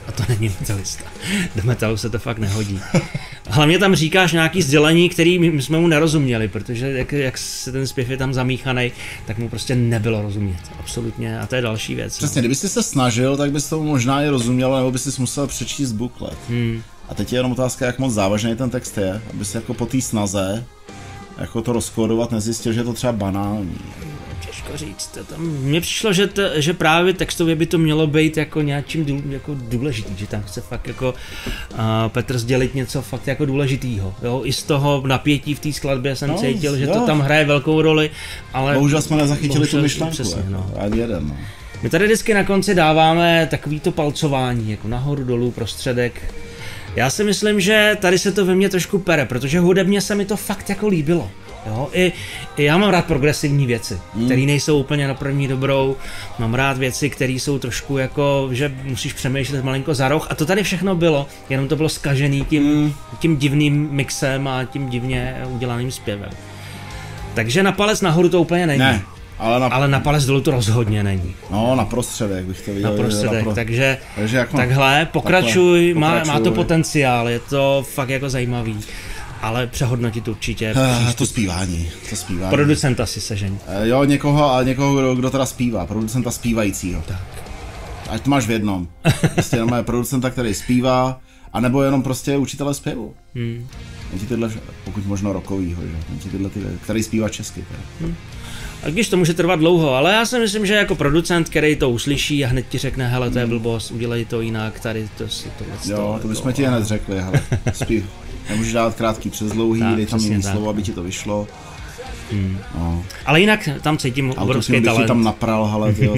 Do metalu se to fakt nehodí. Hlavně tam říkáš nějaký sdělení, který my jsme mu nerozuměli, protože jak se ten zpěv je tam zamíchaný, tak mu prostě nebylo rozumět. Absolutně. A to je další věc. Přesně, kdyby jsi se snažil, tak bys to možná i rozuměl, nebo bys si musel přečíst booklet. A teď je jenom otázka, jak moc závažný ten text je, aby se jako po té snaze jako to rozkódovat nezjistil, že je to třeba banální. Těžko říct. Mně přišlo, že právě textově by to mělo být jako něčím jako důležitý, že tam chce fakt jako Petr sdělit něco fakt jako důležitýho. Jo? I z toho napětí v té skladbě jsem cítil, že to tam hraje velkou roli, ale... Bohužel jsme nezachytili tu myšlenku, přesně, ani jeden. My tady vždycky na konci dáváme takovýto palcování, jako nahoru, dolů, prostředek. Já si myslím, že tady se to ve mně trošku pere, protože hudebně se mi to fakt jako líbilo. Jo? I já mám rád progresivní věci, které nejsou úplně na první dobrou. Mám rád věci, které jsou trošku jako, že musíš přemýšlet malinko za roh. A to tady všechno bylo, jenom to bylo zkažený tím divným mixem a tím divně udělaným zpěvem. Takže na palec nahoru to úplně není. Ne. Ale na palec dolů to rozhodně není. No, na prostředek bych to viděl. Na prostředek, takže jako, takhle, pokračuj, má to potenciál, je to fakt jako zajímavý. Ale přehodnotit určitě. To zpívání. Producenta si sežeň. Jo, někoho, kdo teda zpívá, producenta zpívajícího. Tak. Ať to máš v jednom. Prostě jenom je producenta, který zpívá, anebo jenom prostě učitele zpěvu. Ti tyhle, pokud možno rockovýho, že? Ti tyhle, který zpívá česky. A když to může trvat dlouho, ale já si myslím, že jako producent, který to uslyší a hned ti řekne, hele, to je blbost, udělej to jinak, tady to si tohle. Jo, to bychom ti hned řekli, hele, zpív. Nemůžeš dát krátký přes dlouhý, dej tam jiný slovo, aby ti to vyšlo. No. Ale jinak tam cítím obrovský talent. Autotune bych tam napral, hele, tyjo,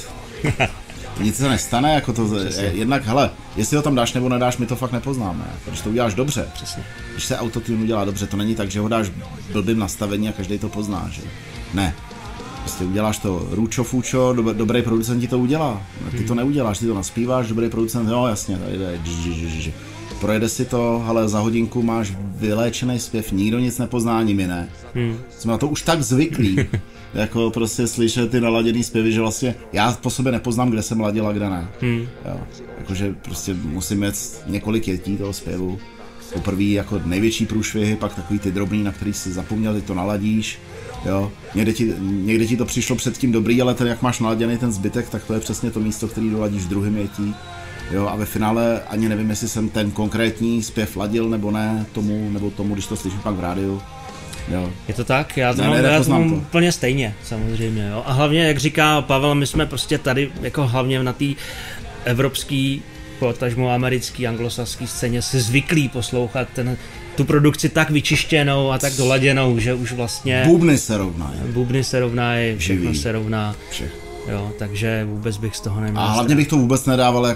nic se nestane, jako to, jednak, hele, jestli ho tam dáš nebo nedáš, my to fakt nepoznáme, když to uděláš dobře. Přesně. Když se autotune udělá dobře, to není tak, že ho dáš blbým nastavení a každý to pozná, že? Ne. Prostě uděláš to růčo, fůčo, dobrý producent ti to udělá. Ty to neuděláš, ty to naspíváš, dobrý producent, jo jasně, tady jde, projede si to, ale za hodinku máš vyléčený zpěv, nikdo nic nepozná, ani my ne. Jsme na to už tak zvyklí, jako prostě slyšet ty naladěný zpěvy, že vlastně já po sobě nepoznám, kde jsem ladil a kde ne. Jo. Jakože prostě musím jet několik jetí toho zpěvu. Poprvé jako největší průšvihy, pak takový ty drobný, na který si zapomněl, ty to naladíš. Jo, někde ti to přišlo předtím dobrý, ale ten, jak máš naladěný ten zbytek, tak to je přesně to místo, který doladíš v druhém jetí. Jo, a ve finále ani nevím, jestli jsem ten konkrétní zpěv ladil nebo ne tomu, když to slyším pak v rádiu. Jo. Je to tak? Já to mám úplně stejně, samozřejmě. Jo. A hlavně, jak říká Pavel, my jsme prostě tady jako hlavně na té evropský, potažmo americký, anglosaský scéně si zvyklí poslouchat tu produkci tak vyčištěnou a tak doladěnou, že už vlastně... Bubny se rovnají, všechno se rovná. Jo, takže vůbec bych z toho neměl. A hlavně bych to vůbec nedával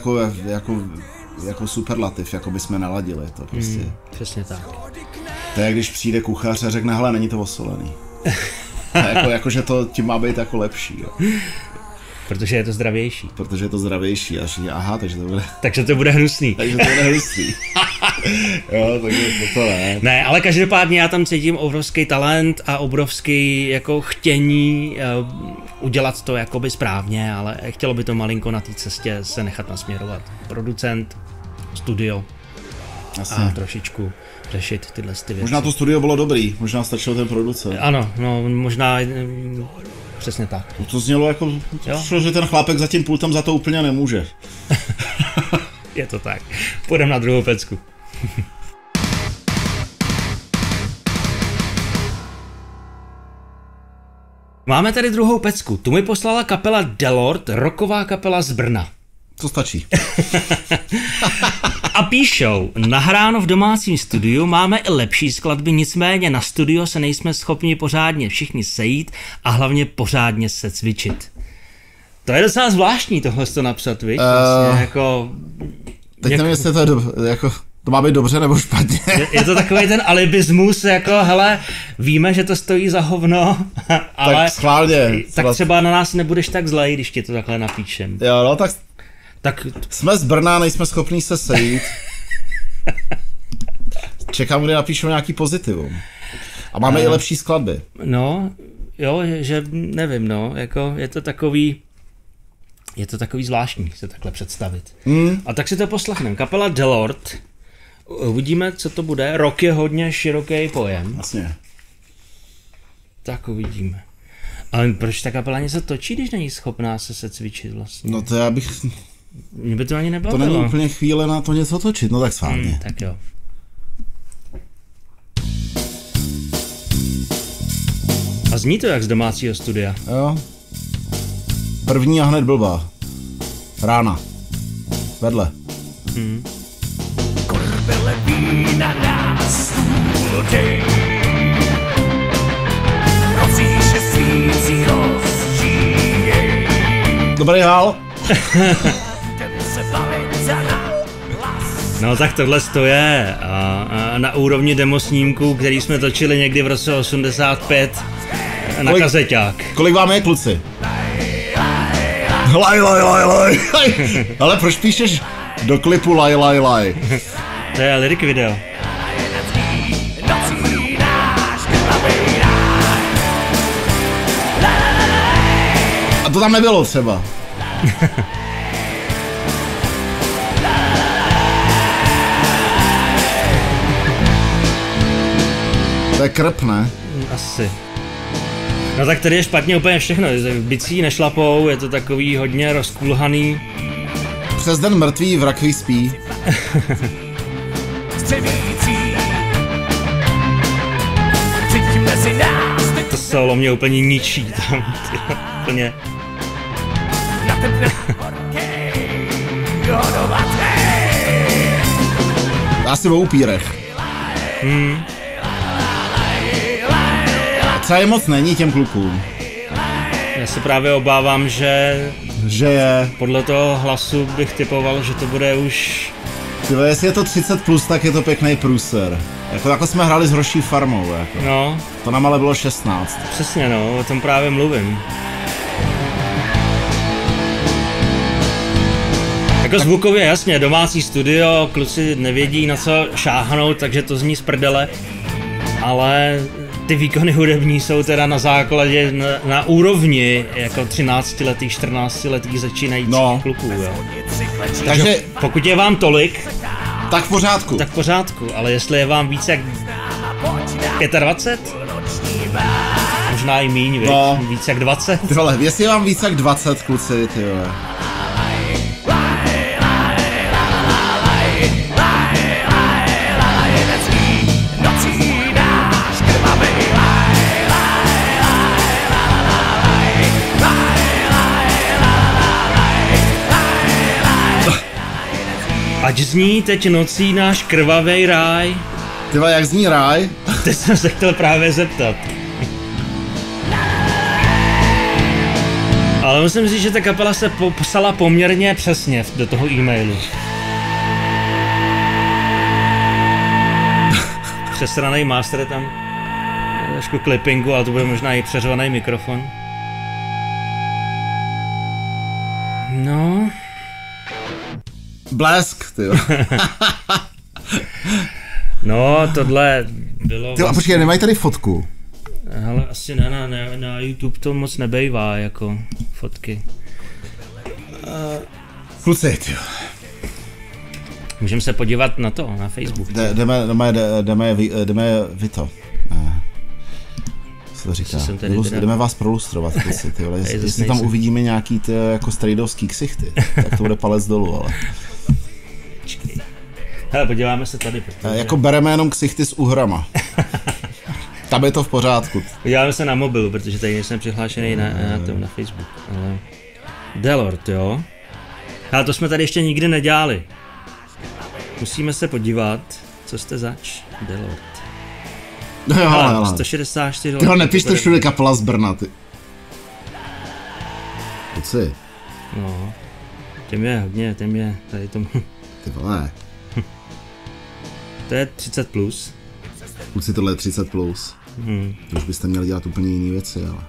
jako superlativ, jako bychom naladili to prostě. Přesně tak. To je, když přijde kuchař a řekne, hele, není to osolený. jako že to tím má být jako lepší, jo. Protože je to zdravější. Aha, takže to bude... Takže to bude hnusný. Jo, takže to ne. Ne, ale každopádně já tam cítím obrovský talent a obrovský jako chtění udělat to jakoby správně, ale chtělo by to malinko na té cestě se nechat nasměrovat. Producent, studio a trošičku řešit tyhle věci. Možná to studio bylo dobrý, možná stačil ten producent. Ano, no možná... Přesně tak. To znělo jako, že ten chlápek za tím pultem za to úplně nemůže. Je to tak. Půjdeme na druhou pecku. Máme tady druhou pecku. Tu mi poslala kapela Delord, rocková kapela z Brna. To stačí. A píšou, nahráno v domácím studiu, máme i lepší skladby, nicméně na studio se nejsme schopni pořádně všichni sejít a hlavně pořádně se cvičit. To je docela zvláštní tohle to napsat, viď? Vlastně jako... Teď nevím, jestli to je jako... To má být dobře nebo špatně. Je to takový ten alibismus, jako hele, víme, že to stojí za hovno, ale... Tak schválně. Tak třeba na nás nebudeš tak zlej, když ti to takhle napíšem. Jo, no tak jsme z Brna, nejsme schopní se sejít. Čekám, kdy napíšeme nějaký pozitivum. A máme i lepší skladby. No, jo, že nevím, no, jako je to takový zvláštní se takhle představit. A tak si to poslechneme. Kapela Delord, uvidíme, co to bude. Rock je hodně široký pojem. Jasně. Tak uvidíme. Ale proč ta kapela něco točí, když není schopná se cvičit vlastně? No to já bych... Mě by to ani nebavilo. To není úplně chvíle na to něco točit, no tak schválně. Tak jo. A zní to jak z domácího studia. Jo. První a hned blbá. Rána. Vedle. Korbele vína nás stůl rozíše svící rozčíjej. Dobrý hál. Ten se bavit za nás. No tak tohle to je a na úrovni demosnímků, který jsme točili někdy v roce 85 na kazeťák. Kolik vám je, kluci? Laj. Ale proč píšeš do klipu laj? To je lyric video. A to tam nebylo třeba. To je krp, ne? Asi. No tak tady je špatně úplně všechno, bicí nešlapou, je to takový hodně rozkulhaný. Přes den mrtvý, v rakvi spí. To solo mě úplně ničí tam, úplně. Asi o upírech. Třeba je moc není těm klukům. Já se právě obávám, že je. Podle toho hlasu bych typoval, že to bude už... Tyhle, jestli je to 30+, tak je to pěkný průser. Jako jsme hráli s Hroší farmou, jako. No. To nám ale bylo 16. Přesně no, o tom právě mluvím. Jako zvukově jasně, domácí studio, kluci nevědí na co šáhnout, takže to zní z prdele. Ale ty výkony hudební jsou teda na základě, na úrovni jako 13letých, 14letých začínajících kluků, jo. Takže pokud je vám tolik, tak v pořádku. Tak v pořádku, ale jestli je vám víc jak 25, možná i míň, víc jak 20. Tyhle, jestli je vám víc jak 20, kluci, tyhle. Ať zní teď nocí náš krvavej ráj. Tyva, jak zní ráj? Teď jsem se chtěl právě zeptat. Ale musím říct, že ta kapela se psala poměrně přesně do toho e-mailu. Přesranej master tam, trošku clippingu, ale to bude možná i přeřvaný mikrofon. No... Blesk, tyjo. No, tohle bylo... Tyjo, a počkej, nemají tady fotku? Ale asi ne, na YouTube to moc nebejvá, jako fotky. Kluci, tyjo. Můžeme se podívat na to, na Facebook. Jdeme vy to. Co to říká? Jdeme vás prolustrovat, kluci, tyjo. Jestli tam uvidíme nějaký ty jako strejdovský ksichty, tak to bude palec dolů, ale... Hele, podíváme se tady. Protože... Jako bereme jenom ksichty s uhrama. Tam je to v pořádku. Podíváme se na mobilu, protože tady nejsem přihlášený na Facebook. Ale... Delord, jo? Ale to jsme tady ještě nikdy nedělali. Musíme se podívat, co jste zač. Delord. No jo. 164. Tyho, nepište všude kapela z Brna, ty. Kluci. No. Těm je hodně, tady tomu. Ty vole. To je 30+. Kluci, tohle je 30+. To už byste měli dělat úplně jiné věci, ale.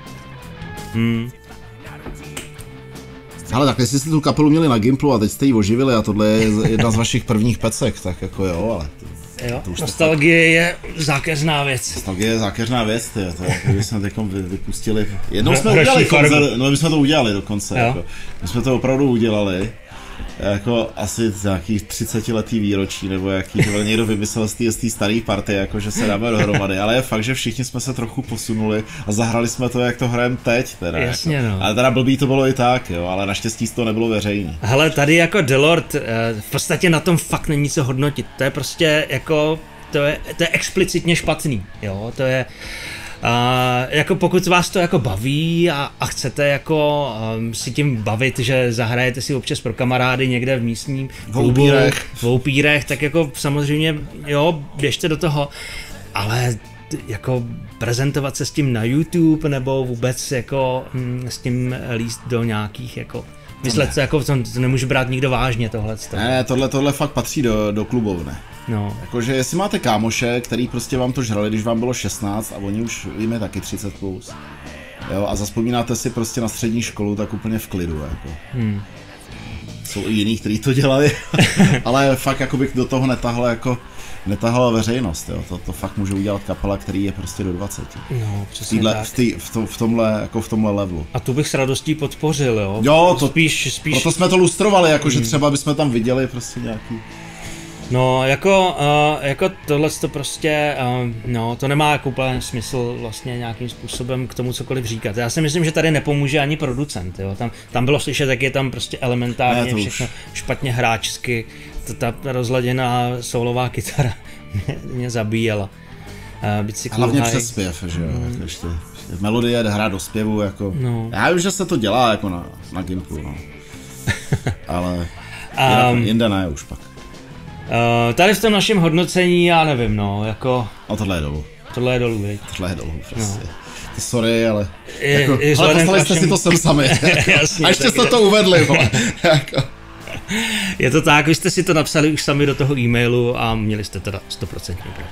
Ale tak jestli jste tu kapelu měli na Gimplu a teď jste ji oživili a tohle je jedna z vašich prvních pecek, tak jako jo, ale... Jo, nostalgie je zákeřná věc. Nostalgie je zákeřná věc, to je když jsme teď vypustili... Jednou jsme udělali koncert, no my jsme to udělali dokonce, jako. My jsme to opravdu udělali. Jako asi nějakých 30letý výročí, nebo jaký to někdo vymyslel z té staré party, jako že se dáme dohromady, ale je fakt, že všichni jsme se trochu posunuli a zahrali jsme to, jak to hrajeme teď, teda. Jasně, jako. no. Ale teda blbý to bylo i tak, jo, ale naštěstí to nebylo veřejný. Hele, tady jako Delord, v podstatě na tom fakt není co hodnotit, to je prostě jako, to je explicitně špatný, jo, to je... jako pokud vás to jako baví a chcete jako si tím bavit, že zahrajete si občas pro kamarády někde v místním klubu, v Upírech, tak jako samozřejmě jo, běžte do toho, ale jako prezentovat se s tím na YouTube nebo vůbec jako s tím líst do nějakých jako Myslet se jako, to nemůže brát nikdo vážně tohle. Ne, tohle fakt patří do klubovny. No. Jakože jestli máte kámoše, který prostě vám to žrali, když vám bylo 16 a oni už víme taky 30+. Jo, a zazpomínáte si prostě na střední školu, tak úplně v klidu, jako. Jsou i jiní, kteří to dělali, ale fakt jako bych do toho netahla veřejnost, jo. To fakt může udělat kapela, který je prostě do 20. No, přesně tak. V tomhle levelu. A tu bych s radostí podpořil, jo. Jo, to spíš. Proto jsme to lustrovali, jakože třeba bychom tam viděli prostě nějaký... No, jako tohle to prostě, no, to nemá jako úplně smysl vlastně nějakým způsobem k tomu cokoliv říkat. Já si myslím, že tady nepomůže ani producent, jo. Tam bylo slyšet, jak je tam prostě elementárně všechno špatně hráčsky. Ta rozladěná solová kytara mě zabíjela. Hlavně přes zpěv, že jo. Ještě melodie hrát do zpěvu, jako... No. Já vím, že se to dělá jako na Gimplu, no. Ale jinde ne už pak. Tady v tom našem hodnocení, já nevím, no, jako... A tohle je dolů. Tohle je dolů, viď? Tohle je dolů, prostě. No. Sorry, ale... Ale poslali jste si to sem sami. Jasně, a ještě jste to uvedli, vole. Je to tak, vy jste si to napsali už sami do toho e-mailu a měli jste teda 100% pravdu.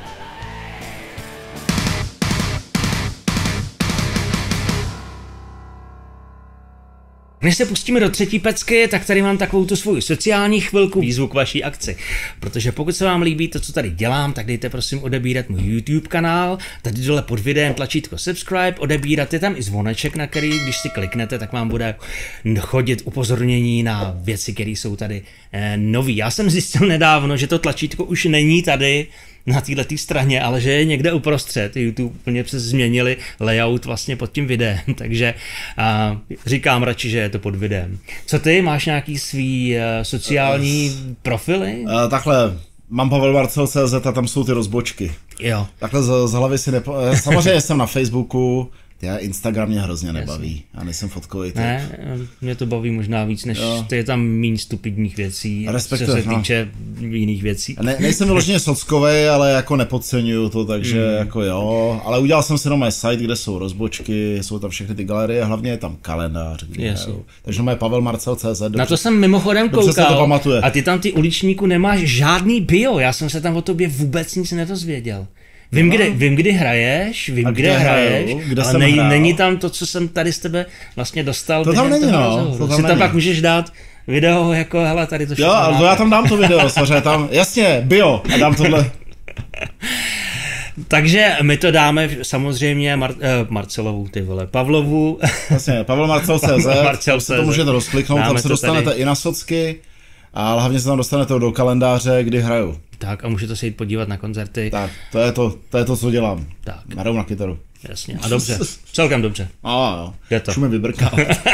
Než se pustíme do třetí pecky, tak tady mám takovou tu svou sociální chvilku výzvu k vaší akci. Protože pokud se vám líbí to, co tady dělám, tak dejte prosím odebírat můj YouTube kanál, tady dole pod videem tlačítko subscribe, odebírat je tam i zvoneček, na který, když si kliknete, tak vám bude chodit upozornění na věci, které jsou tady nový. Já jsem zjistil nedávno, že to tlačítko už není tady na této straně, ale že je někde uprostřed. YouTube úplně přes změnili layout vlastně pod tím videem, takže říkám radši, že je to pod videem. Co ty, máš nějaký svý sociální profily? Takhle, mám Pavel Marcel.cz a tam jsou ty rozbočky. Jo. Takhle z hlavy si samozřejmě jsem na Facebooku. Instagram mě hrozně nebaví, já nejsem fotkový typ. Ne, mě to baví možná víc, než to je tam méně stupidních věcí, co se týče jiných věcí. Nejsem vyloženě sockovej, ale jako nepodceňuju to, takže jako jo, ale udělal jsem si mé site, kde jsou rozbočky, jsou tam všechny ty galerie, hlavně je tam kalendář, takže mé Pavel Marcel.cz. Na to jsem mimochodem koukal a ty tam ty uličníku nemáš žádný bio, já jsem se tam o tobě vůbec nic nedozvěděl. Vím, kdy hraješ, kde hraješ, ale není tam to, co jsem tady z tebe vlastně dostal. To tam není, no. To tam tam pak můžeš dát video, jako hele, tady to všechno. Jo, ale já tam dám to video, samozřejmě tam, jasně, bio, a dám tohle. Takže my to dáme samozřejmě Marcelovu, ty vole, Pavlovu. Jasně, Pavel Marcel.cz, to můžete rozkliknout, tam se dostanete i na socky, a hlavně se tam dostanete do kalendáře, kdy hraju. Tak a můžete se jít podívat na koncerty. Tak, to je to, co dělám. Tak. Hraju na kytaru. Jasně, a dobře, celkem dobře. Jo, je to. Už mi vybrkal.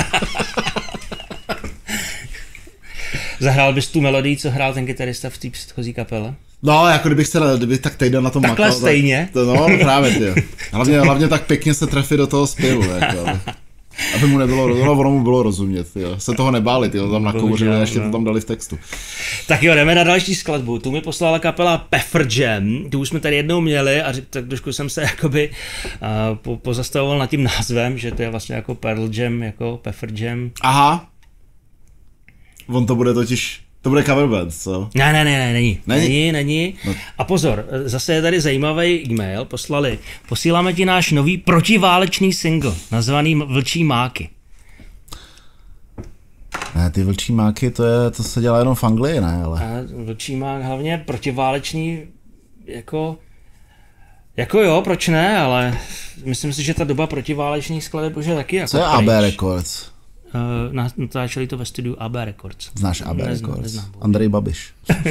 Zahrál bys tu melodii, co hrál ten kytarista v té předchozí kapele? No, jako kdybych tak týden na tom makal. Takhle stejně? No, právě ty. Hlavně tak pěkně se trefit do toho zpěvu, jako. Aby mu ono mu bylo rozumět, jo. Se toho nebáli, ty tam nakouřili a ještě to tam dali v textu. Tak jo, jdeme na další skladbu. Tu mi poslala kapela Pepper Jam, tu už jsme tady jednou měli a tak trošku jsem se jakoby pozastavoval nad tím názvem, že to je vlastně jako Pearl Jam, jako Pepper Jam. Aha. To bude cover band, co? Ne, není. No. A pozor, zase je tady zajímavý e-mail, posíláme ti náš nový protiválečný single, nazvaný Vlčí máky. Ne, ty vlčí máky, to se dělá jenom v Anglii, ne, ale... A vlčí mák hlavně protiválečný, jako jo, proč ne, ale myslím si, že ta doba protiválečných skladeb už je taky jako... Co je AB Records? Natáčeli to ve studiu AB Records. Znáš AB Records? Neznám. Andrej Babiš.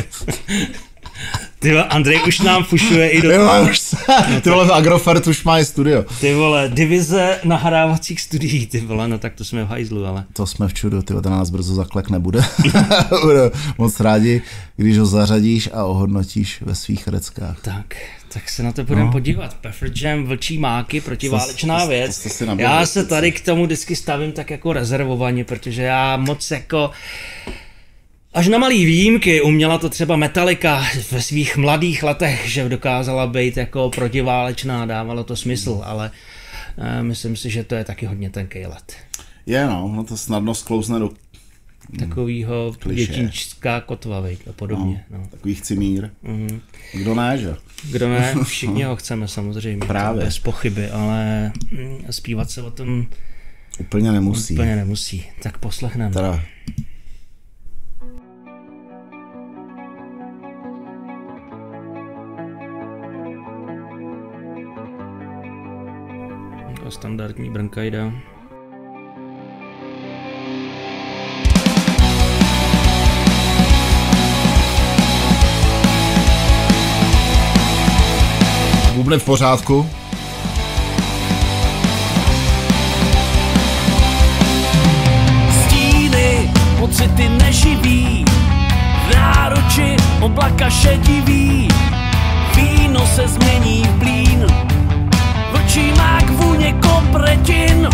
Ty vole, Andrej už nám fušuje i do toho. Ty vole, Agrofert už má i studio. Ty vole, divize nahrávacích studií, ty vole, no tak to jsme v hajzlu, ale. To jsme v čudu, ty vole, nás brzo zaklek nebude. Moc rádi, když ho zařadíš a ohodnotíš ve svých reckách. Tak se na to budeme podívat. Pepper Jam, Vlčí máky, protiválečná věc. Já se tady k tomu vždycky stavím tak jako rezervovaně, protože já moc jako... Až na malý výjimky uměla to třeba Metallica ve svých mladých letech, že dokázala být jako protiválečná, dávalo to smysl, ale myslím si, že to je taky hodně tenký let. No to snadno sklouzne takovýho dětinčská kotva, a podobně. No. Takový chcimír. Kdo ne, že? Kdo ne, všichni ho chceme samozřejmě. Právě. Bez pochyby, ale zpívat se o tom úplně nemusí. Tak poslechneme. Teda. Standardní Brankajda. Bubny v pořádku. Stíny, pocity neživý, v náruči oblaka šedivý, víno se změní v blín, vlčí mák vůně kopretin.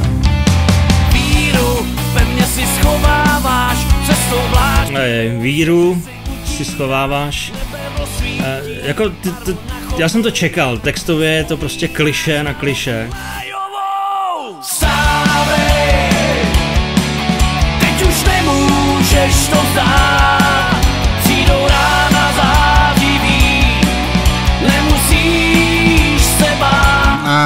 Víru pevně si schováváš, cestou vláž. Víru si schováváš. Jako já jsem to čekal, textově je to prostě klišé na klišé. Stávej, teď už nemůžeš to vzdát, přijdou rána zářivý, nemusíš se bát.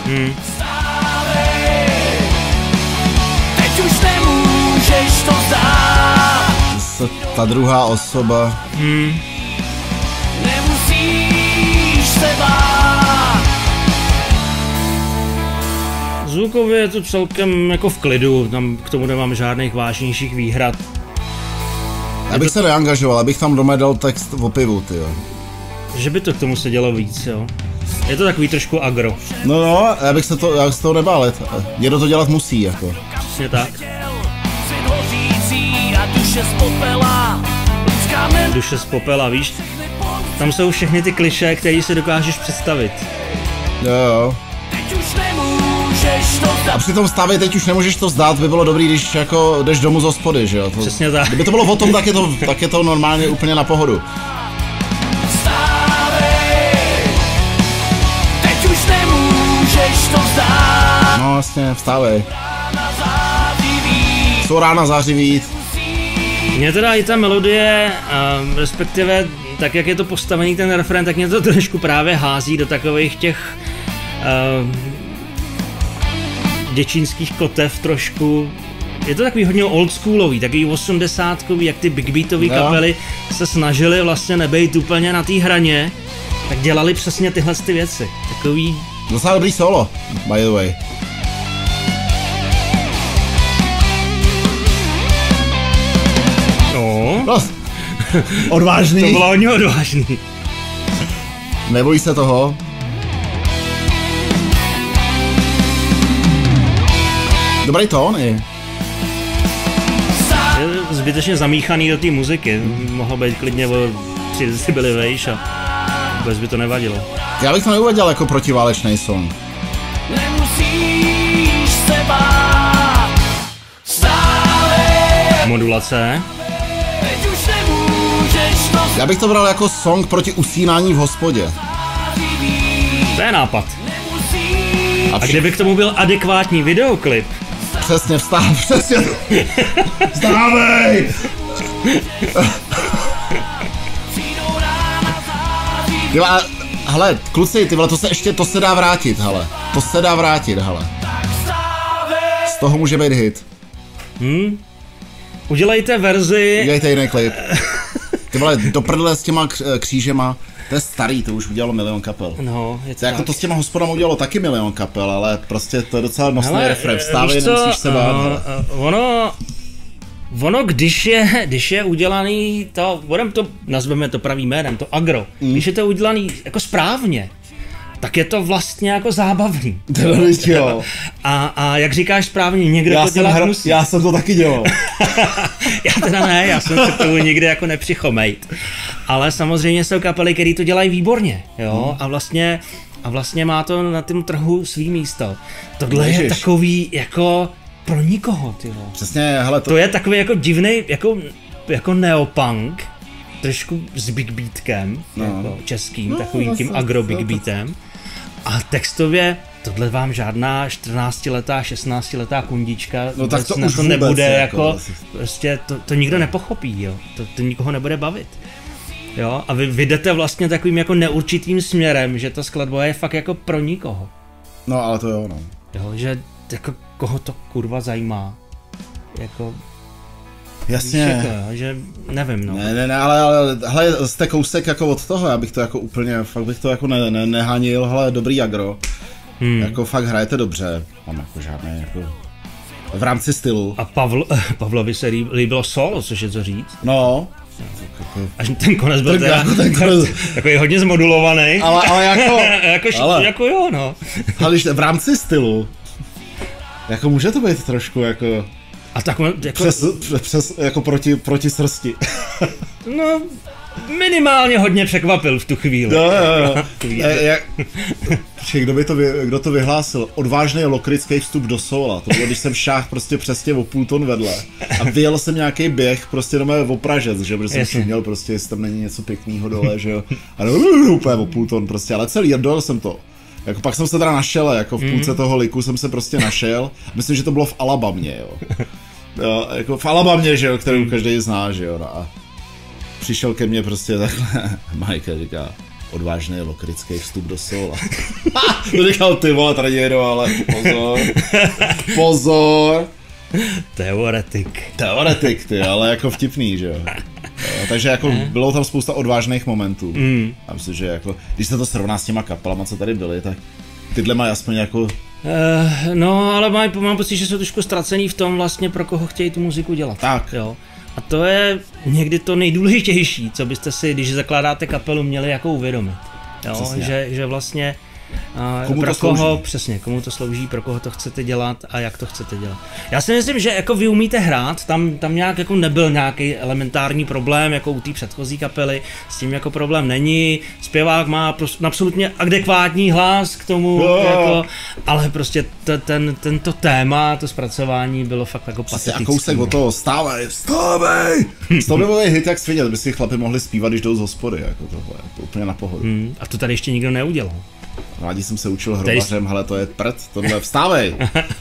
Stávej, teď už nemůžeš to vzdát. Ta druhá osoba. Nemusíš se bát. Zvukově je to celkem jako v klidu, tam k tomu nemám žádných vážnějších výhrad. Já bych se neangažoval, abych tam doma dal text o pivu, tyjo. Že by to k tomu se dělo víc, jo. Je to takový trošku agro. No, já bych se toho nebál, někdo to dělat musí, jako. Přesně tak. Duše z popela, víš? Tam jsou všechny ty klišé, které si dokážeš představit. Jo. A při tom stavě teď už nemůžeš to zdát, by bylo dobrý, když jako jdeš domů z hospody, že jo? Přesně tak. Kdyby to bylo o tom, tak je to normálně úplně na pohodu. Teď už nemůžeš to vzdát. No vlastně, vstávej. Jsou rána zářivý. Mně teda i ta melodie, respektive tak jak je to postavený ten refrén, tak mě to trošku právě hází do takových těch děčínských kotev trošku. Je to takový hodně oldschoolový, takový 80kový, jak ty big beatový kapely se snažili vlastně nebejt úplně na té hraně, tak dělali přesně tyhle ty věci. Takový... Docela dobrý solo, by the way. No. Odvážný. To bylo hodně odvážný. Nebojí se toho. Dobrý tón i. Je zbytečně zamíchaný do té muziky. Mohlo být klidně o 3 decibely vejš a vůbec by to nevadilo. Já bych to neuvaděl jako protiválečný song. Nemusíš se bát. Stále. Modulace. Já bych to bral jako song proti usínání v hospodě. To je nápad. A kdyby k tomu byl adekvátní videoklip. Přesně, přesně. Vstávej! Hele, kluci, tyhle, to se dá vrátit, hele. To se dá vrátit, hele. Z toho může být hit. Udělejte verzi... Udělejte jiný klip. Ty vole, do prdele s těma křížema, to je starý, to už udělalo milion kapel. No, je to jako to s těma hospodama udělalo taky milion kapel, ale prostě to je docela nosný refrén. Vstávej, nemusíš se bát. Ono, když je udělaný to, nazveme to pravým jménem, to agro, když je to udělaný jako správně, tak je to vlastně jako zábavný. Jo. A jak říkáš správně, někdo to dělat musí. Já jsem to taky dělal. Já teda ne, já jsem se k tomu nikdy jako nepřichomejt. Ale samozřejmě jsou kapely, které to dělají výborně, jo, a vlastně má to na tom trhu svý místo. Tohle je takový jako pro nikoho, ty vole. Přesně, hele to je takový jako divný, jako neopunk, trošku s big beatkem, jako českým, takovým tím agro big beatem. A textově, tohle vám žádná 14letá, 16letá kundička no tak to na už to nebude, jako prostě to nikdo nepochopí, jo, to nikoho nebude bavit. Jo, a vy jdete vlastně takovým jako neurčitým směrem, že ta skladba je fakt jako pro nikoho. No ale to jo, no. Jo, že jako koho to kurva zajímá, jako... Jasně. Jako, že nevím, no. Ne, ale hele, jste kousek jako od toho, já bych to jako úplně, fakt bych to jako nehanil, hele, dobrý agro. Jako fakt hrajete dobře, mám jako žádné jako v rámci stylu. A Pavlovi se líbilo solo, což je co říct. No. Až ten konec byl teda takový hodně zmodulovaný. Ale jako jo, no. Ale když v rámci stylu, jako může to být trošku jako... A tak jako... Přes jako proti srsti. No, minimálně hodně překvapil v tu chvíli. Jo. Kdo to vyhlásil? Odvážný lokrický vstup do sola. To bylo, když jsem šáhl prostě přesně o půl ton vedle. A vyjel jsem nějaký běh prostě doma o Pražec, že? Protože jsem měl prostě, jestli tam není něco pěkného dole, že jo. A úplně o půl ton prostě, ale celý dojel jsem to. Jako pak jsem se teda našel, jako v půlce toho liku jsem se prostě našel. Myslím, že to bylo v Alabamě, jo. Jo, jako v Alabamě, že jo, kterou každý zná, že jo. No a přišel ke mně prostě takhle, Mike říká, odvážný lokrický vstup do sola. To říkal, ty vole, tady jedu, ale pozor. Teoretik, ty, ale jako vtipný, že jo. Takže jako bylo tam spousta odvážných momentů. A myslím, že jako, když se to srovná s těma kapelama, co tady byly, tak tyhle mají aspoň jako... No, ale mám pocit, že jsou trošku ztracený v tom vlastně, pro koho chtějí tu muziku dělat. Tak. Jo. A to je někdy to nejdůležitější, co byste si, když zakládáte kapelu, měli jako uvědomit. Jo, že vlastně komu pro to koho, slouží? Přesně, komu to slouží, pro koho to chcete dělat a jak to chcete dělat. Já si myslím, že jako vy umíte hrát, tam nějak jako nebyl nějaký elementární problém, jako u té předchozí kapely, s tím jako problém není, zpěvák má absolutně adekvátní hlas k tomu, jako, ale prostě tento téma, to zpracování bylo fakt jako patetické. A kousek od toho, stávej! To by byl hit jak svině, to by si chlapi mohli zpívat, když jdou z hospody, jako tohle, jako úplně na pohodu. A to tady ještě nikdo neudělal. Rádi jsem se učil hrobařem, hele, to je prd, tohle, vstávej!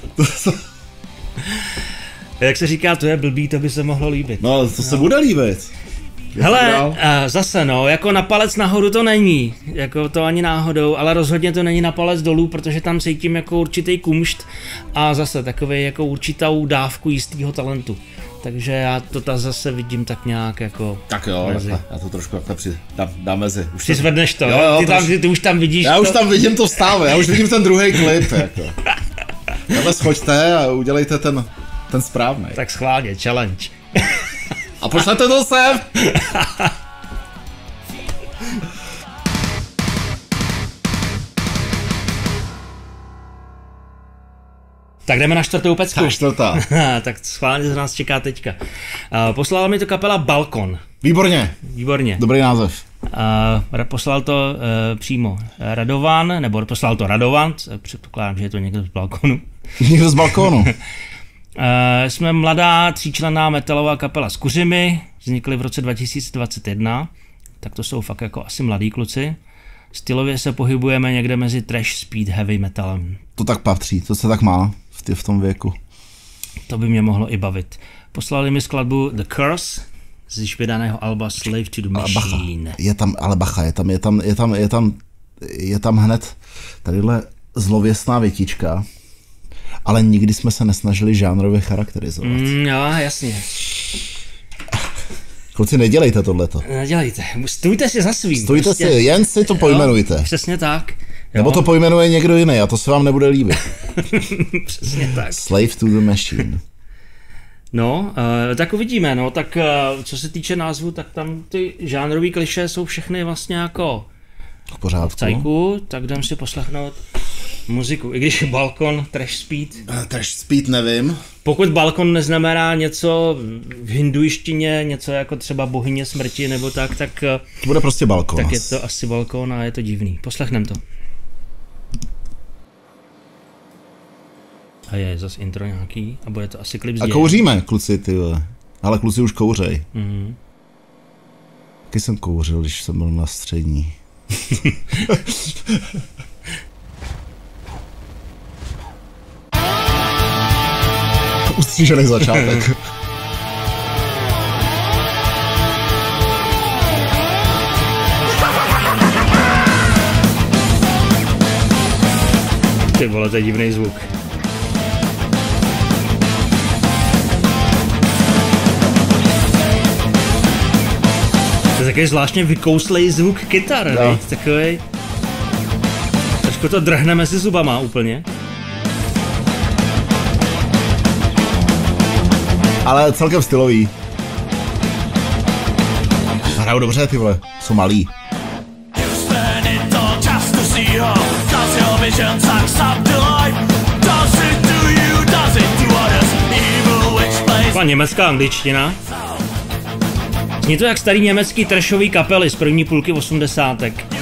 Jak se říká, to je blbý, to by se mohlo líbit. No, to se bude líbit. Hele, zase no, jako na palec nahoru to není, jako to ani náhodou, ale rozhodně to není na palec dolů, protože tam cítím jako určitý kumšt a zase takový jako určitou dávku jistého talentu. Takže já to zase vidím tak nějak jako... Tak jo, já to trošku dám mezi. Už ty zvedneš to, jo, ty už tam vidíš já to. Už tam vidím to vstávej, já už vidím ten druhý klip, jako. Takhle schoďte a udělejte ten správný. Tak schválně, challenge. A pošlete to sem! Tak jdeme na čtvrtou pecku. Tak čtvrtá. Tak schválně nás čeká teďka. Poslala mi to kapela Balkon. Výborně. Dobrý název. Poslal to přímo Radovan, nebo poslal to Radovan, předpokládám, že je to někdo z Balkonu. Někdo z Balkonu. Jsme mladá tříčlenná metalová kapela z Kuřimy, vznikly v roce 2021, tak to jsou fakt jako asi mladí kluci. Stylově se pohybujeme někde mezi trash, speed, heavy metalem. To tak patří, to se tak má v tom věku. To by mě mohlo i bavit. Poslali mi skladbu The Curse z již vydaného alba Slave to the Machine. Je tam hned tadyhle zlověstná větička, ale nikdy jsme se nesnažili žánrově charakterizovat. Jo, jasně. Kluci, nedělejte tohleto. Nedělejte, stůjte si za svým. Stůjte prostě. Si, jen si to pojmenujte. Jo, přesně tak. Jo. Nebo to pojmenuje někdo jiný a to se vám nebude líbit. Přesně tak. Slave to the Machine. No, tak uvidíme, no, tak co se týče názvu, tak tam ty žánrový klišé jsou všechny vlastně jako v pořádku. V cajku, tak jdem si poslechnout muziku, i když Balkon, Trash Speed. Trash Speed nevím. Pokud Balkon neznamená něco v hinduištině, něco jako třeba bohyně smrti nebo tak to bude prostě Balkon. Tak je to asi Balkon a je to divný. Poslechnem to. A je zas intro nějaký, a bude to asi klip z děje. A kouříme, kluci, ty vole. Ale kluci už kouřej. Taky jsem kouřil, když jsem byl na střední. ostřížený začátek. Ty vole, to je divný zvuk. To je takový zvláštně vykouslej zvuk kytar, no. Takový. Trošku to drhne mezi zubama úplně. Ale celkem stylový. Hrajou dobře, ty vole, jsou malí. Taková německá angličtina. Zní to jak starý německý trashový kapely z první půlky 80.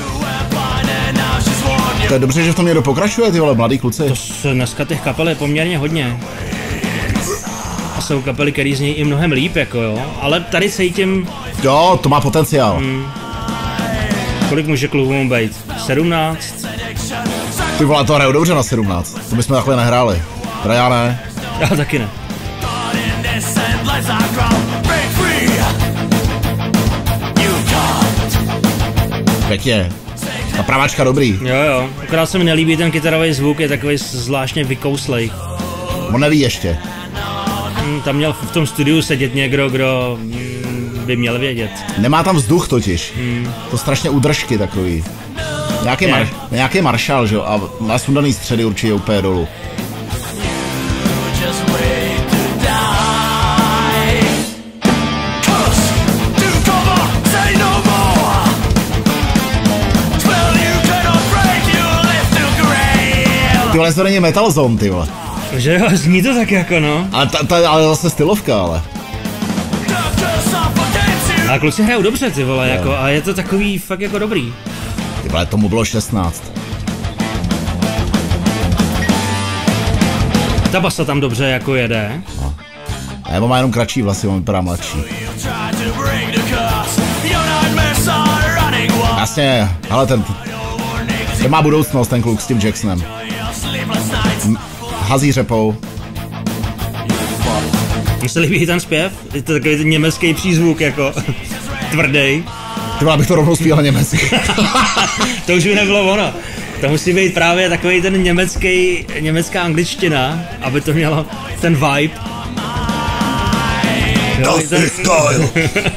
To je dobře, že v tom někdo pokračuje, ty vole, mladý kluci. To dneska těch kapel je poměrně hodně. A jsou kapely, který zní i mnohem líp, jako jo. Ale tady cítím... Jo, to má potenciál. Kolik může klubům být? 17? Ty vole, to hrajou dobře na 17. To bychom takhle nehráli. Teda já ne. Já taky ne. Pěkně. Ta praváčka dobrý. Jo. Akorát se mi nelíbí ten kytarový zvuk, je takový zvláštně vykouslej. On neví ještě. Tam měl v tom studiu sedět někdo, kdo by měl vědět. Nemá tam vzduch totiž. To strašně udržky takový. Nějaký maršál, že jo? A má sundaný středy určitě úplně dolů. Ty vole, to není Metal Zone, ty vole. Že jo, zní to tak jako, no. Ale zase stylovka, ale. A kluci hrajou dobře, ty vole, jako, a je to takový fakt jako dobrý. Ty vole, tomu bylo 16. Ta basa tam dobře jako jede. No. A nebo má jenom kratší vlasy, on vypadá mladší. Jasně, ale ten má budoucnost, ten kluk s tím Jacksonem. Hazí řepou. Mně se líbí ten zpěv, je to takový ten německý přízvuk, jako tvrdý. Ty vole, abych to rovnou zpíval německy. To už by nebylo ono. To musí být právě takový ten německá angličtina, aby to mělo ten vibe. Das ist geil.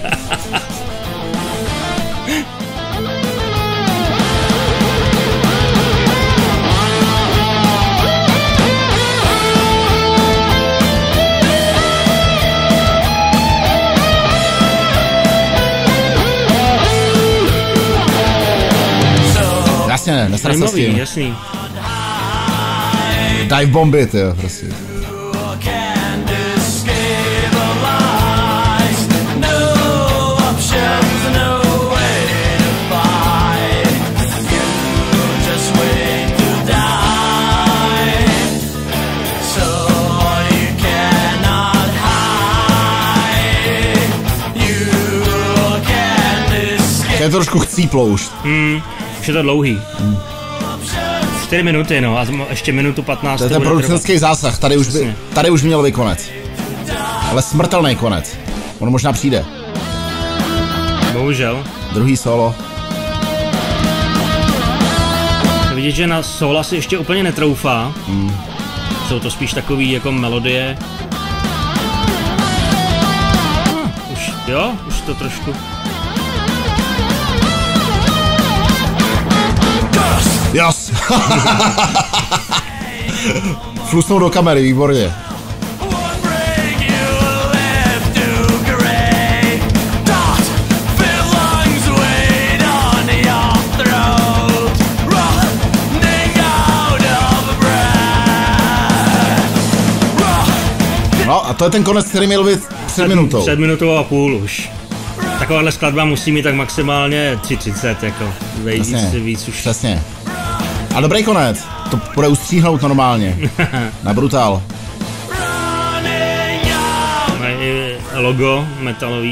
Jasně, nesraz se s tím. Jasný. Dive bomby, ty jo, prostě. Je to trošku chcíplo už. Už je to dlouhý. 4 minuty, no, a ještě minutu 15. To je ten producentský zásah, tady už měl být konec. Ale smrtelný konec. On možná přijde. Bohužel. Druhý solo. Vidět, že na sola si ještě úplně netroufá. Jsou to spíš takový jako melodie. Už to trošku. Yes. Flusnou do kamery, výborně. No a to je ten konec, který měl být před minutou. Před minutou a půl už. Takováhle skladba musí mít tak maximálně 3:30, jako víc už. Přesně. A dobrý konec. To bude ustříhnout normálně. Na brutál. Logo metalový.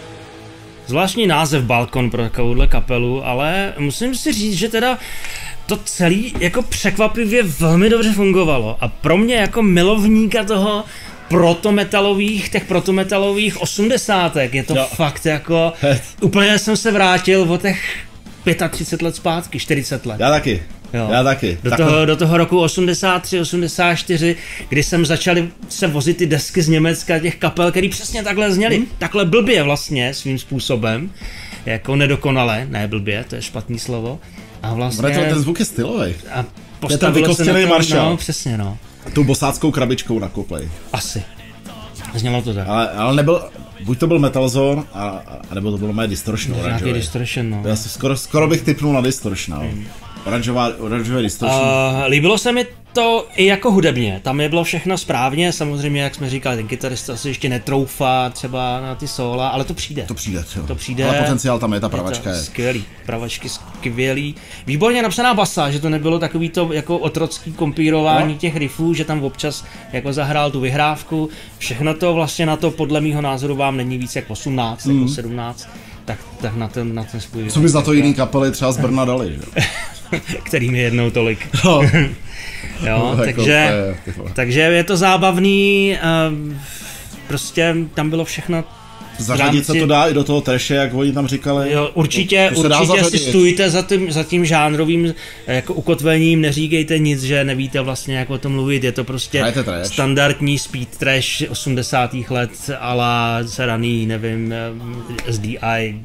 Zvláštní název Balkon pro takovouhle kapelu, ale musím si říct, že teda to celý jako překvapivě velmi dobře fungovalo a pro mě jako milovníka toho těch protometalových 80. je to fakt jako, úplně jsem se vrátil o těch 35 let zpátky, 40 let. Já taky. Jo. Já taky. Do toho roku 83, 84, kdy jsem začali se vozit ty desky z Německa, těch kapel, který přesně takhle zněly. Takhle blbě vlastně svým způsobem. Jako nedokonale, ne blbě, to je špatný slovo. A vlastně... Ten zvuk je stylový. A je tam vykostěný maršál. No, přesně, no. Tou bosáckou krabičkou na koplej. Asi. Znělo to tak. Ale nebyl, buď to byl Metal Zone, nebo to bylo mé Distortion. Nějaký Distortion, no. Já si skoro bych tipnul na Distortion, oranžové Distortion. Líbilo se mi to i jako hudebně, tam je bylo všechno správně, samozřejmě, jak jsme říkali, ten kytarista si ještě netroufá třeba na ty sóla, ale to přijde. To přijde. Ale potenciál tam je, ta pravačka je. Skvělý, pravačky skvělý. Výborně napsaná basa, že to nebylo takový to jako otrocký kompírování těch riffů, že tam občas jako zahrál tu vyhrávku. Všechno to vlastně na to podle mýho názoru vám není víc jak 18, jako 17. Tak na ten svůj... Co by za to jiný kapely třeba z Brna dali, že? Kterým je jednou tolik. No. Jo, takže je to zábavný, prostě tam bylo všechno. Zařadit se to dá i do toho trashe, jak oni tam říkali. Jo, určitě si stůjte za tím žánrovým jako ukotvením, neříkejte nic, že nevíte vlastně, jak o tom mluvit, je to prostě standardní speed trash 80. let a la raný, nevím, SDI,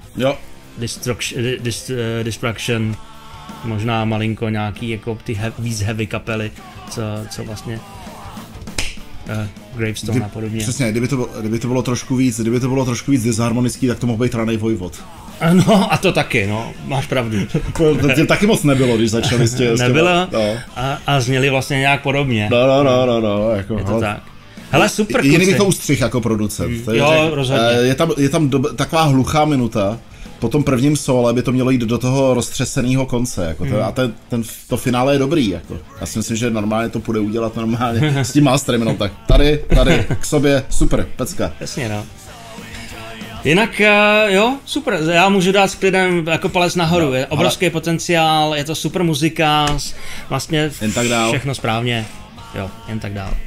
Destruction, možná malinko nějaký jako ty víc heavy kapely, co vlastně Gravestone a podobně. Přesně, kdyby to bylo trošku víc disharmonický, tak to mohl být Ranej Vojvod. No a to taky, no, máš pravdu. To taky moc nebylo, když začali s těmi. Nebylo a zněli vlastně nějak podobně. No, jako, je to tak. Hele, super kluci. Jiný bych to ustřih jako producent. Jo, rozhodně. Je tam taková hluchá minuta, po tom prvním sole by to mělo jít do toho roztřeseného konce, jako to, a to finále je dobrý, jako. Já si myslím, že normálně to půjde udělat normálně s tím masterem, no tak tady, k sobě, super, pecka. Jasně, no. Jinak, jo, super, já můžu dát s klidem jako palec nahoru, je obrovský potenciál, je to super muzika, vlastně všechno správně, jo, jen tak dál.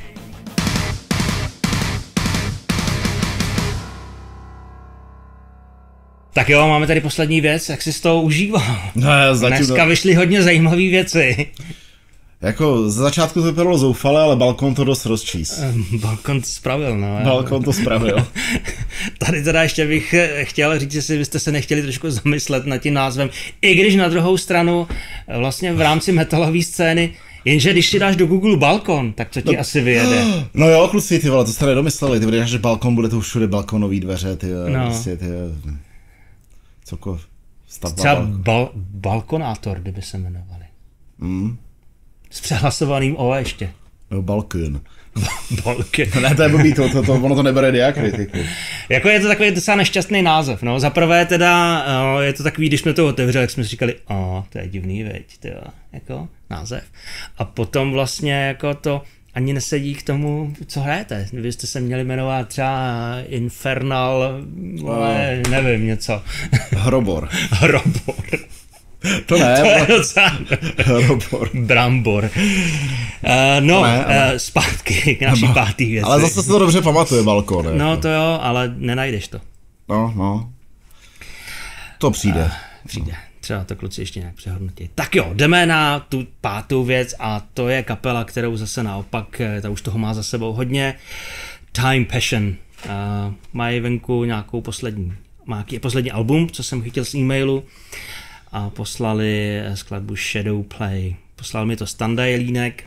Tak jo, máme tady poslední věc, jak jsi z toho užíval. Dneska vyšly hodně zajímavé věci. Jako ze začátku to vypadalo zoufale, ale Balkon to dost rozčíst. Balkon to spravil, no. Balkon to spravil. Tady teda ještě bych chtěl říct, jestli byste se nechtěli trošku zamyslet nad tím názvem, i když na druhou stranu vlastně v rámci metalové scény, jenže když si dáš do Google Balkon, tak co ti asi vyjede? No jo, kluci, ty vole, to jste nedomysleli, ty když dáš Balkon, bude to všude balkonový dveře, ty prostě, ty cokoliv. Třeba balkonátor, kdyby se jmenovali. S přehlasovaným O ještě. No, Balkon. Balkon. Ne, to je blbý, ono to nebere diakritiku. Jako je to takový docela nešťastný název, no. Za prvé teda, je to takový, když jsme to otevřeli, jak jsme si říkali, to je divný, veď, tyjo, jako název. A potom vlastně jako to ani nesedí k tomu, co hrajete. Vy jste se měli jmenovat třeba Infernal, nevím, něco. Hrobor. To je docela Brambor. Zpátky k naší pátý věci. Ale zase se to dobře pamatuje, Balkon. Jako. No to jo, ale nenajdeš to. No. To přijde. Přijde. Třeba to kluci ještě nějak přehodnotí. Tak jo, jdeme na tu pátou věc a to je kapela, kterou zase naopak, ta už toho má za sebou hodně. Time Passion. Mají venku nějakou poslední album, co jsem chytil z e-mailu a poslali skladbu Shadow Play. Poslal mi to Standa Jelínek.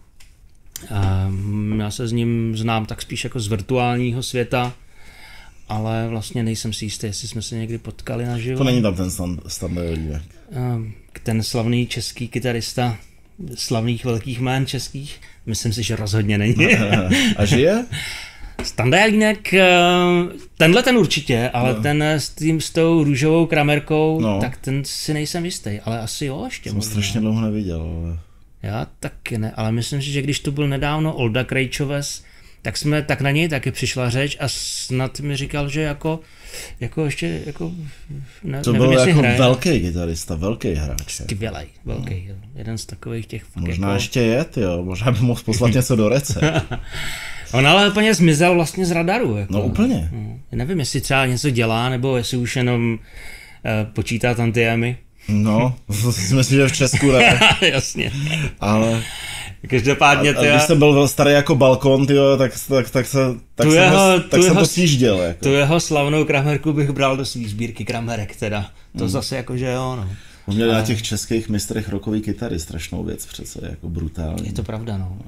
Já se s ním znám tak spíš jako z virtuálního světa, ale vlastně nejsem si jistý, jestli jsme se někdy potkali naživo. To není tam ten Standa Jelínek. Ten slavný český kytarista, slavných velkých jmén českých, myslím si, že rozhodně není. A žije? Standa Jelínek, tenhle ten určitě, ale ten s tou růžovou kramerkou, tak ten si nejsem jistý, ale asi jo ještě. Jsem strašně dlouho neviděl. Ale... Já taky ne, ale myslím si, že když tu byl nedávno Olda Krejčoves, tak na něj taky přišla řeč a snad mi říkal, že jako ještě jako to byl jako velký kytarista, velký hráč. Skvělej, velký, jeden z takových těch fakt možná jako... ještě jo, možná by mohl poslat něco do rece. On ale úplně zmizel vlastně z radaru. Jako. No úplně. Já nevím, jestli třeba něco dělá, nebo jestli už jenom počítá tantiemy. No, myslím, že v Česku ne. Jasně. Ale... Každopádně a když jsem byl starý jako balkon, tyjo, tak jsem to sjížděl. Jako. Tu jeho slavnou kramerku bych bral do svý sbírky kramerek teda. To zase jako, že jo, no. On měl na těch českých mistrech rockový kytary strašnou věc přece, jako brutální. Je to pravda, no.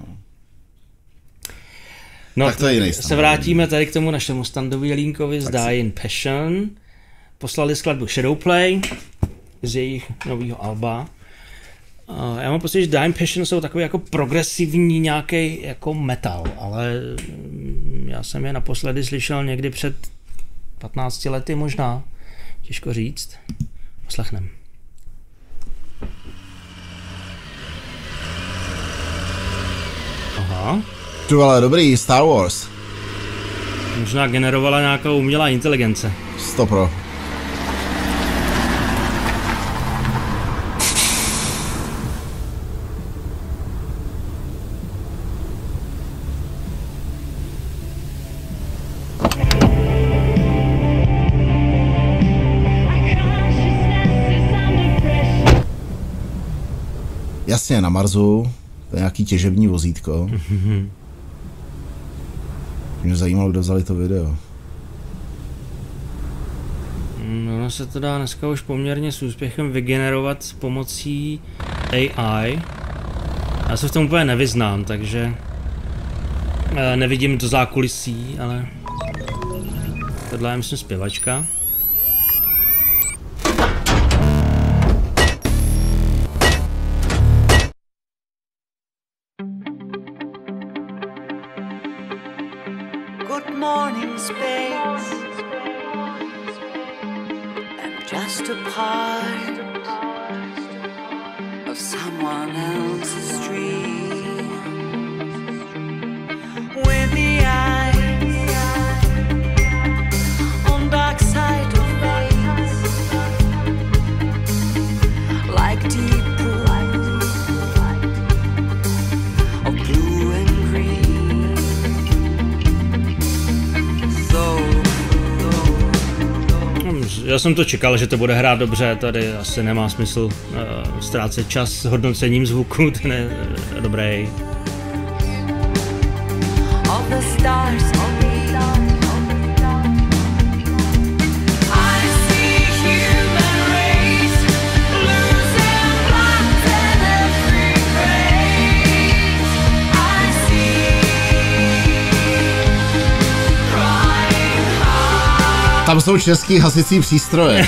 No, tak to je jiný se vrátíme tady k tomu našemu standovi Jelínkovi z Dying Passion. Poslali skladbu Shadowplay z jejich nového alba. Já mám pocit, že Dying Passion jsou takový jako progresivní nějaký jako metal, ale já jsem je naposledy slyšel někdy před 15 lety možná. Těžko říct. Poslechnem. Aha. Tu ale dobrý, Star Wars. Možná generovala nějaká umělá inteligence. 100%. Jasně, na Marsu, to je nějaký těžební vozítko. Mě zajímalo, kdo vzali to video. No, se to dá dneska už poměrně s úspěchem vygenerovat s pomocí AI. Já se v tom úplně nevyznám, takže nevidím do zákulisí, ale tohle je myslím zpěvačka. Já jsem to čekal, že to bude hrát dobře, tady asi nemá smysl ztrácet čas s hodnocením zvuku, ten je dobrý. Tam jsou český hasicí přístroje.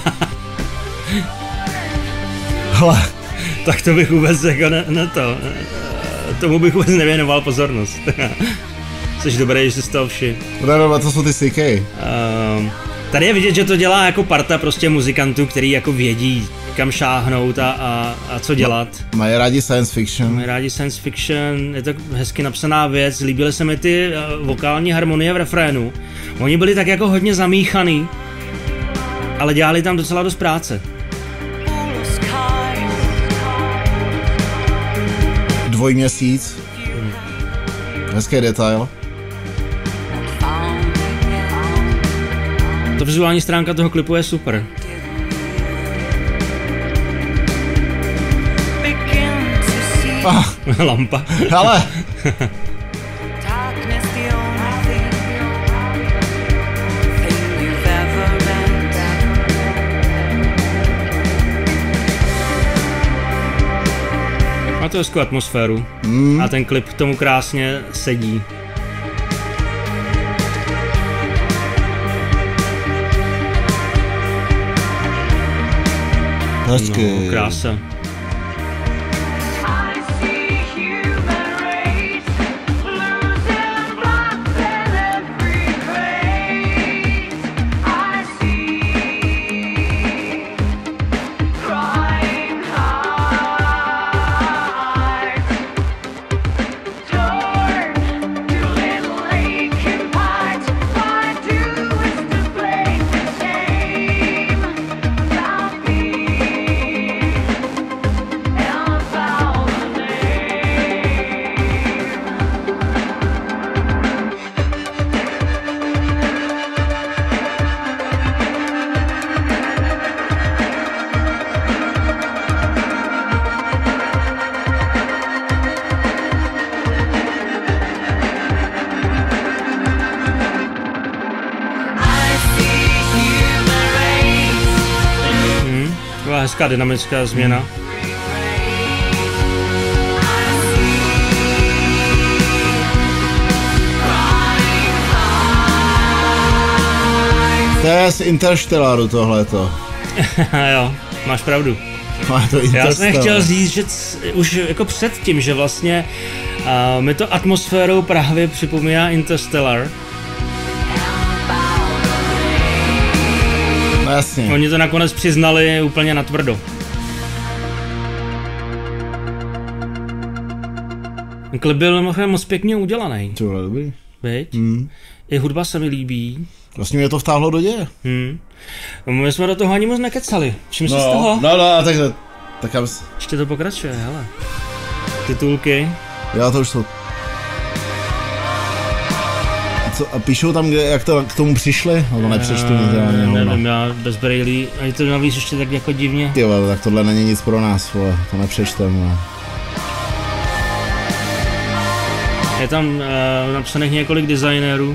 Hele. Tak to bych vůbec jako tomu bych vůbec nevěnoval pozornost. Jsi dobrý, že jsi z toho všim. To jsou ty CK. Tady je vidět, že to dělá jako parta prostě muzikantů, který jako vědí, kam šáhnout a co dělat. Mají rádi science fiction. Je to hezky napsaná věc, líbily se mi ty vokální harmonie v refrénu. Oni byli tak jako hodně zamíchaný, ale dělali tam docela dost práce. Dvojměsíc. Hezký detail. To vizuální stránka toho klipu je super. Lampa. Hele. Má to hezkou atmosféru a ten klip k tomu krásně sedí. Hezky. No, krása. hezká dynamická změna. To je z Interstellaru tohleto. Jo, máš pravdu. Já jsem chtěl říct, že už jako předtím, že vlastně mi to atmosférou právě připomíná Interstellar. No jasně. Oni to nakonec přiznali úplně natvrdo. Klip byl moc pěkně udělaný. To je dobrý. Viď? I hudba se mi líbí. Vlastně mě to vtáhlo do děje. My jsme do toho ani moc nekecali. Čím jsi z toho? No, takže... Tak já ještě to pokračuje, hele. Titulky. Já to už jsou... A píšou tam, jak to k tomu přišli? No to nepřečtu nevím, já bez Braille. A je to navíc ještě tak jako divně. Jo, tak tohle není nic pro nás, vole. To nepřečtem. Je tam napsaných několik designérů.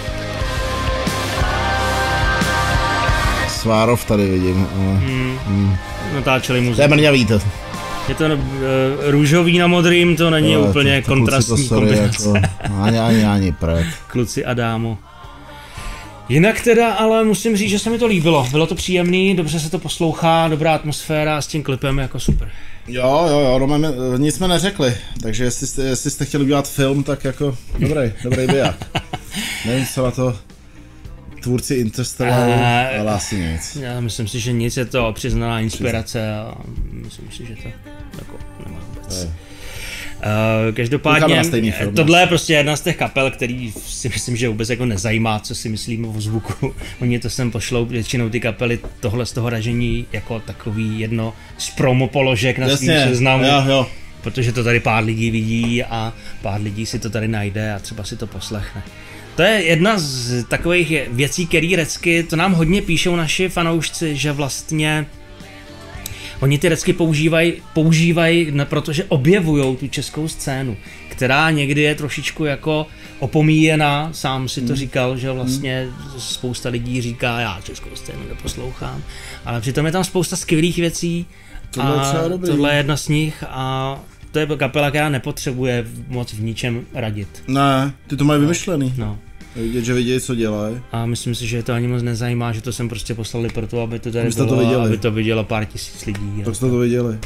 Svárov tady vidím, ale... Natáčeli muziku. To je mrňavý to. Je to růžový na modrým, to není úplně kontrastní kombinace. Jako, ani prd. Kluci a dámo. Jinak teda, ale musím říct, že se mi to líbilo. Bylo to příjemný, dobře se to poslouchá, dobrá atmosféra s tím klipem jako super. Jo, no, nic jsme neřekli, takže jestli jste chtěli udělat film, tak jako dobrý biják. Nevím, co na to tvůrci Interstellaru, ale asi nic. Já myslím si, že nic, je to přiznaná inspirace a myslím si, že to jako nemá vůbec. Každopádně, tohle je prostě jedna z těch kapel, který si myslím, že vůbec jako nezajímá, co si myslíme o zvuku. Oni to sem pošlou většinou ty kapely tohle z toho ražení jako takový jedno z promo položek na svým seznamu. Jo. Protože to tady pár lidí vidí a pár lidí si to tady najde a třeba si to poslechne. To je jedna z takových věcí, který recky, to nám hodně píšou naši fanoušci, že vlastně oni ty recky používají protože objevujou tu českou scénu, která někdy je trošičku jako opomíjená, sám si to říkal, že vlastně spousta lidí říká, já českou scénu neposlouchám, ale přitom je tam spousta skvělých věcí a tohle je jedna z nich a to je kapela, která nepotřebuje moc v ničem radit. Ne, ty to mají vymyšlený. No. Vidět, že vidějí, co dělají. A myslím si, že to ani moc nezajímá, že to sem prostě poslali proto, aby to tady bylo, aby to vidělo pár tisíc lidí. Tak jste to viděli.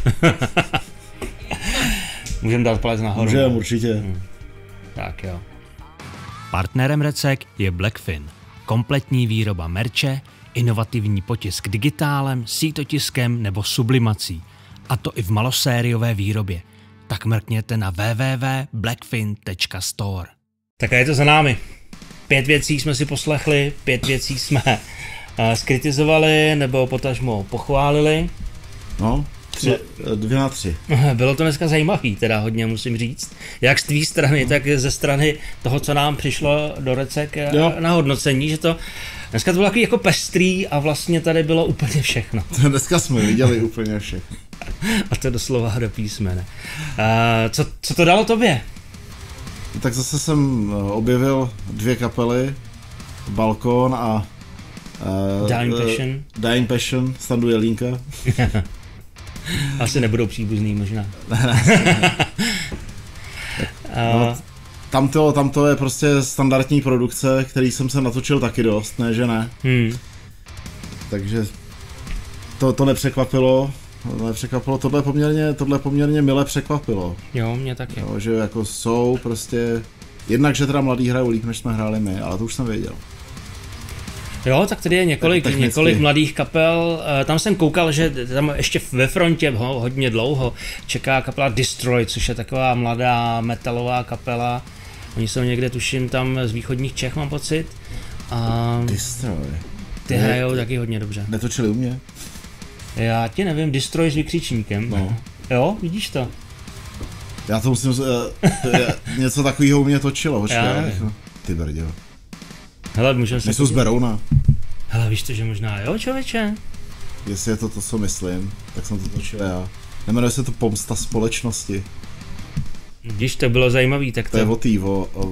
Můžeme dát palec nahoru. Můžeme, určitě. Tak jo. Partnerem recek je Blackfin. Kompletní výroba merče, inovativní potisk digitálem, sítotiskem nebo sublimací. A to i v malosériové výrobě. Tak mrkněte na www.blackfin.store. Tak a je to za námi. 5 věcí jsme si poslechli, 5 věcí jsme skritizovali nebo potažmo pochválili. No, 2 na 3. Bylo to dneska zajímavý, teda hodně musím říct. Jak z tvý strany, tak ze strany toho, co nám přišlo do recek na hodnocení, že to dneska to bylo takový jako pestrý a vlastně tady bylo úplně všechno. Dneska jsme viděli úplně všechno. A to doslova do písmene. Co to dalo tobě? Tak zase jsem objevil 2 kapely, Balkon a Dying Passion, Standu Jelínka. Asi nebudou příbuzný možná. Tamto je prostě standardní produkce, který jsem se natočil taky dost, ne že ne. Takže to nepřekvapilo. Tohle poměrně mile překvapilo. Jo, mě taky. Jo, že jako jsou prostě, jednak, že teda mladí hrajou líp, než jsme hráli my, ale to už jsem věděl. Jo, tak tady je několik mladých kapel, tam jsem koukal, že tam ještě ve frontě hodně dlouho čeká kapela Destroy, což je taková mladá metalová kapela. Oni jsou někde, tuším, tam z východních Čech, mám pocit. Destroy. Ty hrajou taky hodně dobře. Netočili u mě? Já ti nevím, Destroy s vykřičníkem. No. Jo, vidíš to? Já to musím, něco takového u mě točilo, ty brděl. Hele, můžeme se... Nejsou z Berouna. Hele, víš to, že možná jo, člověče? Jestli je to, co myslím, tak jsem to točil já. Jmenuje se to Pomsta společnosti. Když to bylo zajímavý, tak to... To je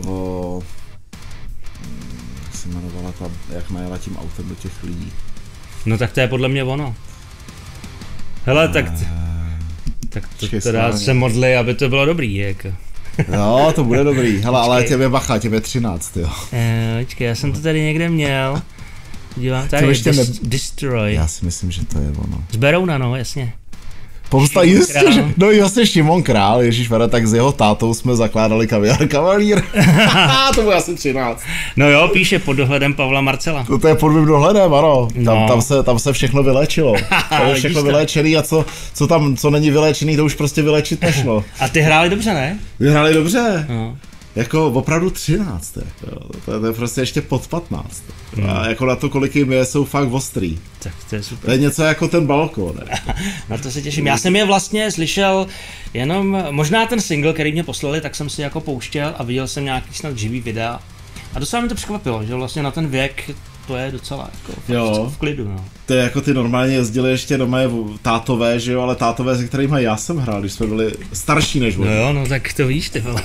jak se jmenovala tam, jak najela tím autem do těch lidí. No tak to je podle mě ono. Hele, tak to teda se modli, aby to bylo dobrý, jako. No, to bude dobrý. Hele, ale těm bacha, těm je 13, jo. Počkej, já jsem to tady někde měl. Dívám, tady je Destroy. Já si myslím, že to je ono. Z Berouna, no, jasně. Pomsta jistě, že... No jasně, Šimon Král, ježišmarja, tak s jeho tátou jsme zakládali kaviár Kavalír. To bude asi 13. No jo, píše pod dohledem Pavla Marcela. To je pod mým dohledem, ano. Tam se všechno vylečilo. Tam je všechno vyléčený a co není vyléčený, to už prostě vylečit nešlo. A ty hráli dobře, ne? Vyhráli dobře. No. Jako opravdu 13, to je prostě ještě pod 15. A jako na to, kolik jim je, jsou fakt ostrý. Tak to je super. To je něco jako ten balkon. Na to se těším. Já jsem je vlastně slyšel jenom, možná ten single, který mě poslali, tak jsem si jako pouštěl a viděl jsem nějaký snad živý videa. A docela mi to překvapilo, že vlastně na ten věk to je docela jako v klidu, no. To je jako ty normálně jezdili ještě doma tátové, že jo, ale tátové, se kterými já jsem hrál, když jsme byli starší než oni. No jo, no tak to víš ty vole.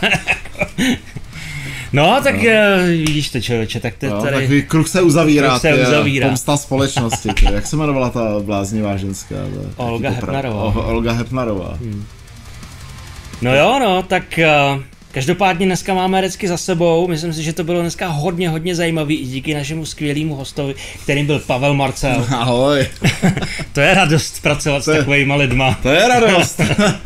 No, tak vidíš to, člověče, tak to no, tady... Takový kruh se uzavírá, pomsta společnosti, jak se jmenovala ta bláznivá ženská? Olga Hepnarová. No jo, no, tak každopádně dneska máme Recky za sebou, myslím si, že to bylo dneska hodně zajímavý i díky našemu skvělému hostovi, kterým byl Pavel Marcel. Ahoj. To je radost pracovat s takovýma lidma. To je radost.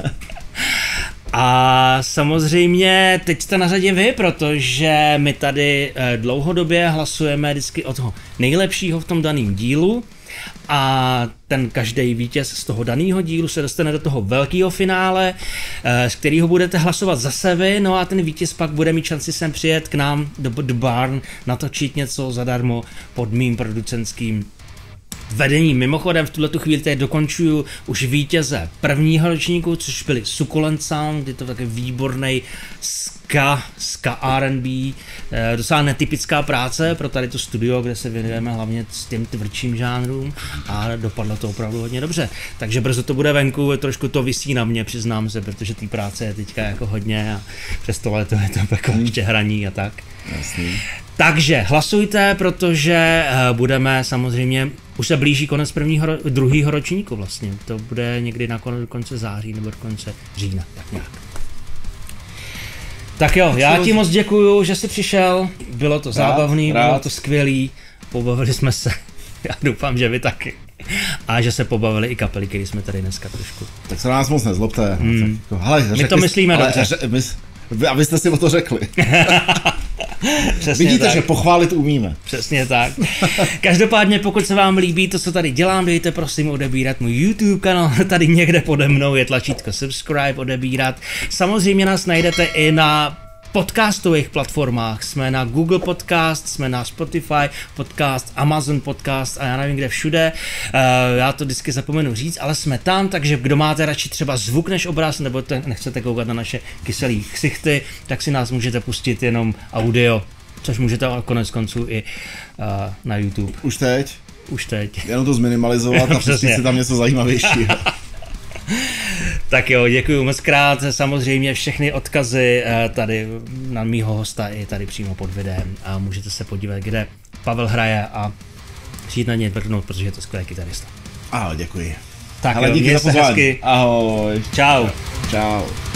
A samozřejmě teď jste na řadě vy, protože my tady dlouhodobě hlasujeme vždycky o toho nejlepšího v tom daném dílu a ten každý vítěz z toho daného dílu se dostane do toho velkého finále, z kterého budete hlasovat zase vy, no a ten vítěz pak bude mít šanci sem přijet k nám do Barn, natočit něco zadarmo pod mým producentským vedením. Mimochodem v tuhletu chvíli tady dokončuju už vítěze prvního ročníku, což byli Succulent Sound, kdy to taky výborný ska R&B, docela netypická práce pro tady to studio, kde se věnujeme hlavně s těm tvrdším žánrům a dopadlo to opravdu hodně dobře. Takže brzo to bude venku, trošku to visí na mě, přiznám se, protože té práce je teďka jako hodně a přes to leto je to jako ještě hraní a tak. Jasný. Takže hlasujte, protože budeme samozřejmě, už se blíží konec druhého ročníku vlastně, to bude někdy na konce září nebo do konce října, tak nějak. Tak jo, já ti moc děkuju, že jsi přišel, bylo to zábavný, bylo to skvělý, pobavili jsme se, já doufám, že vy taky. A že se pobavili i kapely, které jsme tady dneska trošku. Tak se na nás moc nezlobte. My to myslíme dobře. Abyste si o to řekli. Přesně vidíte, tak. Že pochválit umíme. Přesně tak. Každopádně, pokud se vám líbí to, co tady dělám, dejte prosím odebírat můj YouTube kanál, tady někde pode mnou je tlačítko subscribe, odebírat. Samozřejmě nás najdete i na podcastových platformách. Jsme na Google Podcast, jsme na Spotify Podcast, Amazon Podcast a já nevím kde všude. Já to vždycky zapomenu říct, ale jsme tam, takže kdo máte radši třeba zvuk než obraz, nebo nechcete koukat na naše kyselý ksichty, tak si nás můžete pustit jenom audio, což můžete konec konců i na YouTube. Už teď? Už teď. Jenom to zminimalizovat a pustit si tam něco zajímavějšího. Tak jo, děkuju moc krát, samozřejmě všechny odkazy tady na mýho hosta i tady přímo pod videem a můžete se podívat, kde Pavel hraje a přijít na něj vrhnout, protože je to skvělý kytarista. Ahoj, děkuji. Tak jo, díky za pozvání. Ahoj. Čau. Čau.